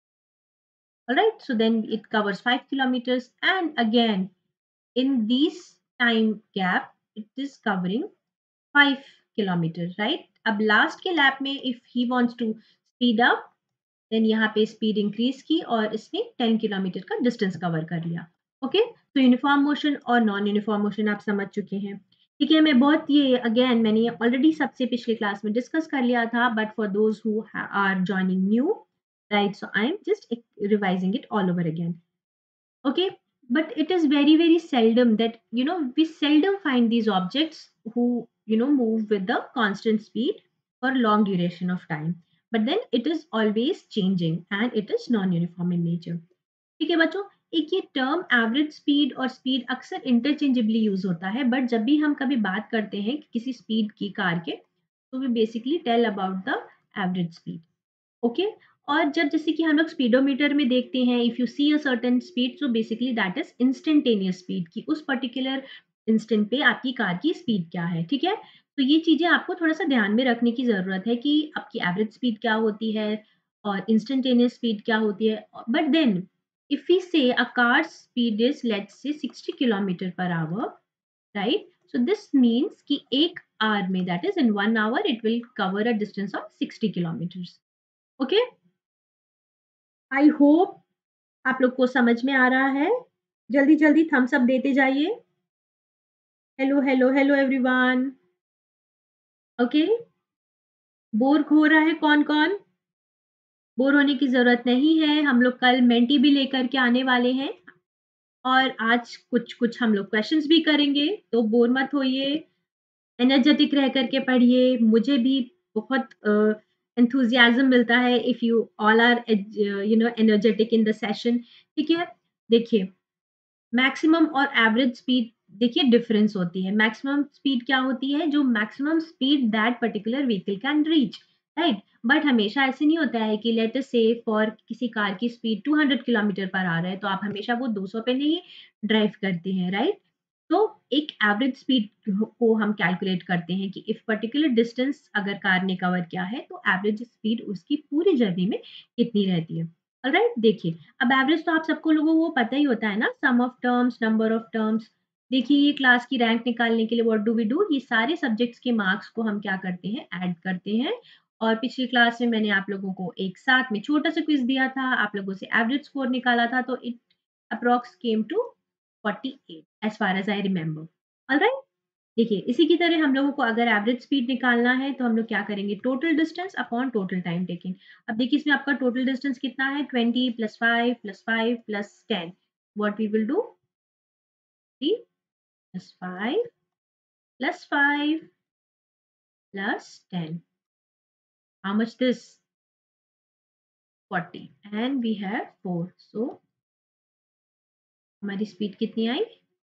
B: All right, so then it covers five kilometers, and again in this time gap it is covering five kilometers, right? अब लास्ट के लैप में if he wants to speed up, then यहाँ पे speed increase की और इसने ten kilometre का distance cover कर लिया. ओके, तो यूनिफॉर्म मोशन और नॉन यूनिफॉर्म मोशन आप समझ चुके हैं. ठीक है, मैं बहुत ये अगेन मैंने ये ऑलरेडी सबसे पिछले क्लास में डिस्कस कर लिया था, but for those who are joining new, right, so I am just revising it all over again. Okay, but it is very very seldom that, you know, we seldom find these objects who, you know, move with the constant speed for long duration of time, but then it is always changing and it is non-uniform in nature. ठीक है बच्चों, एक ये term average speed और speed अक्सर interchangeably use होता है, but जब भी हम कभी बात करते हैं किसी स्पीड की कार के, तो we basically tell about the average speed. Okay, और जब जैसे कि हम लोग स्पीडोमीटर में देखते हैं, if you see a certain speed, so basically that is instantaneous speed, की उस पर्टिकुलर इंस्टेंट पे आपकी कार की स्पीड क्या है. ठीक है, तो ये चीजें आपको थोड़ा सा ध्यान में रखने की जरूरत है कि आपकी एवरेज स्पीड क्या होती है और इंस्टेंटेनियस स्पीड क्या होती है. But then if we say a car's speed is, let's say, sixty kilometer per hour, right? So this means कि एक hour में, that is in one hour, it will cover a distance of sixty kilometers. Okay, I hope आप लोग को समझ में आ रहा है. जल्दी जल्दी थम्स अप देते जाइए. Hello hello hello everyone. Okay, bore हो रहा है कौन कौन? बोर होने की जरूरत नहीं है, हम लोग कल मेंटी भी लेकर के आने वाले हैं और आज कुछ कुछ हम लोग क्वेश्चंस भी करेंगे, तो बोर मत होइए, एनर्जेटिक रह करके पढ़िए. मुझे भी बहुत एंथुजियाज्म uh, मिलता है if you all are you know energetic in the session. ठीक है, देखिए मैक्सिमम और एवरेज स्पीड, देखिए डिफरेंस होती है. मैक्सिमम स्पीड क्या होती है? जो maximum speed that particular vehicle can reach, right? But हमेशा ऐसे नहीं होता है कि लेट अस से फॉर किसी कार की स्पीड टू हंड्रेड किलोमीटर पर आ रहा है तो आप हमेशा वो दो सौ पे नहीं ड्राइव करते हैं, राइट? तो एक एवरेज स्पीड को हम कैलकुलेट करते हैं कि इफ पर्टिकुलर डिस्टेंस अगर कार ने कवर किया है तो एवरेज स्पीड उसकी पूरी जर्नी में कितनी रहती है. ऑलराइट, देखिए अब एवरेज तो आप सबको लोगों को पता ही होता है ना, sum of terms, number of terms. देखिए ये क्लास की रैंक निकालने के लिए व्हाट डू वी डू, ये सारे सब्जेक्ट्स के मार्क्स को हम क्या करते हैं, ऐड करते हैं. और पिछली क्लास में मैंने आप लोगों को एक साथ में छोटा सा क्विज दिया था, आप लोगों से एवरेज स्कोर निकाला था, तो it approx came to forty-eight as far as I remember. All right. देखिए इसी की तरह हम लोगों को अगर एवरेज स्पीड निकालना है तो हम लोग क्या करेंगे, total distance upon total time taking. अब देखिए इसमें आपका टोटल डिस्टेंस कितना है, twenty plus five plus five plus ten. What we will do, three plus five plus five plus ten. How much this, forty and we have four, so हमारी स्पीड कितनी आई,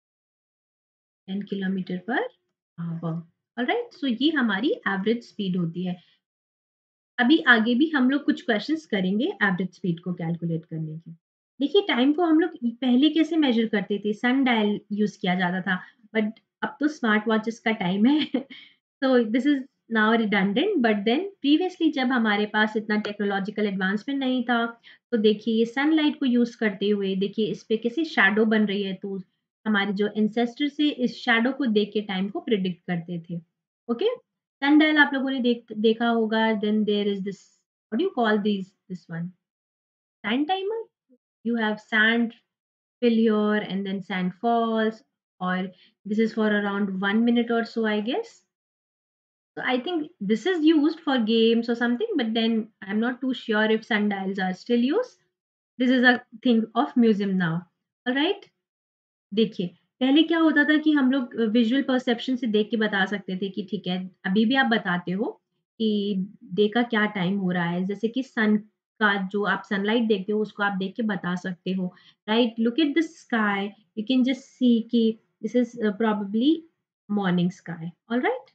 B: ten kilometre per hour. Alright, so ये हमारी average speed होती है। अभी आगे भी हम लोग कुछ क्वेश्चंस करेंगे एवरेज स्पीड को कैलकुलेट करने के। देखिए टाइम को हम लोग पहले कैसे मेजर करते थे, सन डायल यूज किया जाता था, बट अब तो स्मार्ट वॉचेस का टाइम है so this is now redundant, but then previously जब हमारे पास इतना टेक्नोलॉजिकल एडवांसमेंट नहीं था, तो देखिए ये सनलाइट को यूज करते हुए देखिए इस पे कैसे शैडो बन रही है, तो हमारे जो एंसेस्टर से इस शैडो को देख के टाइम को प्रिडिक्ट करते थे। ओके, sundial आप लोगों ने देख देखा होगा, then there is this, what do you call these, this one, sand timer, you have sand fill here and then sand falls, or this is for around one minute or so I guess. So I think this is used for games or something, but then I'm not too sure if sundials are still used. This is a thing of museum now. All right, देखिए, पहले क्या होता था कि हम लोग visual perception से देख के बता सकते थे कि ठीक है, अभी भी आप बताते हो कि डे का क्या टाइम हो रहा है। जैसे कि सन का जो आप सनलाइट देखते हो, उसको आप देख के बता सकते हो, right? Look at the sky, you can just see कि this is probably morning sky, alright?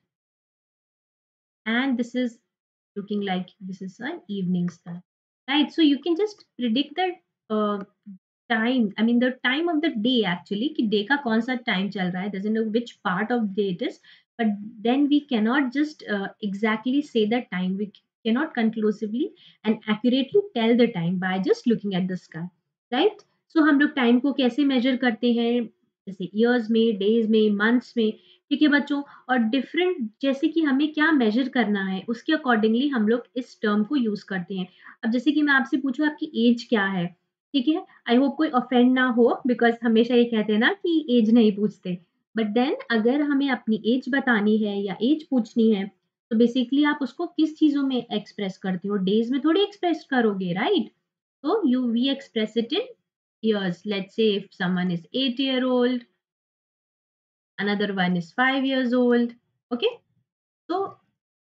B: And this is looking like this is an evening star, right? So you can just predict the uh, time, I mean the time of the day actually, कि day का कौन सा time चल रहा है, doesn't know which part of day it is, but then we cannot just uh, exactly say the time, we cannot conclusively and accurately tell the time by just looking at the sky, right? So हम लोग time को कैसे measure करते हैं, जैसे years में, days में, months में, ठीक है बच्चों? और डिफरेंट जैसे कि हमें क्या मेज़र करना है, उसके अकॉर्डिंगली हम लोग इस टर्म को यूज़ करते हैं। अब जैसे कि मैं आपसे पूछूँ आपकी ऐज क्या है? ठीक है? आई होप कोई ऑफेंड ना हो, बिकॉज़ हमेशा ये कहते हैं ना कि ऐज नहीं पूछते। बट देन अगर हमें अपनी ऐज बतानी है या ऐज पूछनी है, तो बेसिकली आप उसको किस चीज़ों में एक्सप्रेस करते हो? डेज़ में थोड़ी एक्सप्रेस करोगे, राइट? तो you we express it in years. Let's say if someone is eight year old, another one is five years old. Okay, so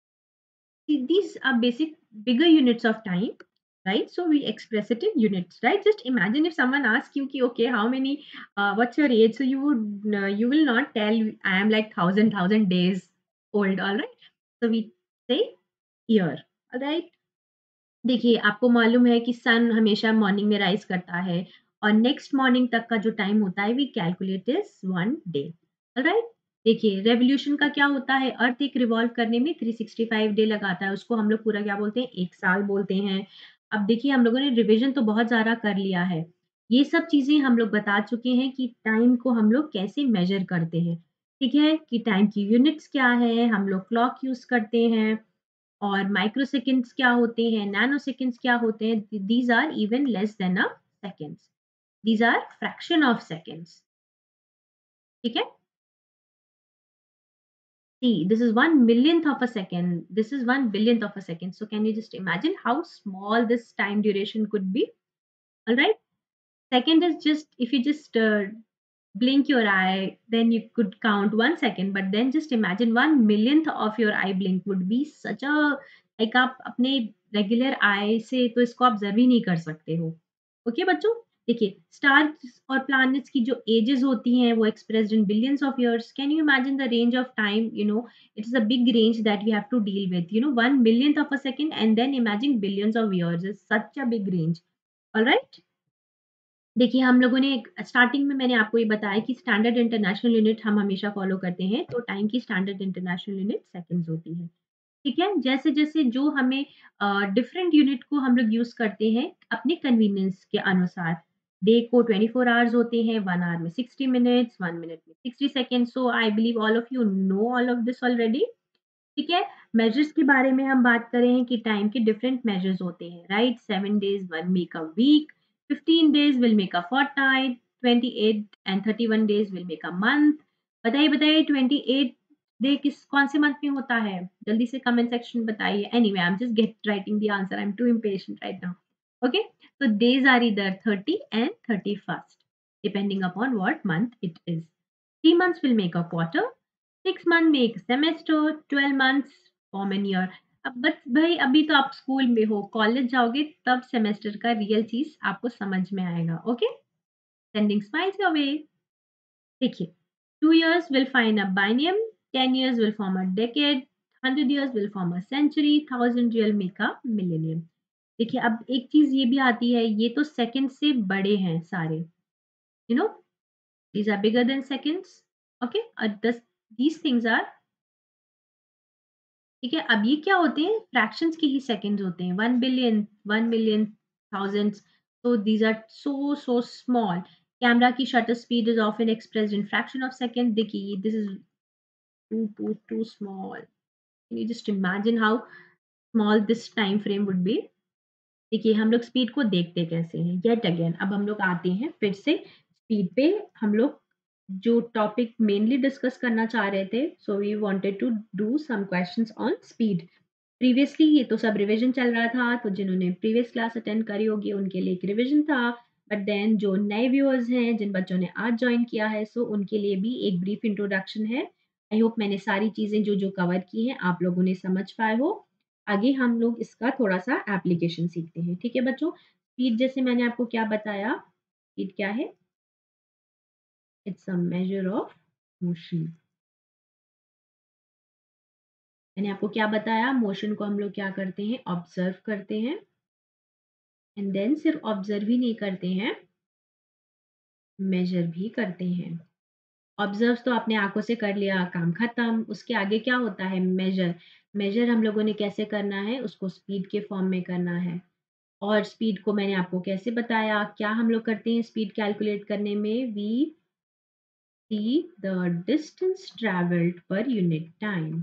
B: these are basic bigger units of time, right? So we express it in units, right? Just imagine if someone asks you ki, okay, how many uh, what's your age, so you would uh, you will not tell I am like thousand thousand days old, all right? So we say year, all right? देखिए, आपको मालूम है कि सन हमेशा morning में rise करता है और नेक्स्ट मॉर्निंग तक का जो टाइम होता है, we calculate is one day, alright? देखिए, रेवोल्यूशन का क्या होता है, अर्थ एक रिवॉल्व करने में थ्री सिक्सटी फाइव डे लगाता है, उसको हम लोग पूरा क्या बोलते हैं, एक साल बोलते हैं। अब देखिए, हम लोगों ने रिविज़न तो बहुत ज़्यादा कर लिया है। ये सब चीज़ें हम लोग बता चुके हैं कि टाइम को हम लोग कैसे मेज़र करते हैं, ठीक है? कि टाइम की यूनिट्स क्या है, हम लोग क्लॉक यूज़ करते हैं, और माइक्रोसेकंड्स क्या होते हैं, नैनोसेकंड्स क्या होते हैं, these are even less than a seconds, these are fraction of seconds, ठीक है? See, this is one millionth of a second, this is one billionth of a second, so can you just imagine how small this time duration could be? All right? Second is just, if you just uh, blink your eye, then you could count one second, but then just imagine one millionth of your eye blink would be such a, like आप अपने regular आई से तो इसको observe ही नहीं कर सकते हो। ओके बच्चों, देखिए स्टार्स और प्लैनेट्स की जो एजेस होती हैं वो expressed in billions of years. Can you imagine the range of time, you know it is a big range that we have to deal with, you know one millionth of a second and then imagine billions of years is such a big range. Alright, देखिए, हम लोगों ने starting में मैंने आपको ये बताया कि स्टैंडर्ड इंटरनेशनल यूनिट हम हमेशा फ़ॉलो करते हैं, तो टाइम की स्टैंडर्ड इंटरनेशनल यूनिट सेकंड्स होती है, ठीक है? जैसे-जैसे जो हमें अ, डिफरेंट यूनिट को हम लोग यूज़ करते हैं अपने कन्वीनियंस के अनुसार। डे को ट्वेंटी फोर आवर्स होते हैं, वन आवर में सिक्सटी मिनट्स, वन मिनट में sixty seconds, so I believe all of you know all of this already. ठीक है? मेजर्स के बारे में हम बात करें कि टाइम के डिफरेंट मेजर्स होते हैं, right? Seven days will make a week, fifteen days will make a fortnight, twenty eight and thirty one days will make a month. बताइए, बताइए ट्वेंटी एट डे किस कौन से मंथ में होता है? जल्दी से कमेंट सेक्शन में बताइए। Anyway I am just get writing the answer, I am too impatient right now. Okay, so days are either thirty and thirty-first, depending upon what month it is. Three months will make a quarter, six months make a semester, twelve months form an year. अब बस भाई अभी तो आप school में हो, college जाओगे तब सेमेस्टर का रियल चीज आपको समझ में आएगा। Okay, sending smiles your way. देखिए, two years will find a biennium, ten years will form a decade, one hundred years will form a century, one thousand will make a millennium. देखिए, अब एक चीज़ ये भी आती है, ये तो सेकंड से बड़े हैं सारे, you know, these are bigger than seconds, okay? Uh, this, these things are, ठीक है? अब ये क्या होते हैं? फ्रैक्शंस के ही सेकंड्स होते हैं, one billion, one million, thousands, so these are so so small. Camera की shutter speed is often expressed in fraction of second. देखिए, this is too too too small. Can you just imagine how small this time frame would be? देखिए, हम लोग speed को देखते कैसे हैं? Yet again अब हम लोग आते हैं फिर से स्पीड पे। हम लोग जो टॉपिक मेनली डिस्कस करना चाह रहे थे, so we wanted to do some questions on speed. Previously ये तो सब रिवीजन चल रहा था, तो जिन्होंने प्रीवियस क्लास अटेंड करी होगी उनके लिए एक रिवीजन था। बट देन जो नए व्यूअर्स हैं, जिन बच्चों ने आज ज्वाइन किया है, सो उनके लिए भी एक ब्रीफ इंट्रोडक्शन है। आई होप मैंने सारी चीज़ें जो जो कवर की हैं आप लोगों ने समझ पाए हो। आगे हम लोग इसका थोड़ा-सा एप्लीकेशन सीखते हैं, ठीक है बच्चों? स्पीड जैसे मैंने आपको क्या बताया, स्पीड क्या है? It's a measure of motion. मैंने आपको क्या बताया? मोशन को हम लोग क्या करते हैं? ऑब्जर्व करते हैं एंड देन सिर्फ ऑब्जर्व ही नहीं करते हैं, मेजर भी करते हैं। ऑब्जर्व तो आपने आँखों से कर लिया, काम खत्म। उसके आगे क्या होता है? मेजर। मेजर हम लोगों ने कैसे करना है? उसको स्पीड के फॉर्म में करना है। और स्पीड को मैंने आपको कैसे बताया? क्या हम लोग करते हैं स्पीड कैलकुलेट करने में? We see the distance travelled per unit time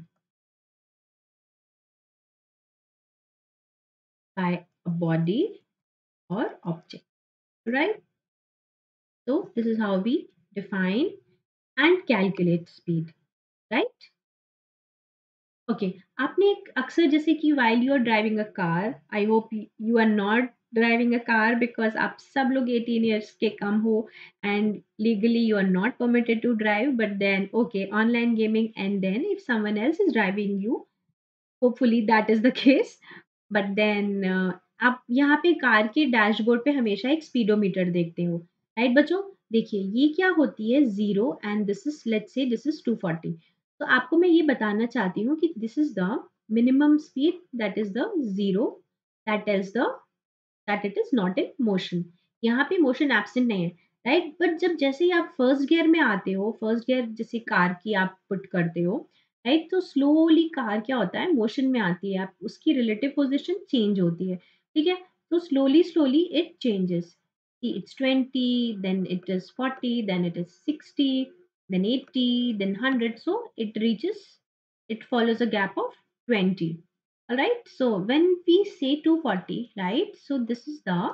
B: by a body और object, right? So this is how we define and calculate speed, right? Okay, आपने एक अक्सर जैसे कि while you are driving a car, I hope you are not driving a car because आप सब लोग eighteen years के कम हो and legally you are not permitted to drive, but then okay, online gaming and then if someone else is driving you, hopefully that is the case, but then आप यहाँ पे car के dashboard पे हमेशा एक स्पीडोमीटर देखते हो, right बच्चों? देखिए, ये क्या होती है? Zero and this is, let's say this is two forty. तो आपको मैं ये बताना चाहती हूँ कि this is the minimum speed, that is the zero, that is the that it is not in motion. यहाँ पे मोशन एब्सेंट नहीं है, राइट? बट जब जैसे ही आप फर्स्ट गियर में आते हो, फर्स्ट गियर जैसे कार की आप पुट करते हो, राइट? तो स्लोली कार क्या होता है? मोशन में आती है, आप उसकी रिलेटिव पोजिशन चेंज होती है, ठीक है? तो slowly slowly it changes, it's twenty, then it is forty, then it is sixty, then eighty, then one hundred, so it reaches, it follows a gap of twenty. All right, so when we say two forty, right, so this is the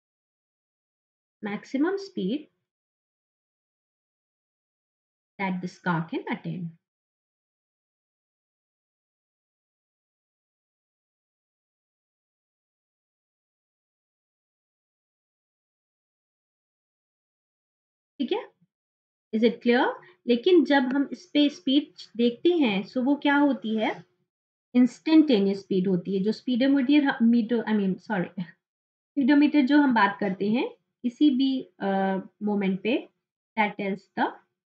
B: maximum speed that this car can attain. ठीक है? Is it clear? लेकिन जब हम इस पे speed देखते हैं, सो वो क्या होती है? इंस्टेंटेनियस स्पीड होती है। जो speedometer metre I mean sorry speedometer जो हम बात करते हैं किसी भी मोमेंट पे, that tells the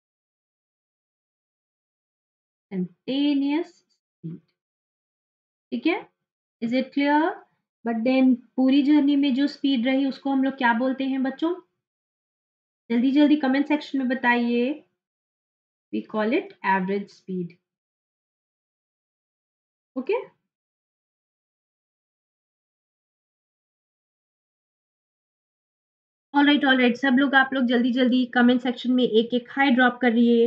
B: instantaneous speed, ठीक है? Is it clear? But then पूरी जर्नी में जो स्पीड रही उसको हम लोग क्या बोलते हैं बच्चों? जल्दी जल्दी कमेंट सेक्शन में बताइए। We call it average speed, okay? Alright alright, सब लोग आप लोग जल्दी जल्दी कमेंट सेक्शन में एक एक हाई ड्रॉप करिए।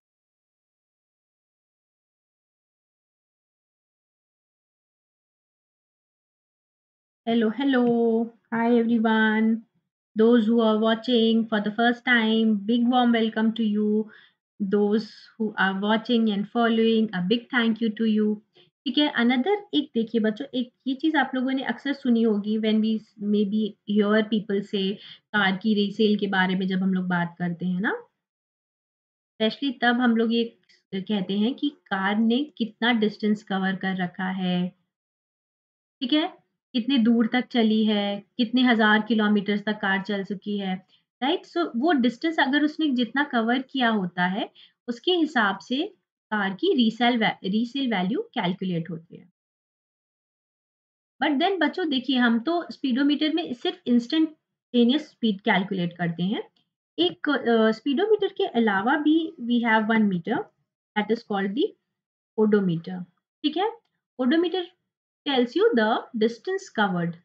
B: Hello, hello. Hi, everyone. Those who are watching for the first time, big warm welcome to you. those who are watching and following, a big thank you to you. ठीक है, another एक देखिए बच्चों, एक ये चीज़ आप लोगों ने अक्सर सुनी होगी when we may be hear people से कार की रीसेल के बारे में जब हम लोग बात करते हैं ना, स्पेशली तब हम लोग ये कहते हैं कि कार ने कितना डिस्टेंस कवर कर रखा है, ठीक है? कितने दूर तक चली है, कितने हज़ार किलोमीटर्स तक कार चल चुकी है, राइट? सो वो डिस्टेंस अगर उसने जितना कवर किया होता है, उसके हिसाब से कार की रीसेल वै रीसेल वैल्यू कैलकुलेट होती है। बट देन बच्चों देखिए, हम तो स्पीडोमीटर में सिर्फ इंस्टेंटेनियस स्पीड कैलकुलेट करते हैं। एक अ, स्पीडोमीटर के अलावा भी we have one metre that is called the odometer, ठीक है? Odometer tells you the distance covered.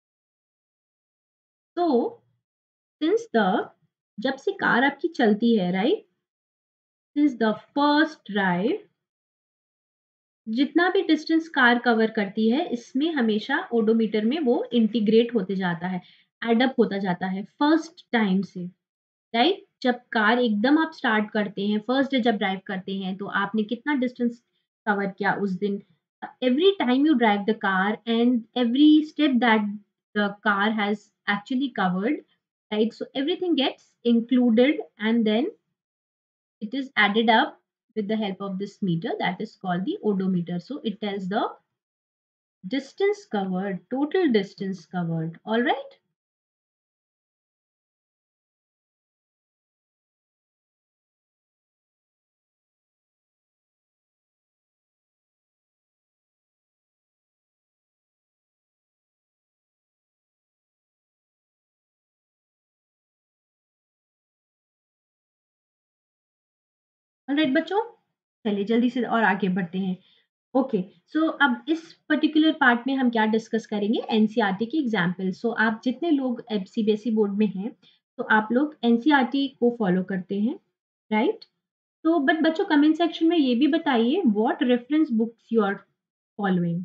B: तो सिंस द जब से कार आपकी चलती है, right, since the first drive, जितना भी डिस्टेंस कार कवर करती है, इसमें हमेशा ओडोमीटर में वो इंटीग्रेट होते जाता है, एड अप होता जाता है फर्स्ट टाइम से, राइट? जब कार एकदम आप स्टार्ट करते हैं, फर्स्ट डे जब ड्राइव करते हैं, तो आपने कितना डिस्टेंस कवर किया उस दिन। Every time you drive the car and every step that the car has actually covered, right? So everything gets included and then it is added up with the help of this meter that is called the odometer. So it tells the distance covered, total distance covered. All right. All right, बच्चों, चलिए जल्दी से और आगे बढ़ते हैं। Okay, सो अब इस पर्टिकुलर पार्ट में हम क्या डिस्कस करेंगे, एनसीईआरटी की एग्जाम्पल। सो आप जितने लोग सीबीएसई बोर्ड में हैं, तो आप लोग एनसीईआरटी को फॉलो करते हैं, राइट? तो बट बच्चों, कमेंट सेक्शन में ये भी बताइए what reference books you are following.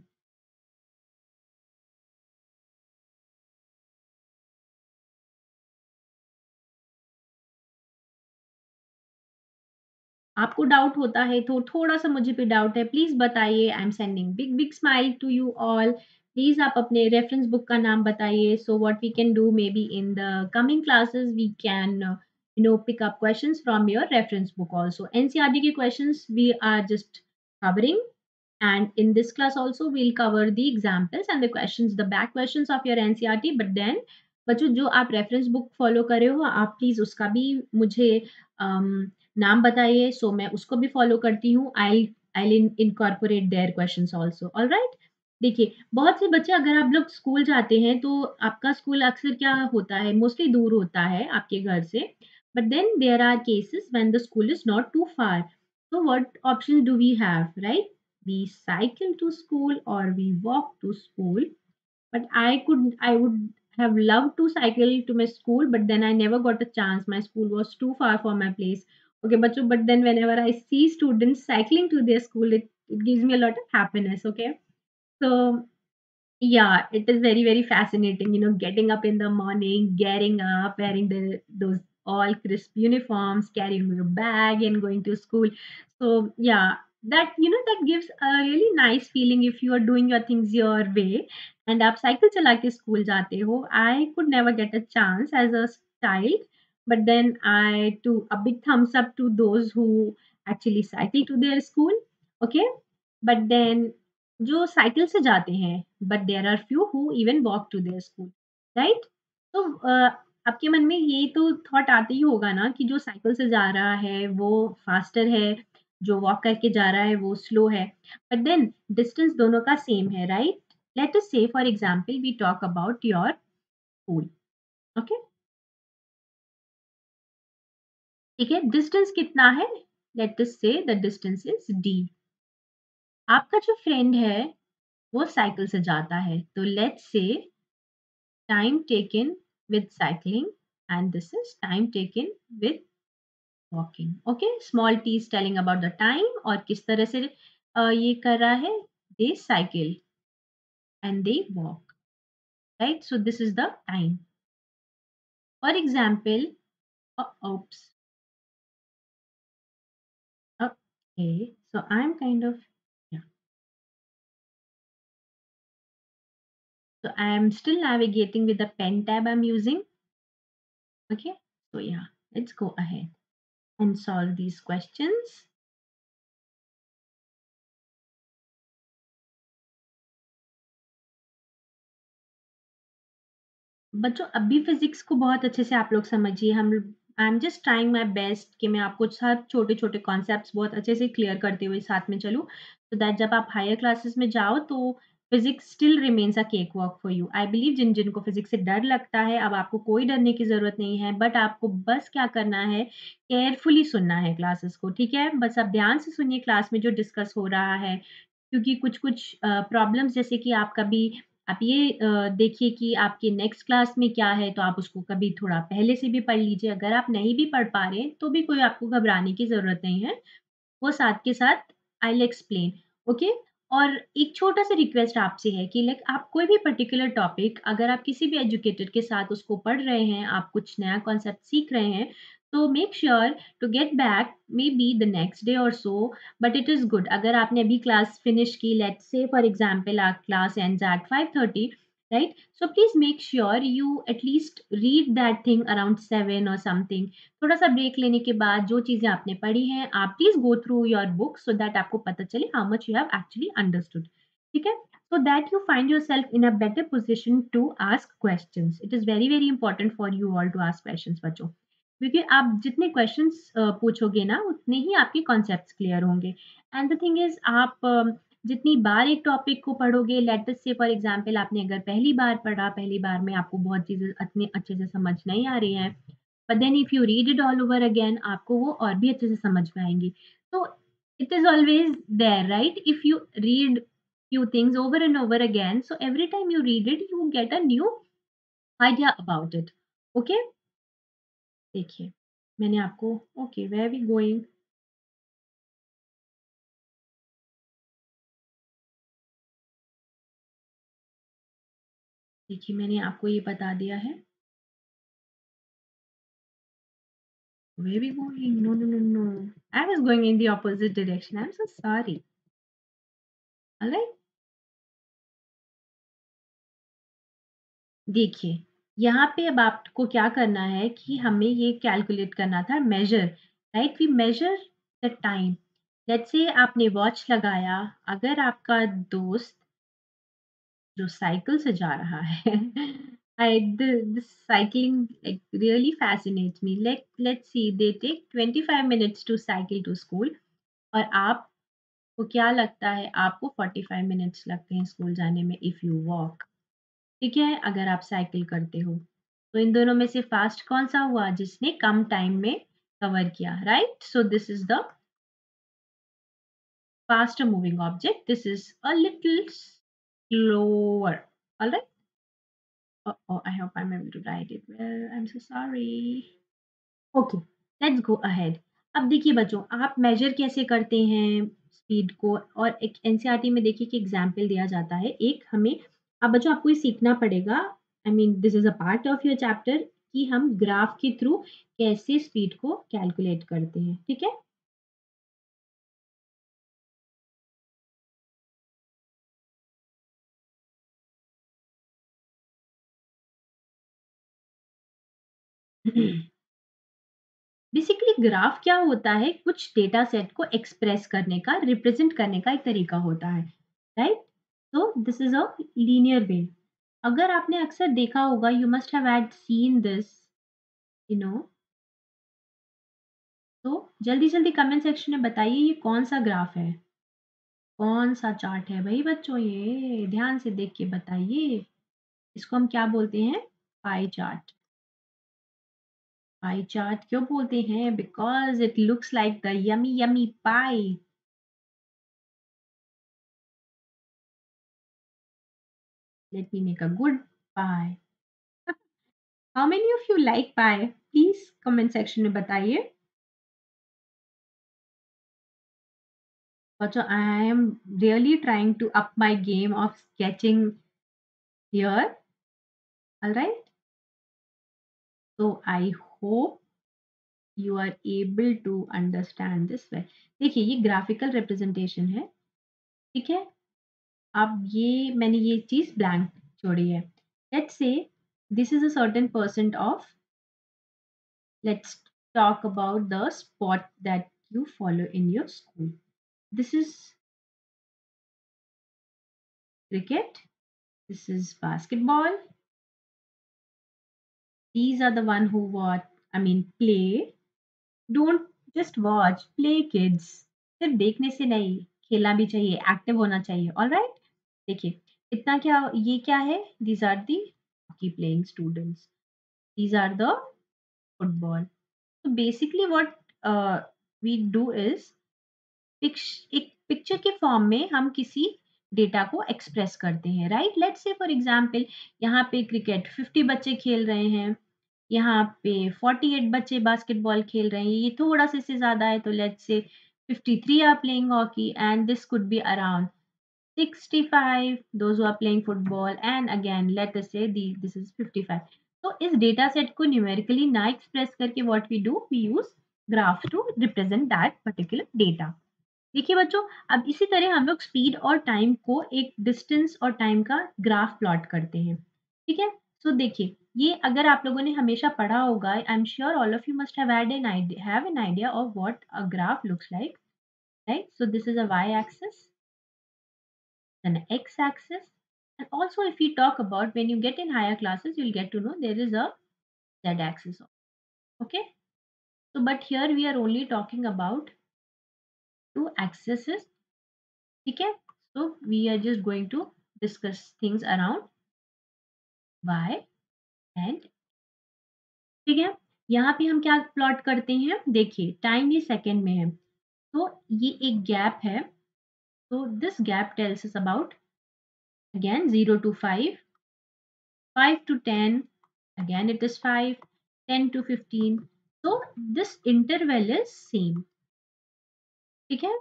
B: आपको डाउट होता है तो थोड़ा-सा मुझे भी डाउट है, प्लीज़ बताइए। I am sending big big smile to you all. Please आप अपने रेफरेंस बुक का नाम बताइए, so what we can do may be in the coming classes we can you know pick up questions from your reference book also. NCERT के questions we are just covering, and in this class also we'll cover the examples and the questions, the back questions of your NCERT. but then बच्चों, जो आप reference book follow कर रहे हो, आप please उसका भी मुझे um, नाम बताइए, सो मैं उसको भी फॉलो करती हूँ। I I incorporate their questions also. Alright. देखिए, बहुत से बच्चे, अगर आप लोग स्कूल जाते हैं तो आपका स्कूल अक्सर क्या होता है, मोस्टली दूर होता है आपके घर से, but then there are cases when the school is not too far. so what options do we have, right? We cycle to school or we walk to school. But I could I would have loved to cycle to my school, but then I never got a chance. My school was too far for my place. Okay, but but then whenever I see students cycling to their school, it, it gives me a lot of happiness. Okay. So yeah, it is very, very fascinating, you know, getting up in the morning, getting up, wearing the those all crisp uniforms, carrying your bag and going to school. So yeah, that you know that gives a really nice feeling if you are doing your things your way and आप cycle चला के school जाते हो. I could never get a chance as a child, but then I to a big thumbs up to those who actually cycle to their school. Okay, but then जो cycle से जाते हैं, but there are few who even walk to their school, right? तो अ, आपके मन में ये तो थॉट आता ही होगा ना कि जो साइकिल से जा रहा है वो फास्टर है, जो वॉक करके जा रहा है वो स्लो है, बट देन डिस्टेंस दोनों का सेम है, right? Let us say for example we talk about your school. Okay, ठीक है, डिस्टेंस कितना है? लेट अस से द डिस्टेंस इज डी। आपका जो फ्रेंड है वो साइकिल से जाता है, तो लेट्स से time taken with cycling and this is time taken with walking. Okay, small t is telling about the time और किस तरह से uh, ये कर रहा है, they cycle and they walk, right? So this is the time. For example, uh, oops, Okay, so I'm kind of, yeah. So I'm still navigating with the pen tab I'm using. Okay, so yeah, let's go ahead and solve these questions. बच्चों अभी physics को बहुत अच्छे से आप लोग समझिए। हम I am just trying my best कि मैं आपको सब छोटे-छोटे कॉन्सेप्ट्स बहुत अच्छे से क्लियर करते हुए साथ में चलूँ, सो दैट जब आप हायर क्लासेस में जाओ तो physics still remains a cake walk for you. I believe जिन जिनको फिजिक्स से डर लगता है, अब आपको कोई डरने की ज़रूरत नहीं है, बट आपको बस क्या करना है, केयरफुली सुनना है क्लासेस को, ठीक है? बस आप ध्यान से सुनिए क्लास में जो डिस्कस हो रहा है, क्योंकि कुछ-कुछ अ, प्रॉब्लम्स जैसे कि आप कभी आप ये अ, देखिए कि आपके नेक्स्ट क्लास में क्या है, तो आप उसको कभी थोड़ा पहले से भी पढ़ लीजिए। अगर आप नहीं भी पढ़ पा रहे हैं, तो भी कोई आपको घबराने की ज़रूरत नहीं है। वो साथ के साथ आई विल एक्सप्लेन, ओके? और एक छोटा-सा रिक्वेस्ट आपसे है कि लाइक आप कोई भी पर्टिकुलर टॉपिक अगर आप किसी भी एजुकेटर के साथ उसको पढ़ रहे हैं, आप कुछ नया कॉन्सेप्ट सीख रहे हैं, तो make sure to get back maybe the next day or so, but it is good अगर आपने अभी क्लास फिनिश की, let's say for example our class ends at five thirty, right? So please make sure you at least read that thing around seven or something. थोड़ा-सा break लेने के बाद जो चीज़ें आपने पढ़ी हैं, आप please go through your book so that आपको पता चले how much you have actually understood, ठीक है? So that you find yourself in a better position to ask questions. It is very, very important for you all to ask questions बच्चों। क्योंकि आप जितने questions अ, पूछोगे ना, उतने ही आपके कॉन्सेप्ट्स क्लियर होंगे। एंड द थिंग इज़ आप अ, जितनी बार एक टॉपिक को पढ़ोगे, late us say for example आपने अगर पहली बार पढ़ा, पहली बार में आपको बहुत चीज़ें इतनी अच्छे से समझ नहीं आ रही हैं, but then if you read it all over again आपको वो और भी अच्छे से समझ में आएँगी। तो it is always there, right? If you read few things over and over again, so every time you read it you get a new idea about it, okay? देखिए, मैंने आपको okay where are we going? देखिए, मैंने आपको ये बता दिया है। Where are we going? No, no, no, no. I was going in the opposite direction. I'm so sorry. Alright? देखिए, यहाँ पे अब आपको क्या करना है कि हमें ये कैलकुलेट करना था measure, right? We measure the time. Let's say आपने वॉच लगाया, अगर आपका दोस्त जो साइकिल से जा रहा है I the this cycling like really fascinates me. Like let's see, they take twenty-five minutes to cycle to school और आपको क्या लगता है आपको forty-five मिनट्स लगते हैं स्कूल जाने में इफ यू वॉक, ठीक है? अगर आप साइकिल करते हो। तो इन दोनों में से फास्ट कौन-सा हुआ जिसने कम टाइम में कवर किया, right? So this is the faster moving object. This is a little slower. All right? Oh, oh, I hope I'm able to write it well. I'm so sorry. Okay, let's go ahead. अब देखिए बच्चों, आप major कैसे करते हैं speed को, और एक एनसीईआरटी में देखिए कि एग्जाम्पल दिया जाता है एक हमें। अब बच्चों आपको ये सीखना पड़ेगा, I mean this is a part of your chapter, कि हम ग्राफ के थ्रू कैसे स्पीड को कैलकुलेट करते हैं, ठीक है? बेसिकली ग्राफ क्या होता है, कुछ डेटा सेट को एक्सप्रेस करने का, रिप्रेजेंट करने का एक तरीका होता है, right? So this is a linear way. अगर आपने अक्सर देखा होगा, you must have had seen this, you know, तो जल्दी जल्दी कमेंट सेक्शन में बताइए ये कौन सा ग्राफ है, कौन सा चार्ट है भाई बच्चों, ये ध्यान से देख के बताइए। इसको हम क्या बोलते हैं? Pie chart. पाई चार्ट क्यों बोलते हैं? Because it looks like the yummy yummy pie. Let me make a good pie. How many of you like pie? Please comment section में बताइए। बच्चों I am really trying to up my game of sketching here, alright? So I hope you are able to understand this way. देखिए ये graphical representation है, ठीक है। अब ये मैंने ये चीज ब्लैंक छोड़ी है। Let's say this is a certain percent of, let's talk about the sport that you follow in your school. This is cricket, this is basketball. These are the one who watch, I mean play. Don't just watch, play kids. सिर्फ देखने से नहीं, खेलना भी चाहिए, active होना चाहिए। All right, देखिए इतना क्या, ये क्या है, these are the hockey playing students, these are the football. तो basically what we do is एक पिक्चर के फॉर्म में हम किसी डेटा को एक्सप्रेस करते हैं, right. Let's say for example यहाँ पे क्रिकेट फिफ्टी बच्चे खेल रहे हैं, यहाँ पे फोर्टी एट बच्चे बास्केटबॉल खेल रहे हैं, ये थोड़ा सा इससे ज़्यादा है, तो let's say fifty three are playing hockey and this could be around sixty-five those who are playing football, and again let us say the this is fifty-five. तो इस डेटा सेट को न्यूमेरिकली ना एक्सप्रेस करके what we do, we use graph to represent that particular data. देखिए बच्चों, अब इसी तरह हम लोग स्पीड और टाइम को एक डिस्टेंस और टाइम का ग्राफ प्लॉट करते हैं, ठीक है। सो so, देखिए ये अगर आप लोगों ने हमेशा पढ़ा होगा, I am sure all of you must have had an idea have an idea of what a graph looks like, right. So this is a Y axis, then x axis, and also if we talk about when you get in higher classes you'll get to know there is a z axis, okay। So but here we are only talking about two axes, okay। So we are just going to discuss things around y and, ठीक है। यहाँ पे हम क्या plot करते हैं, देखिए time ये सेकंड में है, तो ये एक गैप है, तो this gap tells us about again zero to five, five to ten, again it is five, ten to fifteen. So this interval is same, ठीक है।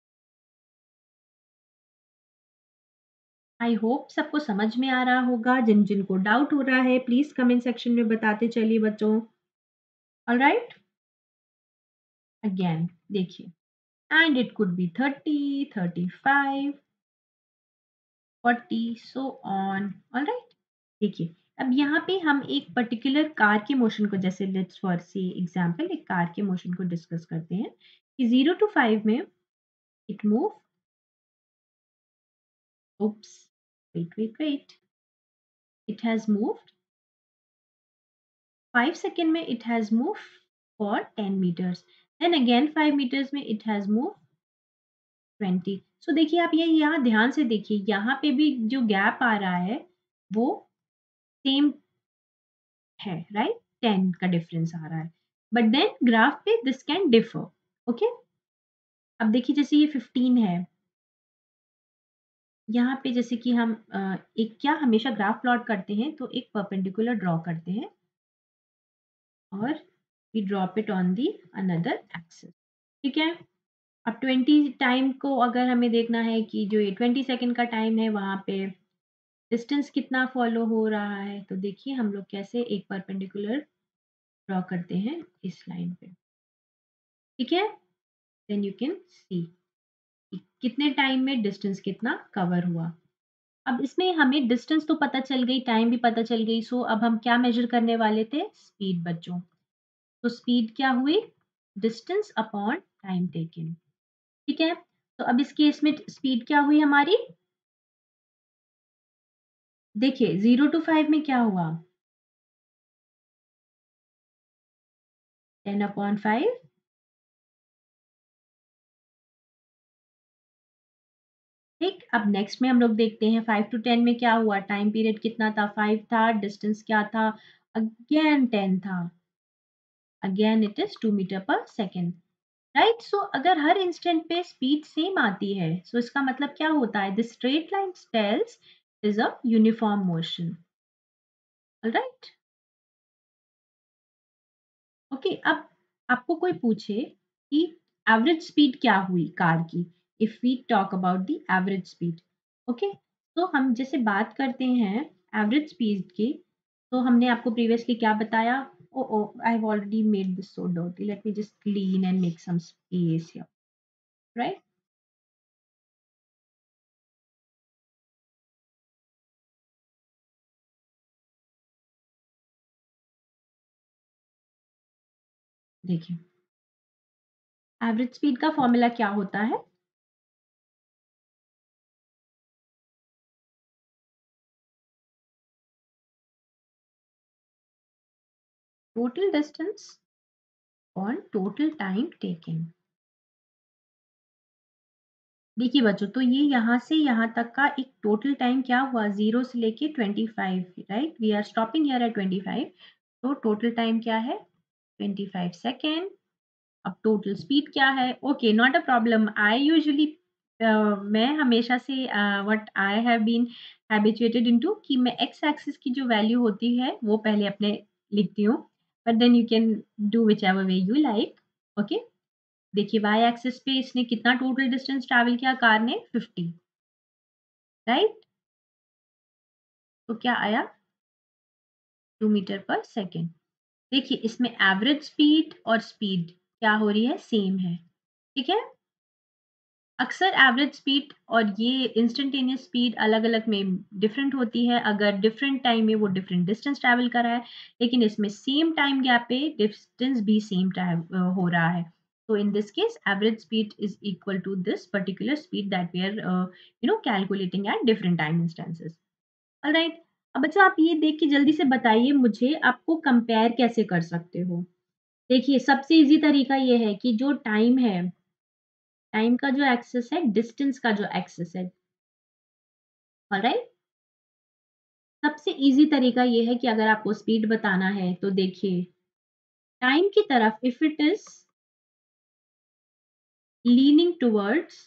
B: आई होप सबको समझ में आ रहा होगा, जिन जिनको डाउट हो रहा है प्लीज कमेंट सेक्शन में बताते चलिए बच्चों। ऑलराइट, अगेन देखिए, and it could be thirty, thirty five, forty, so on. Alright, देखिए अब यहाँ पे हम एक पर्टिकुलर कार के मोशन को, जैसे लेट्स फॉर सी एग्जांपल एक कार के मोशन को डिस्कस करते हैं कि जीरो टू फाइव में it move, oops, wait wait wait, it has moved five second में it has moved for ten meters, then again five meters में it has moved twenty। so देखिए आप ये यहाँ ध्यान से देखिए, यहाँ पे भी जो गैप आ रहा है वो सेम है, राइट, टेन का डिफरेंस आ रहा है, बट देन ग्राफ पे दिस कैन डिफर, ओके। अब देखिए जैसे ये फिफ्टीन है, यहाँ पे जैसे कि हम अ, एक क्या हमेशा ग्राफ प्लॉट करते हैं तो एक परपेंडिकुलर ड्रॉ करते हैं और we drop it on the another axis, ठीक है। अब ट्वेंटी टाइम को अगर हमें देखना है कि जो ये ट्वेंटी सेकंड का टाइम है वहाँ पे डिस्टेंस कितना फॉलो हो रहा है, तो देखिए हम लोग कैसे एक परपेंडिकुलर ड्रॉ करते हैं इस लाइन पे, ठीक है। देन यू कैन सी कितने टाइम में डिस्टेंस कितना कवर हुआ। अब इसमें हमें डिस्टेंस तो पता चल गई, टाइम भी पता चल गई, सो अब हम क्या मेजर करने वाले थे, स्पीड बच्चों। तो स्पीड क्या हुई, डिस्टेंस अपॉन टाइम टेकन, ठीक है। तो अब इस केस में स्पीड क्या हुई हमारी, देखिए जीरो टू फाइव में क्या हुआ, टेन अपॉन फाइव, ठीक। अब नेक्स्ट में हम लोग देखते हैं फाइव टू टेन में क्या हुआ, टाइम पीरियड कितना था, फाइव था, डिस्टेंस क्या था, अगेन टेन था, again it is two metre per second, right. So अगर हर इंस्टेंट पे स्पीड सेम आती है, सो so इसका मतलब क्या होता है, the straight line tells is a uniform motion, alright, okay. अब आपको कोई पूछे कि एवरेज स्पीड क्या हुई कार की, if we talk about the average speed, okay. तो हम जैसे बात करते हैं एवरेज स्पीड की, तो हमने आपको प्रीवियसली क्या बताया, Oh, oh, I've already made this so dirty. Let me just clean and make some space here. Right? देखिए, एवरेज स्पीड का फॉर्मूला क्या होता है? टोटल डिस्टेंस और टोटल टाइम टेकिंग। देखिए बच्चों, तो ये यहाँ से यहाँ तक का एक टोटल टाइम क्या हुआ, ज़ीरो से लेके twenty five, right? We are stopping here at twenty five. तो टोटल टाइम क्या है? Twenty five second. अब टोटल स्पीड क्या है? Okay, not a problem. I usually मैं हमेशा से what I have been habituated into कि मैं एक्स एक्सिस की जो वैल्यू होती है वो पहले अपने लिखती हूँ, but then you can do whichever way you like. Okay, देखिए वाई एक्सिस पे इसने कितना टोटल डिस्टेंस ट्रैवल किया कार ने? Fifty, right? तो क्या आया? Two metre per second. देखिए इसमें एवरेज स्पीड और स्पीड क्या हो रही है? सेम है, ठीक है? अक्सर एवरेज स्पीड और ये इंस्टेंटेनियस स्पीड अलग-अलग में डिफरेंट होती है, अगर डिफरेंट टाइम में वो डिफरेंट डिस्टेंस ट्रैवल कर रहा है, लेकिन इसमें सेम टाइम गैप पे डिस्टेंस भी सेम टाइम अ, हो रहा है। So in this case, average speed is equal to this particular speed that we are, uh, you know, calculating at different time instances. Alright, अब बच्चों आप ये देख के जल्दी से बताइए मुझे, आपको कंपेयर कैसे कर सकते हो? देखिए सबसे इजी तरीका ये है कि जो टाइम है, टाइम का जो एक्सेस है, डिस्टेंस का जो एक्सेस है, ऑलराइट? सबसे ईज़ी तरीका ये है कि अगर आपको स्पीड बताना है तो देखिए, टाइम की तरफ if it is leaning towards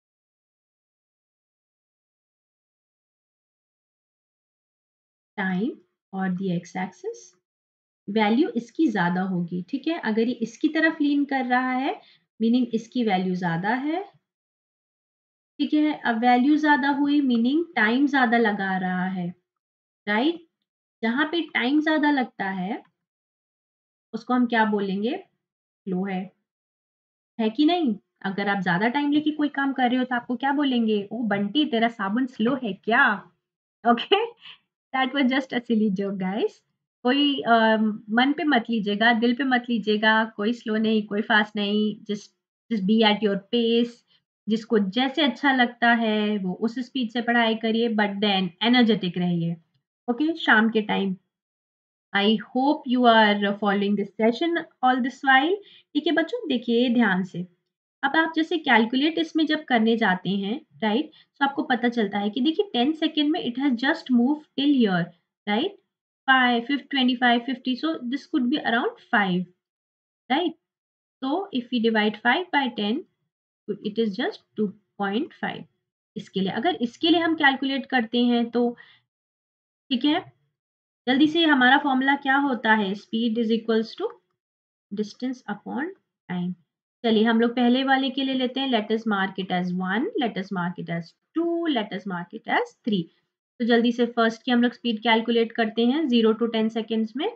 B: time or the X axis, value इसकी ज़्यादा होगी, ठीक है? अगर ये इसकी तरफ लीन कर रहा है, मीनिंग इसकी वैल्यू ज़्यादा है, ठीक है? अब वैल्यू ज़्यादा हुई मीनिंग टाइम ज़्यादा लगा रहा है, राइट? जहाँ पे टाइम ज़्यादा लगता है, उसको हम क्या बोलेंगे? स्लो है। है कि नहीं? अगर आप ज़्यादा टाइम लेके कोई काम कर रहे हो तो आपको क्या बोलेंगे? "ओह बंटी तेरा साबुन स्लो है क्या?" Okay? That was just a silly joke guys. कोई अ, मन पे मत लीजिएगा, दिल पे मत लीजिएगा, कोई स्लो नहीं, कोई फास्ट नहीं, just just be at your pace. जिसको जैसे अच्छा लगता है वो उस स्पीड से पढ़ाई करिए, बट देन एनर्जेटिक रहिए। ओके? शाम के time I hope you are following this session all this while. ठीक है बच्चों, देखिए ध्यान से। अब आप जैसे कैलकुलेट इसमें जब करने जाते हैं, राइट? तो आपको पता चलता है कि देखिए टेन सेकंड में it has just move till here, right? Five, फिफ twenty five, fifty, so this could be around five, right? So if we divide five by ten, it is just two point five. इसके लिए अगर इसके लिए हम calculate करते हैं तो ठीक है, जल्दी से हमारा फॉर्मूला क्या होता है? Speed is equals to distance upon time. चलिए हम लोग पहले वाले के लिए लेते हैं, let us mark it as one, let us mark it as two, let us mark it as three. तो जल्दी से फर्स्ट की हम लोग स्पीड कैलकुलेट करते हैं, ज़ीरो टू टेन सेकेंड्स में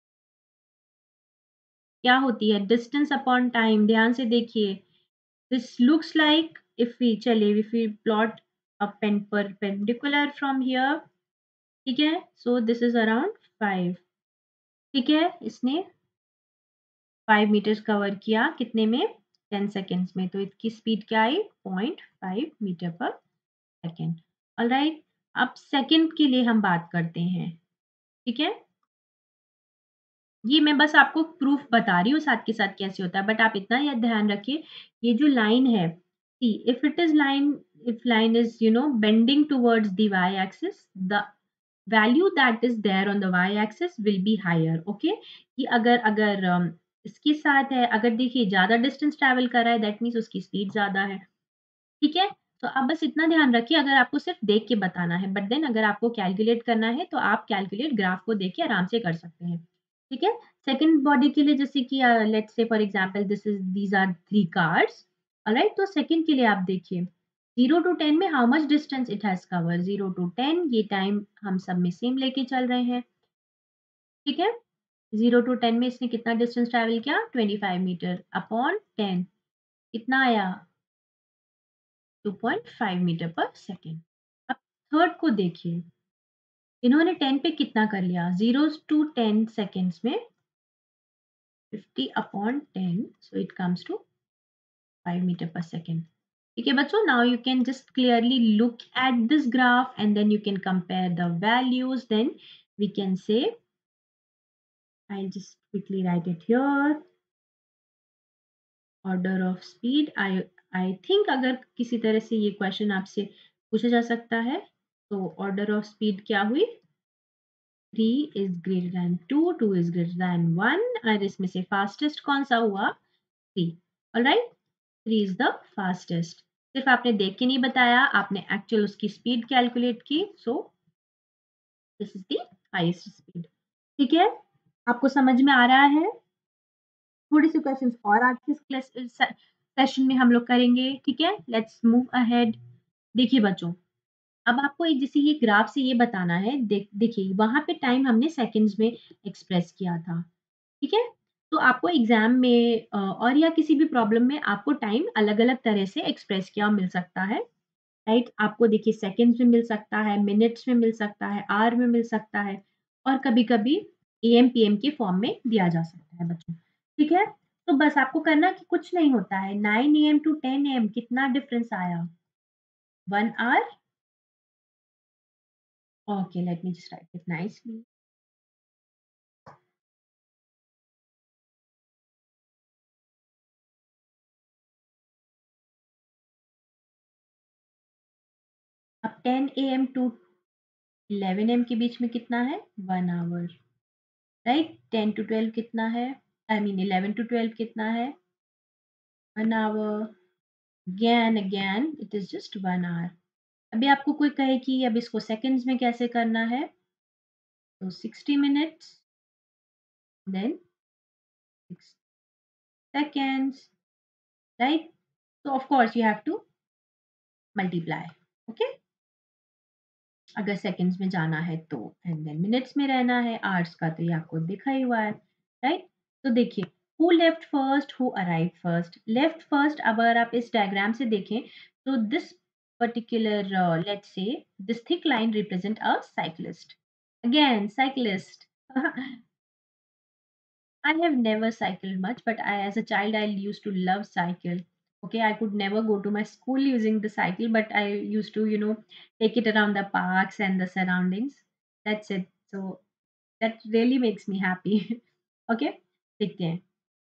B: क्या होती है? Distance upon time. ध्यान से देखिए, this looks like if we चलिए if we plot a pen perpendicular from here, ठीक है? So this is around five, ठीक है? इसने फाइव मीटर्स कवर किया कितने में? टेन सेकेंड्स में। तो इसकी स्पीड क्या आई? Point five metre per second. Alright, अब सेकंड के लिए हम बात करते हैं, ठीक है? ये मैं बस आपको प्रूफ बता रही हूँ साथ के साथ कैसे होता है, बट आप इतना याद ध्यान रखिए, ये जो लाइन है, see if it is line, if line is you know bending towards the Y axis, the value that is there on the Y axis will be higher. Okay, कि अगर अगर um, इसके साथ है, अगर देखिए ज़्यादा डिस्टेंस ट्रैवल कर रहा है दैट मीन्स उसकी स्पीड ज़्यादा है, ठीक है? तो आप बस इतना ध्यान रखिए, अगर आपको सिर्फ देख के बताना है, बट देन अगर आपको कैलकुलेट करना है तो आप कैलकुलेट ग्राफ को देख के आराम से कर सकते हैं, ठीक है? सेकंड बॉडी के लिए जैसे कि uh, let's say for example this is these are three cars, alright? तो सेकंड के लिए आप देखिए, ज़ीरो टू टेन में how much distance it has covered? Zero to ten ये टाइम हम सब में सेम लेके चल रहे हैं, ठीक है? जीरो टू टेन में इसने कितना डिस्टेंस ट्रैवल किया? Twenty five metre upon ten, कितना आया? Two point five metre per second. अब थर्ड को देखिए, इन्होंने टेन पे कितना कर लिया? जीरो टू टेन सेकेंड्स में fifty upon ten, so it comes to five metre per second. ठीक है बच्चों, now you can just clearly look at this graph and then you can compare the values. Then we can say, I'll just quickly write it here. Order of speed. I I think अगर किसी तरह से ये question आपसे पूछा जा सकता है तो ऑर्डर ऑफ स्पीड क्या हुई? Three is greater than two, two is greater than one, और इसमें से फास्टेस्ट कौन सा हुआ? Three. Alright, three is the fastest. सिर्फ आपने देख के नहीं बताया, आपने एक्चुअल उसकी स्पीड कैलकुलेट की, so this is the highest speed. ठीक है, आपको समझ में आ रहा है? थोड़े से क्वेश्चंस और आज के सेशन में हम लोग करेंगे। ठीक है, लेट्स मूव अहेड। देखिए बच्चों, अब आपको एक जैसे ये ग्राफ से ये बताना है, देख देखिए वहां पे टाइम हमने सेकंड्स में एक्सप्रेस किया था। ठीक है, तो आपको एग्जाम में अ, और या किसी भी प्रॉब्लम में आपको टाइम अलग अलग तरह से एक्सप्रेस किया मिल सकता है। राइट, आपको देखिए सेकंड्स में मिल सकता है, मिनट्स में मिल सकता है, आवर में मिल सकता है, और कभी-कभी एएम पीएम के फॉर्म में दिया जा सकता है बच्चों। ठीक है? तो बस आपको करना कि कुछ नहीं होता है, nine AM to ten AM कितना डिफरेंस आया? One hour? Okay, let me just write it nicely. अब ten AM to eleven AM के बीच में कितना है? One hour. Right? Ten to twelve कितना है? I mean eleven to twelve कितना है? One hour. Again again it is just one hour. अभी आपको कोई कहे कि अब इसको सेकंड्स में कैसे करना है, तो sixty minutes then six seconds, right? So of course you have to multiply, okay? अगर सेकंड्स में जाना है तो, एंड देन मिनट्स में रहना है, आवर्स का तो ये आपको दिखा ही हुआ है, राइट? तो देखिए, who left first, who arrive first. Left first, अगर आप इस डायग्राम से देखें तो this particular let's say this thick line represent a cyclist. Again cyclist. I have never cycled much, but I, as a child, I used to love cycle. Okay, I could never go to my school using the cycle, but I used to, you know, take it around the parks and the surroundings. That's it. So that really makes me happy. Okay, देखते हैं।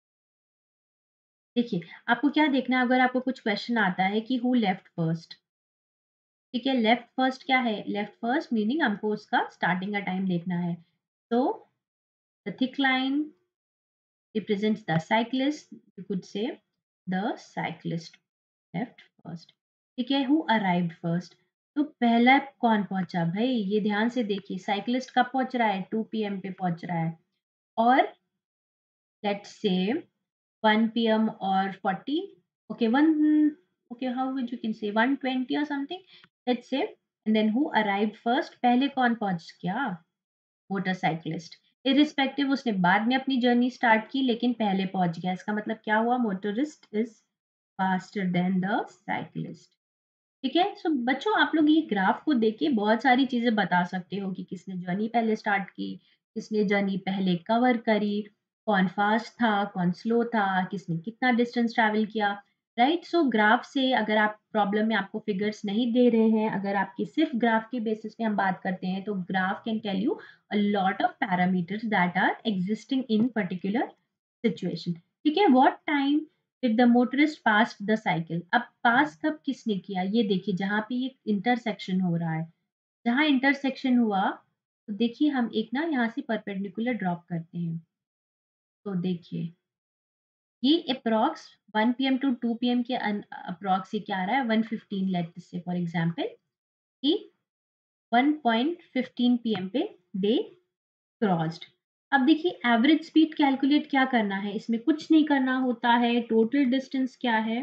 B: देखिए, आपको क्या देखना है, अगर आपको कुछ क्वेश्चन आता है कि हु लेफ्ट फर्स्ट। ठीक है, लेफ्ट फर्स्ट क्या है? लेफ्ट फर्स्ट मीनिंग हमको उसका स्टार्टिंग का टाइम देखना है। तो the thick line represents the cyclist, you could say the cyclist left first। ठीक है, who arrived first, तो पहला कौन पहुंचा भाई? ये ध्यान से देखिए, साइकिलिस्ट कब पहुंच रहा है? टू पीएम पे पहुंच रहा है, और लेट्स से वन पीएम और forty, okay one, okay how would you can say one twenty और something, let's say, and then who arrived first, पहले कौन पहुंच गया? मोटरसाइकिलिस्ट। इर्रिस्पेक्टिव उसने बाद में अपनी जर्नी स्टार्ट की लेकिन पहले पहुंच गया, इसका मतलब क्या हुआ? Motorist is faster than the cyclist. ठीक है, सो बच्चों आप लोग ये ग्राफ को देख के बहुत सारी चीजें बता सकते हो कि किसने जर्नी पहले स्टार्ट की, किसने जर्नी पहले कवर करी, कौन फास्ट था, कौन स्लो था, किसने कितना डिस्टेंस ट्रैवल किया। राइट, सो ग्राफ से अगर आप प्रॉब्लम में आपको फिगर्स नहीं दे रहे हैं, अगर आपकी सिर्फ ग्राफ के बेसिस पे हम बात करते हैं, तो graph can tell you a lot of parameters that are existing in particular situation. ठीक है, what time did the motorist pass the cycle. अब पास कब किसने किया? ये देखिए, जहाँ पे ये इंटरसेक्शन हो रहा है, जहाँ इंटरसेक्शन हुआ, तो देखिए हम एक ना यहाँ से परपेंडिकुलर ड्रॉप करते हैं, तो देखिए ये approx one PM to two PM के अप्रॉक्स ये क्या आ रहा है? One fifteen, let say for example कि वन पॉइंट फिफ्टीन पीएम पे दे क्रॉस्ड। अब देखिए एवरेज स्पीड कैलकुलेट क्या करना है, इसमें कुछ नहीं करना होता है, टोटल डिस्टेंस क्या है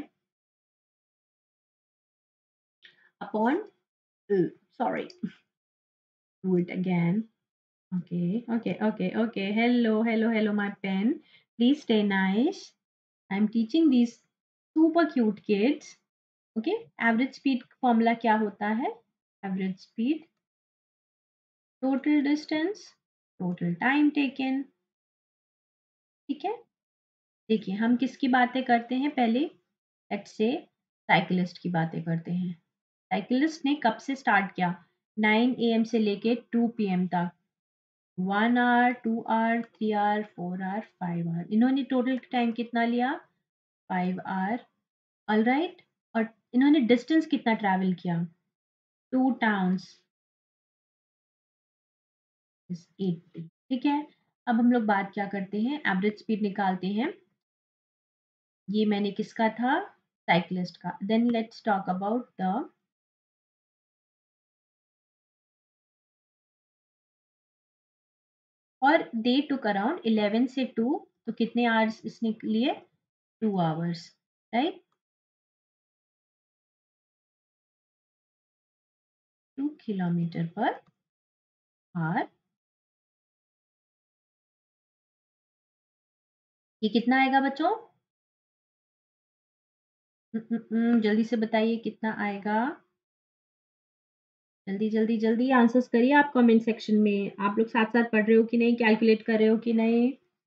B: upon, sorry, do it again, Okay, okay, okay, okay. Hello, hello, hello, my pen. Please stay nice. I'm teaching these super cute kids. Okay, average speed formula क्या होता है? Average speed, total distance, total time taken. ठीक है? देखिए, हम किसकी बातें करते हैं पहले? लेट्स से साइकिलिस्ट की बातें करते हैं। साइकिलिस्ट ने कब से स्टार्ट किया? नाइन ए एम से लेके टू पी एम तक। One hour, two hour, three hour, four hour, five hour. इन्होंने टोटल टाइम कितना लिया? Five hour. ऑलराइट? और इन्होंने डिस्टेंस कितना ट्रैवल किया? Two towns is eighty. ठीक है? अब हम लोग बात क्या करते हैं? एवरेज स्पीड निकालते हैं। ये मैंने किसका था? साइक्लिस्ट का। Then let's talk about the और दे टुक अराउंड इलेवन से टू, तो कितने आवर्स इसने लिए? Two hours, right? Two kilometre per hour. ये कितना आएगा बच्चों? उम, उम, उम, जल्दी से बताइए कितना आएगा? जल्दी, जल्दी, जल्दी आंसर्स करिए आप कमेंट सेक्शन में। आप लोग साथ-साथ पढ़ रहे हो कि नहीं? कैलकुलेट कर रहे हो कि नहीं?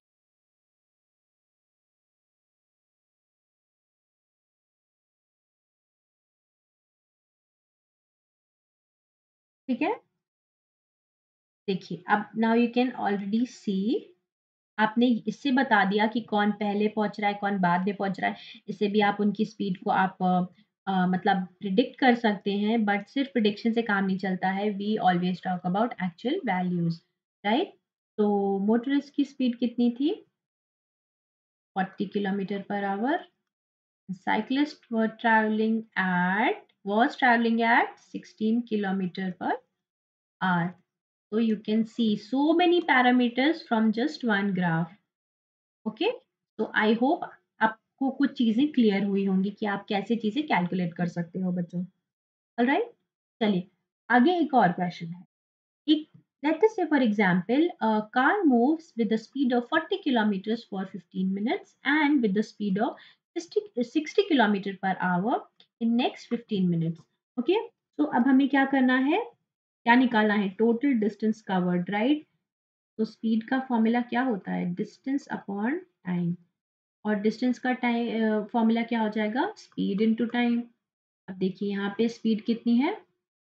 B: ठीक है? देखिए, अब now you can already see, आपने इससे बता दिया कि कौन पहले पहुँच रहा है, कौन बाद में पहुँच रहा है। इससे भी आप उनकी स्पीड को आप अ, अ, मतलब प्रिडिक्ट कर सकते हैं, बट सिर्फ प्रिडिक्शन से काम नहीं चलता है। We always talk about actual values, right? तो मोटरिस्ट की स्पीड कितनी थी? Forty kilometre per hour. Cyclists were traveling at was traveling at sixteen kilometer per hour. So you can see so many parameters from just one graph. Okay, so I hope आपको कुछ चीजें clear हुई होंगी कि आप कैसे चीजें calculate कर सकते हो बच्चों। ऑलराइट, चलिए आगे एक और क्वेश्चन है। एक, let us say for example, a car moves with the speed of forty kilometers for fifteen minutes and with the speed of sixty, sixty kilometer per hour in next fifteen minutes. Okay, so अब हमें क्या करना है? क्या निकालना है? Total distance covered, right? तो speed का फॉर्मूला क्या होता है? Distance upon time. और डिस्टेंस का टाइम फॉर्मूला क्या हो जाएगा? Speed into time. अब देखिए यहाँ पे स्पीड कितनी है?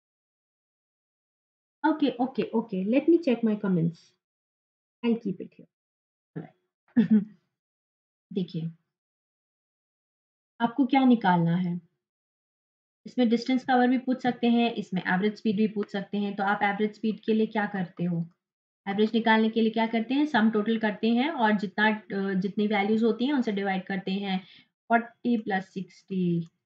B: Okay, okay, okay, let me check my comments. I keep it here. देखिए, आपको क्या निकालना है? इसमें डिस्टेंस कवर भी पूछ सकते हैं, इसमें एवरेज स्पीड भी पूछ सकते हैं। तो आप एवरेज स्पीड के लिए क्या करते हो? एवरेज निकालने के लिए क्या करते हैं? सम टोटल करते हैं और जितना अ, जितनी वैल्यूज़ होती हैं उनसे डिवाइड करते हैं। Forty plus sixty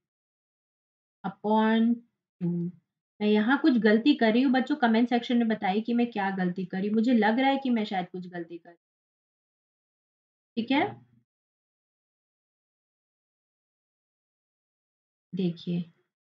B: upon two. मैं यहाँ कुछ गलती कर रही हूँ बच्चों, कमेंट सेक्शन में बताइए कि मैं क्या गलती कर रही हूँ। मुझे लग रहा है कि मैं शायद कुछ गलती कर रही हूँ। ठीक है? देखिए,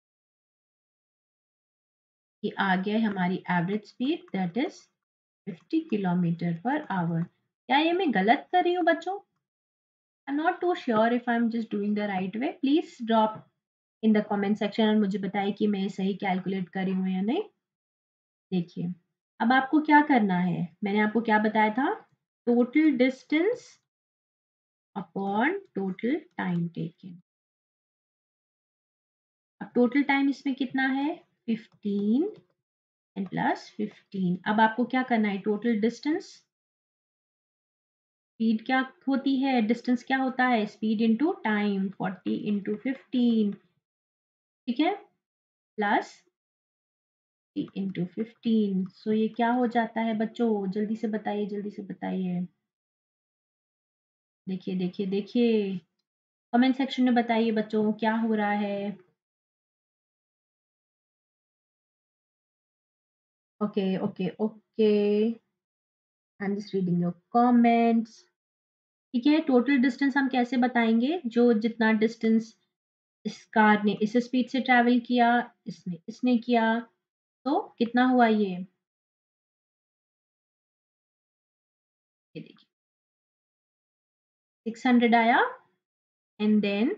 B: ये आ गया है हमारी average speed, that is fifty kilometre per hour. क्या ये मैं गलत कर रही हूँ बच्चों? I am not too sure if I am just doing the right way. Please drop in the comment section और मुझे बताइए कि मैं सही कैलकुलेट कर रही हूँ या नहीं। देखिए, अब आपको क्या करना है? मैंने आपको क्या बताया था? Total distance upon total time taken. अब टोटल टाइम इसमें कितना है? Fifteen and plus fifteen. अब आपको क्या करना है? टोटल डिस्टेंस, स्पीड क्या होती है? डिस्टेंस क्या होता है? Speed into time, forty into fifteen. ठीक है? Plus into fifteen. सो ये क्या हो जाता है बच्चों? जल्दी से बताइए, जल्दी से बताइए। देखिए, देखिए, देखिए, कमेंट सेक्शन में बताइए बच्चों क्या हो रहा है? Okay, okay, okay, I am just reading your comments. ठीक है, टोटल डिस्टेंस हम कैसे बताएंगे? जो जितना डिस्टेंस इस कार ने इस स्पीड से ट्रैवल किया, इसने इसने किया, तो कितना हुआ ये? सिक्स हंड्रेड आया, एंड देन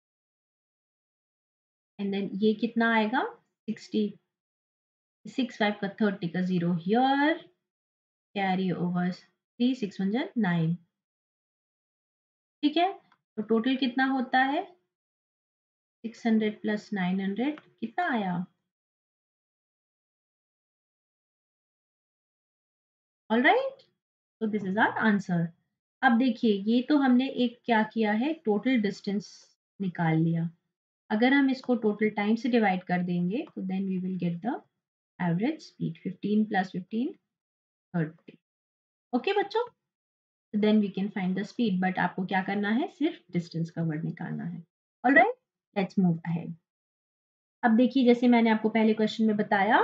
B: एंड देन ये कितना आएगा, सिक्सटी, सिक्स फाइव का थर्टी का zero here, carry over three six one nine. ठीक है, तो टोटल कितना होता है, six hundred plus nine hundred कितना आया, ऑल राइट, तो दिस इज आवर आंसर। अब देखिए ये तो हमने एक क्या किया है, टोटल डिस्टेंस निकाल लिया। अगर हम इसको टोटल टाइम से डिवाइड कर देंगे तो then we will get the average speed, fifteen plus fifteen thirty. Okay बच्चों, then we can find the speed, but आपको क्या करना है, सिर्फ डिस्टेंस कवर्ड निकालना है। All right, let's move ahead. अब देखिए जैसे मैंने आपको पहले क्वेश्चन में बताया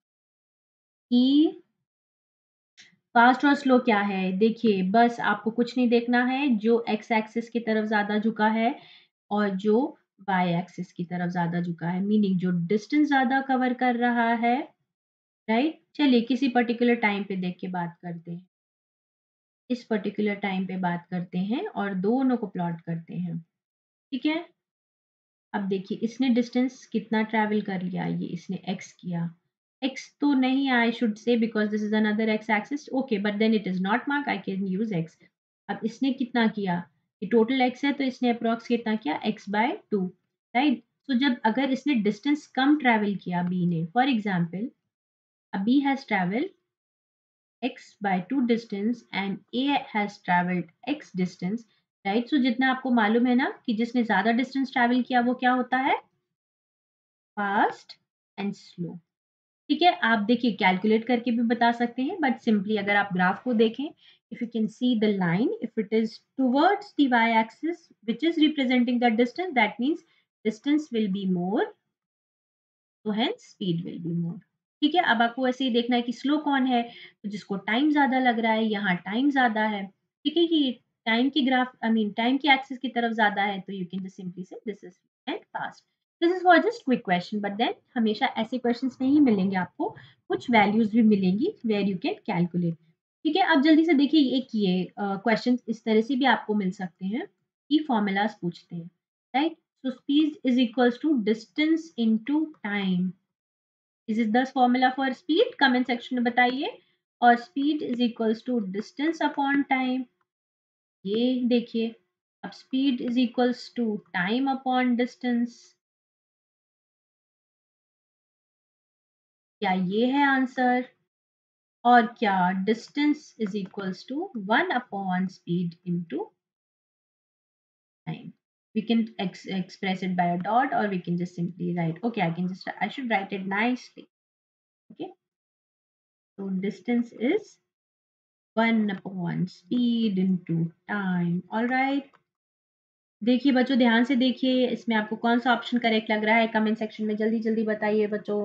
B: कि फास्ट और स्लो क्या है, देखिए बस आपको कुछ नहीं देखना है, जो एक्स एक्सिस की तरफ ज़्यादा झुका है और जो वाई एक्सिस की तरफ ज़्यादा झुका है, मीनिंग जो डिस्टेंस ज़्यादा कवर कर रहा है, राइट। चलिए किसी पर्टिकुलर टाइम पे देख के बात करते हैं, इस पर्टिकुलर टाइम पे बात करते हैं और दोनों को प्लॉट करते हैं। ठीक है, अब देखिए इसने डिस्टेंस कितना ट्रैवल कर लिया, ये इसने x किया, x तो नहीं, I should say because this is another x axis, okay but then it is not mark, I can use x। अब इसने कितना किया, ये टोटल x है तो इसने अप्रॉक्स कितना किया, x by two, right. So जब अगर इसने डिस्टेंस कम ट्रैवल किया b ने, for example b has travelled x by two distance and a has traveled x distance, राइट। सो जितना आपको मालूम है ना कि जिसने ज्यादा डिस्टेंस ट्रैवल किया वो क्या होता है, फास्ट एंड स्लो। ठीक है, आप देखिए कैलकुलेट करके भी बता सकते हैं, बट सिंपली अगर आप ग्राफ को देखें, if you can see the line, if it is towards the y axis which is representing the distance, that means distance will be more, तो hence speed will be more। ठीक है, अब आपको ऐसे ही देखना है कि स्लो कौन है, तो जिसको टाइम ज्यादा लग रहा है, यहाँ टाइम ज्यादा है। ठीक है, कि टाइम की ग्राफ आई मीन टाइम की एक्सिस की तरफ ज्यादा है, तो you can just simply say this is and fast. This is for just quick question, but then हमेशा ऐसे क्वेश्चंस नहीं मिलेंगे आपको, कुछ वैल्यूज भी मिलेंगी वेयर यू कैन कैलकुलेट। ठीक है, अब जल्दी से देखिए एक ये क्वेश्चन इस तरह से भी आपको मिल सकते हैं कि फॉर्मूलाज पूछते हैं, right. So speed is equals to distance into time. Is it the formula for speed? Comment section में बताइए। और speed is equals to distance upon time. ये देखिए, अब speed is equals to time upon distance. क्या ये है answer? और क्या distance is equals to one upon speed into time. We can ex express it by a dot, or we can just simply write. Okay, I can just I should write it nicely. Okay, so distance is one upon speed into time. All right. देखिए बच्चों ध्यान से देखिए, इसमें आपको कौन सा option correct लग रहा है, कमेंट सेक्शन में जल्दी जल्दी बताइए बच्चों।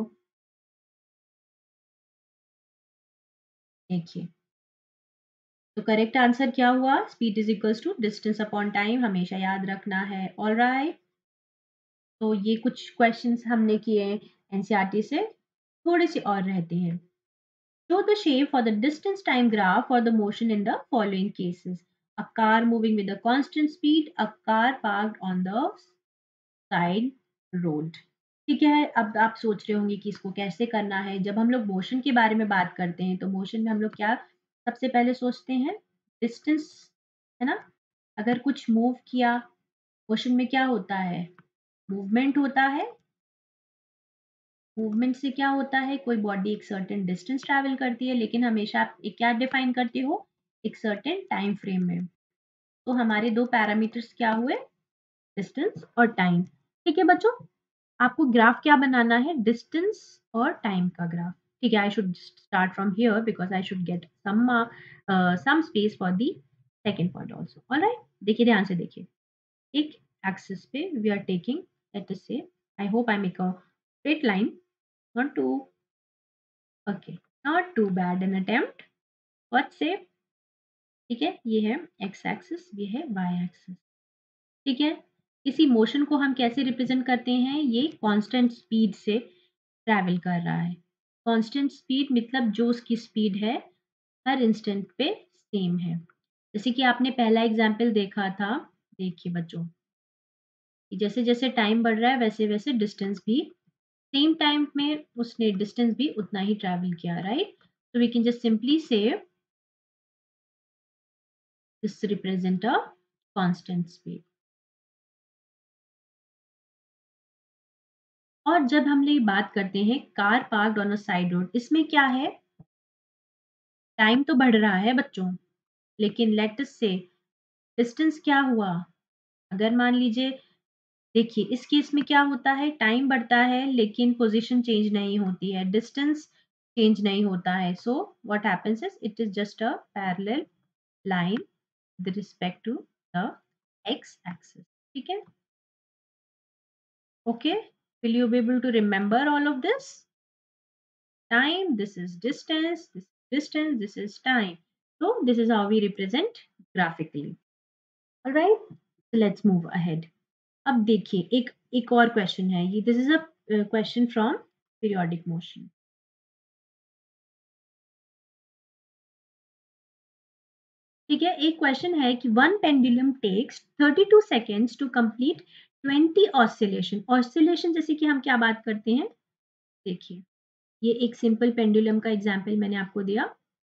B: देखिए, तो करेक्ट आंसर क्या हुआ, speed is equals to distance upon time, हमेशा याद रखना है। ऑल राइट, तो ये कुछ क्वेश्चंस हमने किए एनसीईआरटी से, थोड़े से और रहते हैं। Show the shape for the distance time graph for the motion in the following cases. A car moving with a constant speed, a car parked on the side road. ठीक है, अब आप सोच रहे होंगे कि इसको कैसे करना है। जब हम लोग मोशन के बारे में बात करते हैं तो मोशन में हम लोग क्या सबसे पहले सोचते हैं, डिस्टेंस, है ना। अगर कुछ मूव किया, मोशन में क्या होता है, मूवमेंट होता है। मूवमेंट से क्या होता है, कोई बॉडी एक सर्टेन डिस्टेंस ट्रैवल करती है, लेकिन हमेशा आप एक क्या डिफाइन करते हो, एक सर्टेन टाइम फ्रेम में। तो हमारे दो पैरामीटर्स क्या हुए, डिस्टेंस और टाइम। ठीक है बच्चों, आपको ग्राफ क्या बनाना है, डिस्टेंस और टाइम का ग्राफ। ठीक है, I should start from here because I should get some some space for the second point also. Alright, देखिए ध्यान से देखिए, एक एक्सिस पे we are taking, let us say, I hope I make a straight line, not too, okay, not too bad an attempt, let's say। ठीक है, ये है x एक्सिस, ये है y एक्सिस। ठीक है, इसी मोशन को हम कैसे रिप्रेजेंट करते हैं, ये कांस्टेंट स्पीड से ट्रैवल कर रहा है। कांस्टेंट स्पीड मतलब जो उसकी स्पीड है हर इंस्टेंट पे सेम है। जैसे कि आपने पहला एग्जाम्पल देखा था, देखिए बच्चों, कि जैसे-जैसे टाइम बढ़ रहा है वैसे-वैसे डिस्टेंस भी सेम टाइम में उसने डिस्टेंस भी उतना ही ट्रैवल किया, right? So we can just simply say this represent a constant speed. और जब हम लोग बात करते हैं car parked on a side road, इसमें क्या है? टाइम तो बढ़ रहा है बच्चों, लेकिन लेट अस से डिस्टेंस क्या हुआ? अगर मान लीजिए, देखिए इस केस में क्या होता है, टाइम बढ़ता है लेकिन पोजीशन चेंज नहीं होती है, डिस्टेंस चेंज नहीं होता है। So what happens is it is just a parallel line with respect to the X axis, ठीक है? Okay, will you be able to remember all of this? Time, this is distance, this is distance, this is time. So this is how we represent graphically. All right, so let's move ahead. अब देखिए एक एक और question है, ये this is a question from periodic motion. ठीक है, एक क्वेश्चन है कि one pendulum takes thirty two seconds to complete twenty oscillation. Oscillation जैसे कि हम क्या बात करते हैं, देखिए ये एक सिंपल पेंडुलम का एग्जाम्पल मैंने आपको दिया,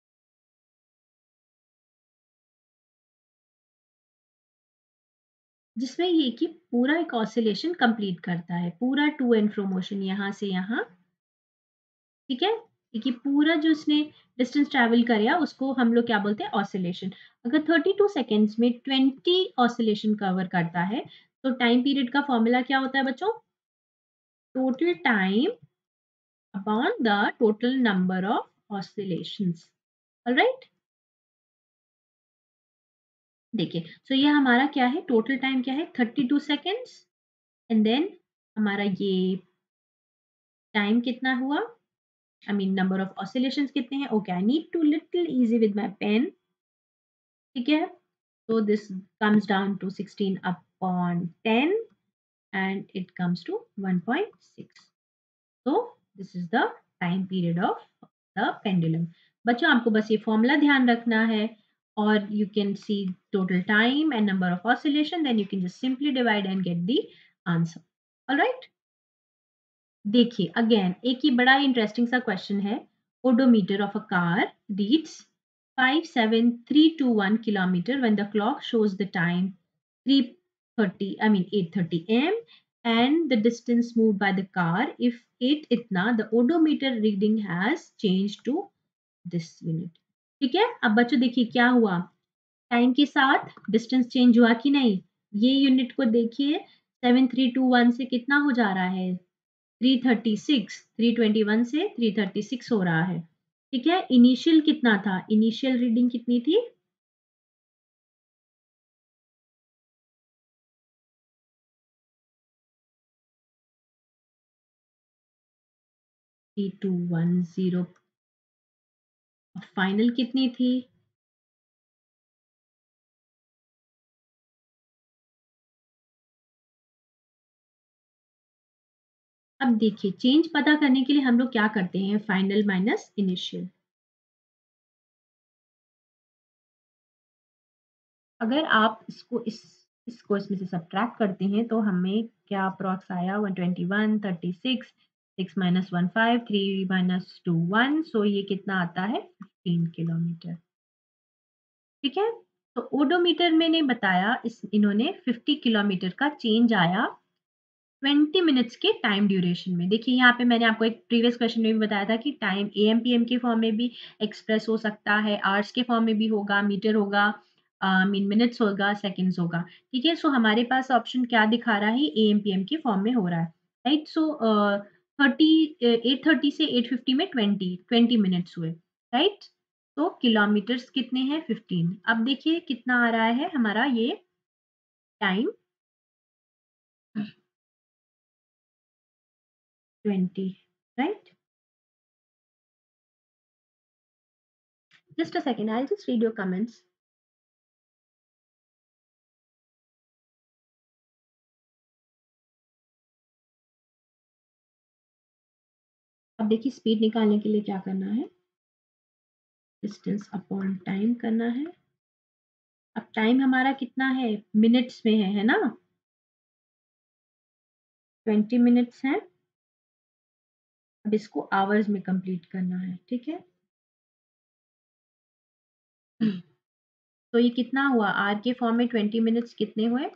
B: जिसमें ये कि पूरा एक ऑसिलेशन कंप्लीट करता है, पूरा टू एंड फ्रो मोशन यहाँ से यहाँ, ठीक है? कि पूरा जो इसने डिस्टेंस ट्रैवल किया उसको हम लोग क्या बोलते हैं, ऑसिलेशन। अगर थर्टी टू सेकेंड्स में ट्वेंटी ऑसिलेशन कवर करता है तो टाइम पीरियड का फॉर्मूला क्या होता है बच्चों? Total time upon the total number of oscillations. Alright, देखिए सो ये हमारा क्या है, टोटल टाइम क्या है, thirty two seconds, and then हमारा ये टाइम कितना हुआ, I mean number of oscillations कितने हैं। Okay, I need to little easy with my pen, ठीक है? So this comes down to sixteen upon ten and it comes to one point six. So this is the time period of the pendulum. बच्चों आपको बस ये formula ध्यान रखना है और you can see total time and number of oscillation, then you can just simply divide and get the answer. All right? देखिए again एक ही बड़ा इंटरेस्टिंग सा क्वेश्चन है, odometer of a car reads five seven three two one kilometer when the clock shows the time three thirty, I mean eight thirty a m and the distance moved by the car, if eight itna the odometer reading has changed to this unit. ठीक है, अब बच्चों देखिए क्या हुआ, time के साथ distance change हुआ कि नहीं? ये यूनिट को देखिए, सेवन थ्री टू वन से कितना हो जा रहा है, three thirty six, three twenty one से थ्री थर्टी सिक्स हो रहा है, ठीक है? इनिशियल कितना था, इनिशियल रीडिंग कितनी थी, three two one zero, final कितनी थी, अब देखिए चेंज पता करने के लिए हम लोग क्या करते हैं, फाइनल माइनस इनिशियल। अगर आप इसको इस इसको इसमें से सब्ट्रैक्ट करते हैं तो हमें क्या अप्रॉक्स आया, one twenty one, thirty six, six minus one five, three minus two one, so ये कितना आता है, फिफ्टीन किलोमीटर, ठीक है? तो ओडोमीटर मैंने बताया, इस इन्होंने फिफ्टी किलोमीटर का चेंज आया ट्वेंटी मिनट्स के टाइम ड्यूरेशन में। देखिए यहाँ पे मैंने आपको एक प्रीवियस क्वेश्चन में भी बताया था कि टाइम एएम पीएम के फॉर्म में भी एक्सप्रेस हो सकता है, आवर्स के फॉर्म में भी होगा, मीटर होगा, मीन मिनट्स होगा, सेकंड्स होगा, ठीक है? सो हमारे पास ऑप्शन क्या दिखा रहा है, एएम पीएम के फॉर्म में हो रहा है, right? So thirty eight thirty से एट फिफ्टी में ट्वेंटी ट्वेंटी मिनट्स हुए, राइट? तो किलोमीटर्स कितने हैं, फिफ्टीन। अब देखिए कितना आ रहा है हमारा ये time, twenty, right? Just a second, I'll just read your comments. अब देखिए स्पीड निकालने के लिए क्या करना है, डिस्टेंस अपॉन टाइम करना है, अब टाइम हमारा कितना है, मिनट्स में है, है ना? ट्वेंटी मिनट्स है। अब इसको आवर्स में कंप्लीट करना है, ठीक है? तो ये कितना हुआ, आर के फॉर्म में ट्वेंटी मिनट्स कितने हुए?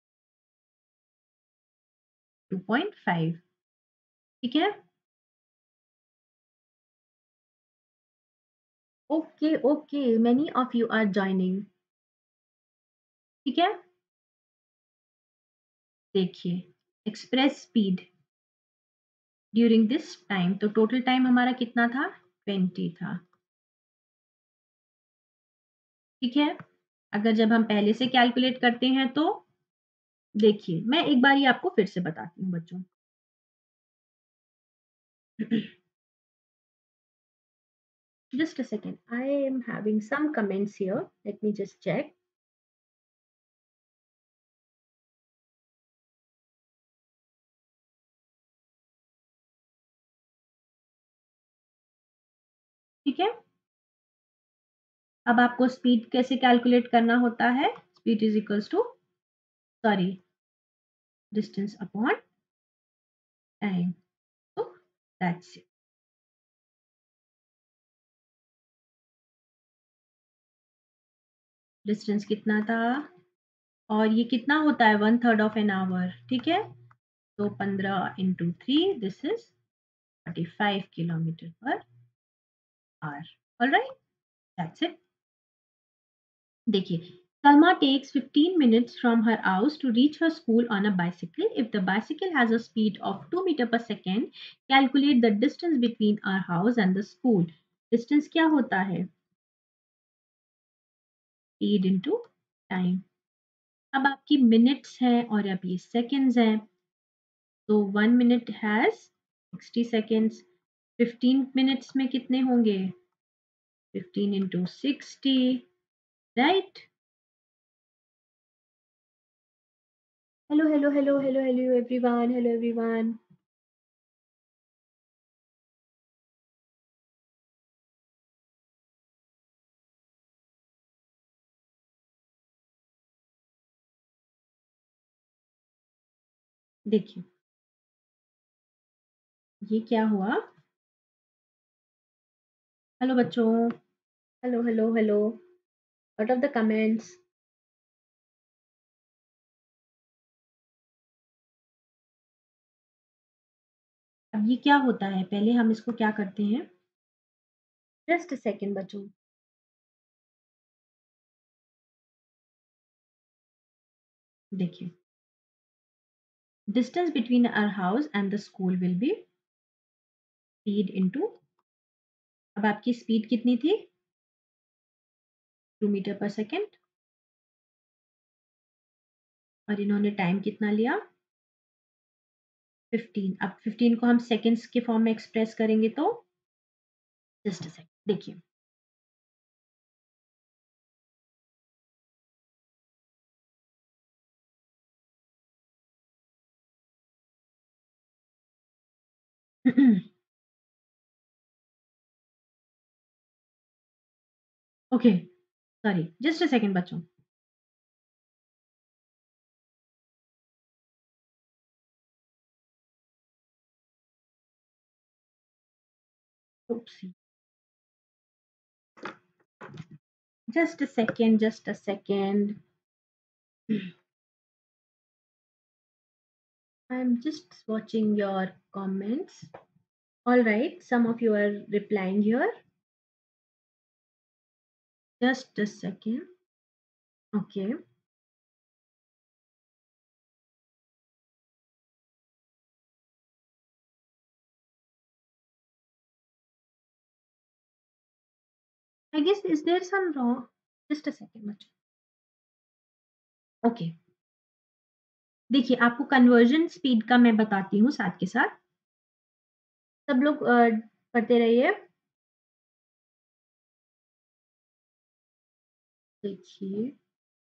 B: टू पॉइंट फाइव, ठीक है? Okay okay, many of you are joining, ठीक है? देखिए, express speed during this time, तो टोटल टाइम हमारा कितना था, ट्वेंटी था, ठीक है? अगर जब हम पहले से कैलकुलेट करते हैं तो देखिए, मैं एक बार ही आपको फिर से बताती हूँ बच्चों। Just a second, I am having some comments here. Let me just check. ठीक है, अब आपको स्पीड कैसे कैलकुलेट करना होता है, speed is equals to, sorry, distance upon time, तो दैट्स इट। डिस्टेंस कितना था, और ये कितना होता है, one third of an hour, ठीक है? तो पंद्रह into three, this is forty five kilometre per hour. Alright, that's it. देखिए, Salma takes fifteen minutes from her house to reach her school on a bicycle. If the bicycle has a speed of two meter per second, calculate the distance between our house and the school. Distance क्या होता है, speed into time. अब आपकी minutes हैं और अब ये seconds हैं, तो one minute has sixty seconds, fifteen minutes में कितने होंगे, fifteen into sixty, right? Hello hello hello hello hello everyone, hello everyone. देखिए, ये क्या हुआ, हेलो बच्चों, hello hello hello, what of the comments? अब ये क्या होता है, पहले हम इसको क्या करते हैं, जस्ट अ सेकेंड बच्चों। देखिए, distance between our house and the school will be speed into, अब आपकी स्पीड कितनी थी, टू मीटर पर सेकेंड, और इन्होंने टाइम कितना लिया, फिफ्टीन। अब फिफ्टीन को हम सेकेंड्स के फॉर्म में एक्सप्रेस करेंगे तो जस्ट अ सेकेंड, देखिए, okay, sorry, just a second बच्चों। Oopsie. Just a second, just a second. I'm just watching your comments. All right, some of you are replying here. Just a second. Okay. I guess, is there some wrong? Just a second, बच्चों. Okay. देखिए, आपको conversion speed का मैं बताती हूँ साथ के साथ, सब लोग अ, पढ़ते रहिए। देखिए,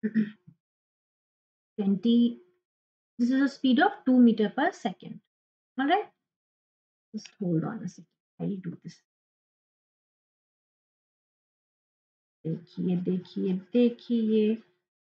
B: twenty, this is a speed of two meter per second. All right, just hold on a second. I'll do this. देखिए देखिए देखिए,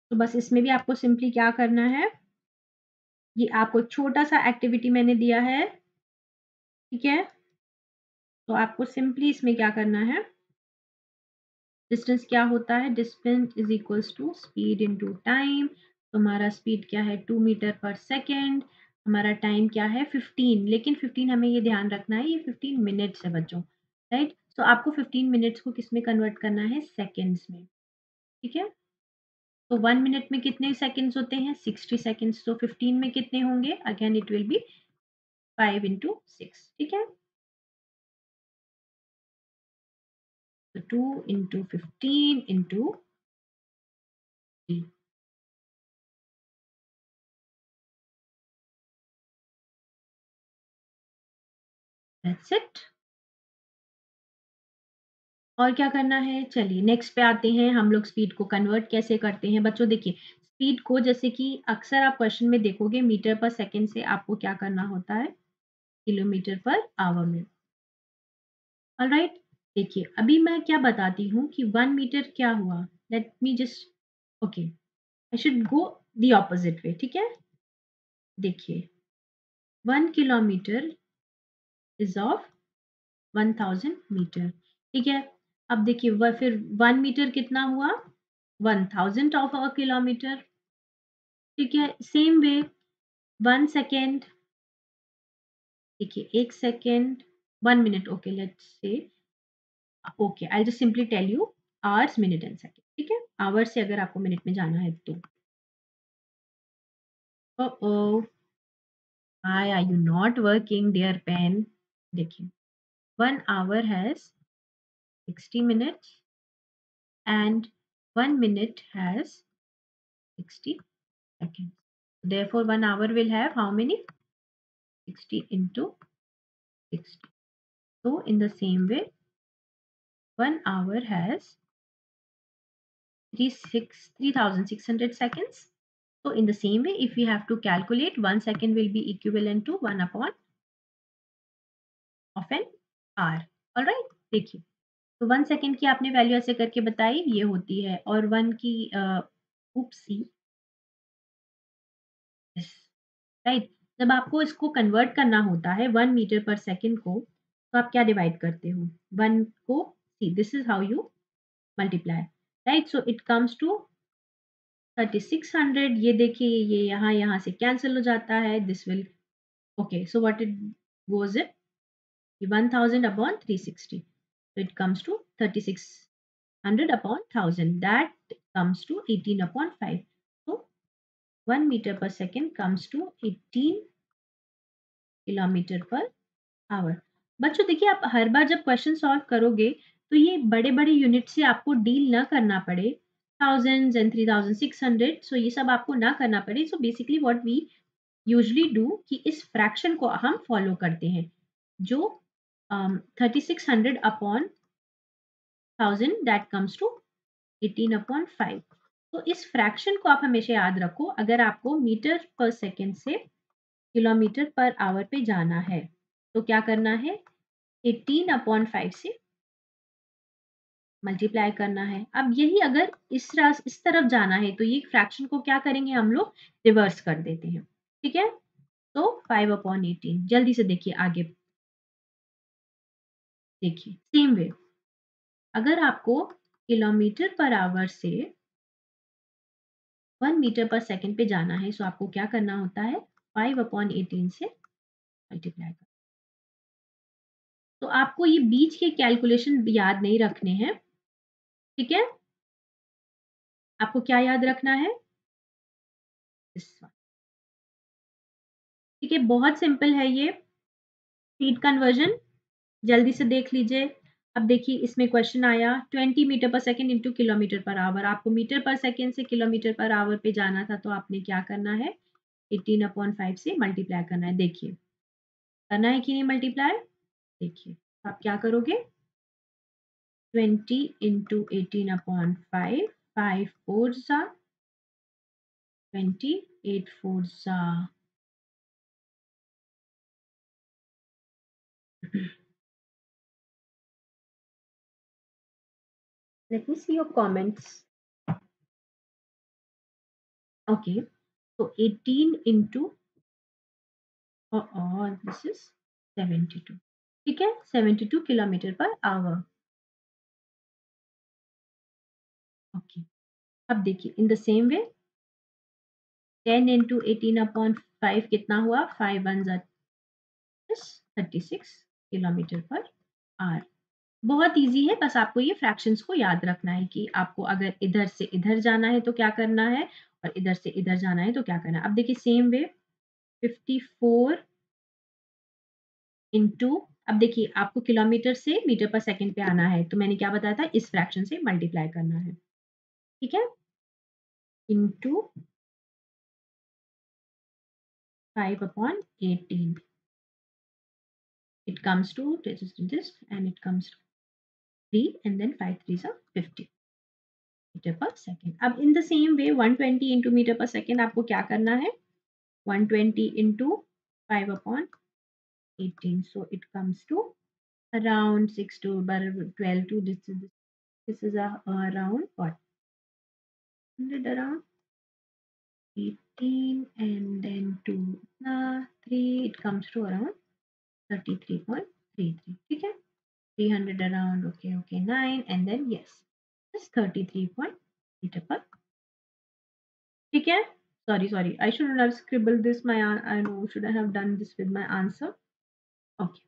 B: तो बस इसमें भी आपको सिंपली क्या करना है, ये आपको छोटा सा एक्टिविटी मैंने दिया है, ठीक है। तो आपको सिंपली इसमें क्या करना है, डिस्टेंस क्या होता है, distance is equals to speed into time. तो हमारा स्पीड क्या है, टू मीटर पर सेकेंड। हमारा टाइम क्या है, फिफ्टीन, लेकिन फिफ्टीन हमें ये ध्यान रखना है, ये फिफ्टीन मिनट्स है बच्चों, राइट। तो आपको फिफ्टीन मिनट्स को किस में कन्वर्ट करना है, सेकेंड्स में, ठीक है। तो वन मिनट में कितने सेकेंड्स होते हैं, सिक्सटी सेकेंड्स। तो फिफ्टीन में कितने होंगे, again it will be five into six, ठीक है। तो two into fifteen into three, that's it. और क्या करना है, चलिए नेक्स्ट पे आते हैं। हम लोग स्पीड को कन्वर्ट कैसे करते हैं बच्चों, देखिए स्पीड को जैसे कि अक्सर आप क्वेश्चन में देखोगे मीटर पर सेकंड से आपको क्या करना होता है, किलोमीटर पर आवर में, ऑलराइट। देखिए अभी मैं क्या बताती हूँ कि वन मीटर क्या हुआ, let me just, okay, I should go the opposite way, ठीक है। देखिए one kilometre is of one thousand metre, ठीक है। अब देखिए वह फिर वन मीटर कितना हुआ, one thousand of a kilometre, ठीक है। सेम वे वन सेकेंड, देखिए एक second, one minute, okay let's say, okay I just simply tell you hours minute and second, ठीक है। आवर्स से अगर आपको मिनट में जाना है तो, oh why are you not working dear pen, देखिए one hour has sixty minutes and one minute has sixty seconds. Therefore, one hour will have how many? sixty into sixty. So, in the same way, one hour has three thousand six hundred seconds. So, in the same way, if we have to calculate, one second will be equivalent to one upon of an hour. Alright, देखिए तो one second की आपने value ऐसे करके बताई, ये होती है, और वन की उपसी, राइट। जब आपको इसको कन्वर्ट करना होता है वन मीटर पर सेकेंड को, तो आप क्या डिवाइड करते हो, वन को, see this is how you multiply, right. So it comes to thirty six hundred, ये देखिए ये यहाँ यहाँ से कैंसिल हो जाता है, this will, okay so what it goes it, one thousand upon three sixty, so it comes to thirty-six hundred upon one thousand, that comes to eighteen upon five. So one meter per second comes to eighteen kilometre per hour. बच्चों देखिए आप हर बार जब question solve करोगे तो ये बड़े बड़े unit से आपको डील ना करना पड़े, thousands and three thousand six hundred, so ये सब आपको ना करना पड़े। So basically what we usually do कि इस फ्रैक्शन को हम फॉलो करते हैं, जो thirty six hundred upon thousand that comes to eighteen upon five. तो इस फ्रैक्शन को आप हमेशा याद रखो, अगर आपको मीटर पर सेकेंड से किलोमीटर पर आवर पे जाना है तो क्या करना है, एटीन अपॉन फाइव से मल्टीप्लाई करना है। अब यही अगर इस रास इस तरफ जाना है तो ये फ्रैक्शन को क्या करेंगे हम लोग, रिवर्स कर देते हैं, ठीक है। तो फाइव अपॉन एटीन, जल्दी से देखिए आगे, देखिए सेम वे अगर आपको किलोमीटर पर आवर से वन मीटर पर सेकेंड पे जाना है, सो आपको क्या करना होता है, फाइव अपॉन एटीन से मल्टीप्लाई करना। तो आपको ये बीच के कैलकुलेशन याद नहीं रखने हैं, ठीक है। आपको क्या याद रखना है, इस वन, ठीक है। बहुत सिंपल है ये स्पीड कन्वर्जन, जल्दी से देख लीजिए। अब देखिए इसमें क्वेश्चन आया twenty metre per second into kilometre per hour, आपको मीटर पर सेकेंड से किलोमीटर पर आवर पे जाना था, तो आपने क्या करना है, एटीन अपॉन फाइव से मल्टीप्लाई करना है। देखिए करना है कि नहीं मल्टीप्लाई, देखिए आप क्या करोगे, twenty into eighteen upon five, five four सा ट्वेंटी, एट फोर सा let me see your comments. Okay, so eighteen into oh, oh this is seventy-two. ठीक है, seventy-two kilometre per our. Okay, अब देखिए in the same way ten into eighteen upon five कितना हुआ? five ones are thirty-six kilometre per hour. बहुत easy है, बस आपको ये फ्रैक्शंस को याद रखना है कि आपको अगर इधर से इधर जाना है तो क्या करना है और इधर से इधर जाना है तो क्या करना है. अब देखिए सेम वे fifty-four इंटू, अब देखिए आपको किलोमीटर से मीटर पर सेकंड पे आना है तो मैंने क्या बताया था, इस फ्रैक्शन से मल्टीप्लाई करना है. ठीक है, into five upon eighteen. It comes to this, this and it comes to three and then five threes are fifty metre per second. अब in the same way one twenty into metre per second आपको क्या करना है, one twenty into five upon eighteen. So it comes to around six to twelve to this is this is a, around what one hundred around eighteen and then two uh, three it comes to around thirty-three point three three. ठीक है, three hundred around okay okay nine and then yes this thirty-three point meter per. ठीक है, sorry sorry I shouldn't have scribbled this my I know should I have done this with my answer. Okay,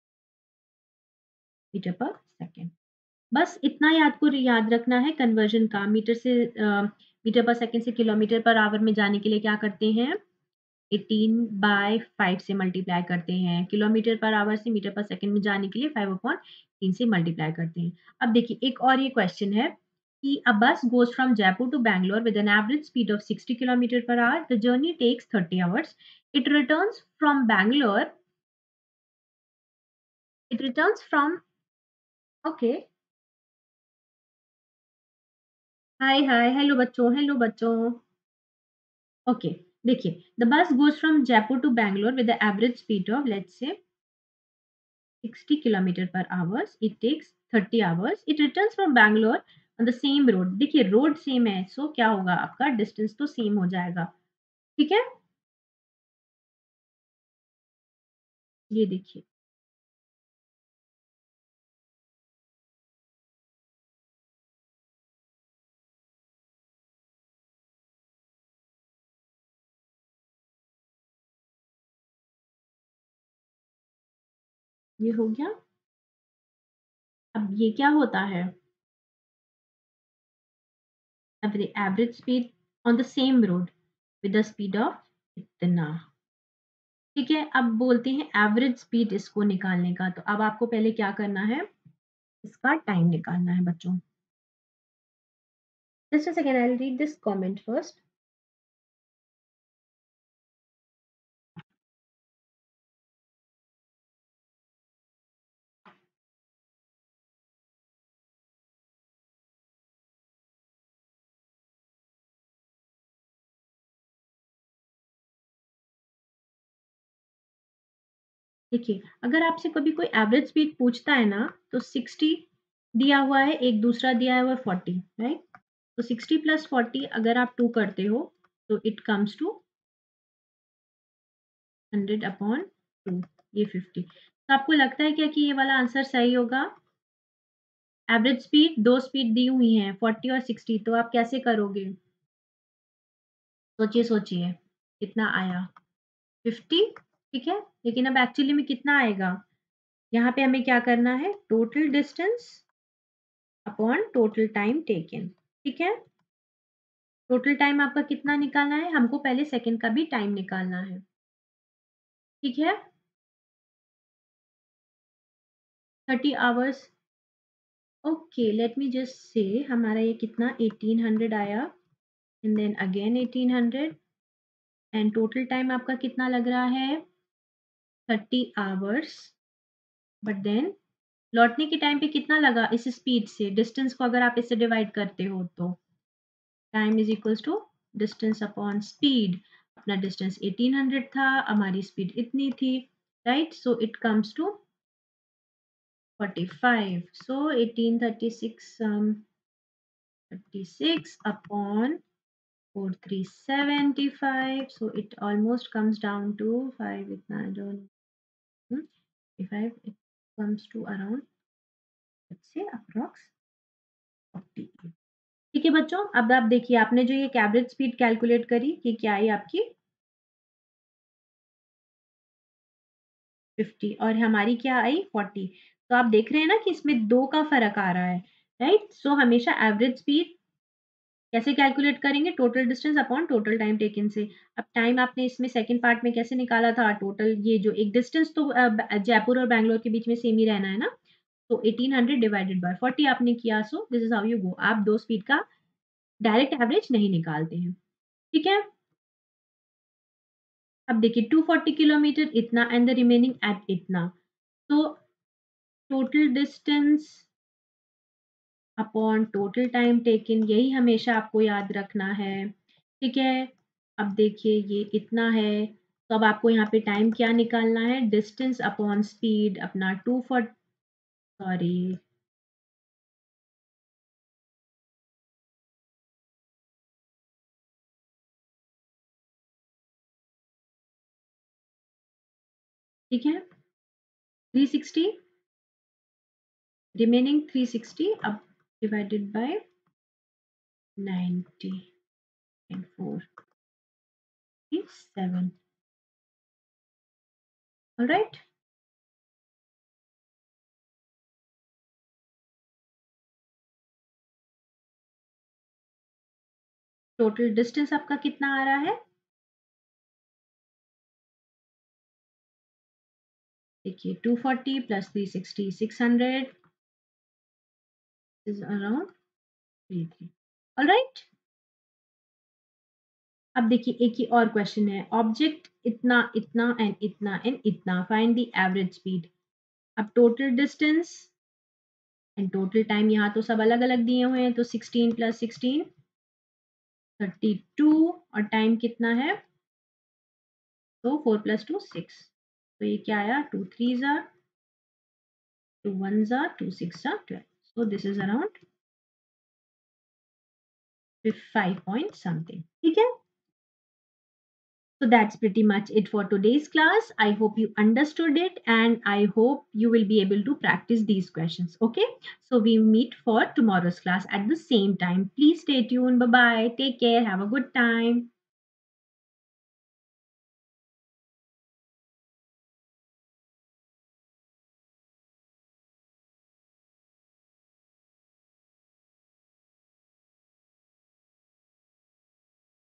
B: metre per second. बस इतना ही आपको याद रखना है conversion का. Metre से मीटर पर सेकेंड से किलोमीटर पर आवर में जाने के लिए क्या करते हैं, eighteen बाय five से मल्टीप्लाई करते हैं. किलोमीटर पर आवर से मीटर पर सेकेंड में जाने के लिए five upon तीन से मल्टीप्लाई करते हैं. अब देखिए एक और ये क्वेश्चन है कि a bus goes from Jaipur to Bangalore with an average speed of sixty kilometers per hour. The journey takes thirty hours. It returns from Bangalore. It returns from okay. Hi hi hello बच्चों hello बच्चों. Okay okay, देखिए the bus goes from Jaipur to Bangalore with the average speed of let's say sixty kilometer per hours. It takes thirty hours. It returns from Bangalore on the same road. देखिए road same है so so क्या होगा आपका distance तो same हो जाएगा. ठीक है, ये देखिए ये हो गया. अब ये क्या होता है, अब average speed on the same road with the speed of इतना. ठीक है, अब बोलते हैं एवरेज स्पीड इसको निकालने का. तो अब आपको पहले क्या करना है, इसका टाइम निकालना है बच्चों. Just a second, I'll read this comment first. देखिए अगर आपसे कभी कोई एवरेज स्पीड पूछता है ना तो sixty दिया हुआ है, एक दूसरा दिया हुआ है forty, राइट. तो sixty प्लस forty अगर आप टू करते हो तो it comes to one hundred upon two, ये fifty. तो आपको लगता है क्या कि ये वाला आंसर सही होगा. एवरेज स्पीड दो स्पीड दी हुई हैं forty और sixty, तो आप कैसे करोगे, सोचिए सोचिए कितना आया fifty. ठीक है, लेकिन अब एक्चुअली में कितना आएगा, यहाँ पे हमें क्या करना है, total distance upon total time taken. ठीक है, टोटल टाइम आपका कितना निकालना है, हमको पहले सेकंड का भी टाइम निकालना है. ठीक है, thirty hours. Okay let me just say हमारा ये कितना eighteen hundred आया and then again eighteen hundred and total time आपका कितना लग रहा है thirty आवर्स. बट देन लौटने के टाइम पे कितना लगा इस स्पीड से, डिस्टेंस को अगर आप इससे डिवाइड करते हो तो time is equals to distance upon speed. अपना डिस्टेंस eighteen hundred था, हमारी स्पीड इतनी थी, right. So it comes to forty-five. So eighteen thirty-six um, thirty-six upon four three seventy-five. So it almost comes down to five. इतना I don't know. If I it comes to around, let's say approx forty. ठीक है बच्चों, अब आप देखिए आपने जो ये एवरेज स्पीड कैलकुलेट करी, ये क्या आई आपकी फिफ्टी और हमारी क्या आई फोर्टी। तो आप देख रहे हैं ना कि इसमें दो का फ़र्क आ रहा है, राइट? सो हमेशा एवरेज स्पीड कैसे कैलकुलेट करेंगे? Total distance upon total time taken से। अब टाइम आपने इसमें सेकंड पार्ट में कैसे निकाला था? टोटल ये जो एक डिस्टेंस तो अ, ब जयपुर और बैंगलोर के बीच में सेम ही रहना है ना? तो eighteen hundred divided by forty आपने किया, so this is how you go. आप दो स्पीड का डायरेक्ट एवरेज नहीं निकालते हैं, ठीक है? अब देखिए टू फोर्टी किलोमीटर इतना एंड द रिमेनिंग एट इतना। तो total distance upon total time taken, यही हमेशा आपको याद रखना है, ठीक है? अब देखिए ये इतना है, तो अब आपको यहाँ पे टाइम क्या निकालना है? डिस्टेंस अपॉन स्पीड अपना टू फॉर सॉरी ठीक है? Three sixty remaining three sixty अब divided by ninety and four seven, alright? Total distance आपका कितना आ रहा है? देखिए two forty plus three sixty six hundred is around three three, alright? अब देखिए एक ही और क्वेश्चन है, ऑब्जेक्ट इतना इतना एंड इतना एंड इतना, फाइंड द एवरेज स्पीड। अब total distance and total time यहाँ तो सब अलग अलग दिए हुए हैं, तो sixteen plus sixteen thirty two और टाइम कितना है? तो फोर प्लस टू सिक्स, तो ये क्या आया? टू थ्री ज़ा टू वन ज़ा टू सिक्स ज़ा twelve, so this is around five point something, ठीक है? So that's pretty much it for today's class. I hope you understood it and I hope you will be able to practice these questions. Okay. So we meet for tomorrow's class at the same time. Please stay tuned. Bye bye. Take care. Have a good time.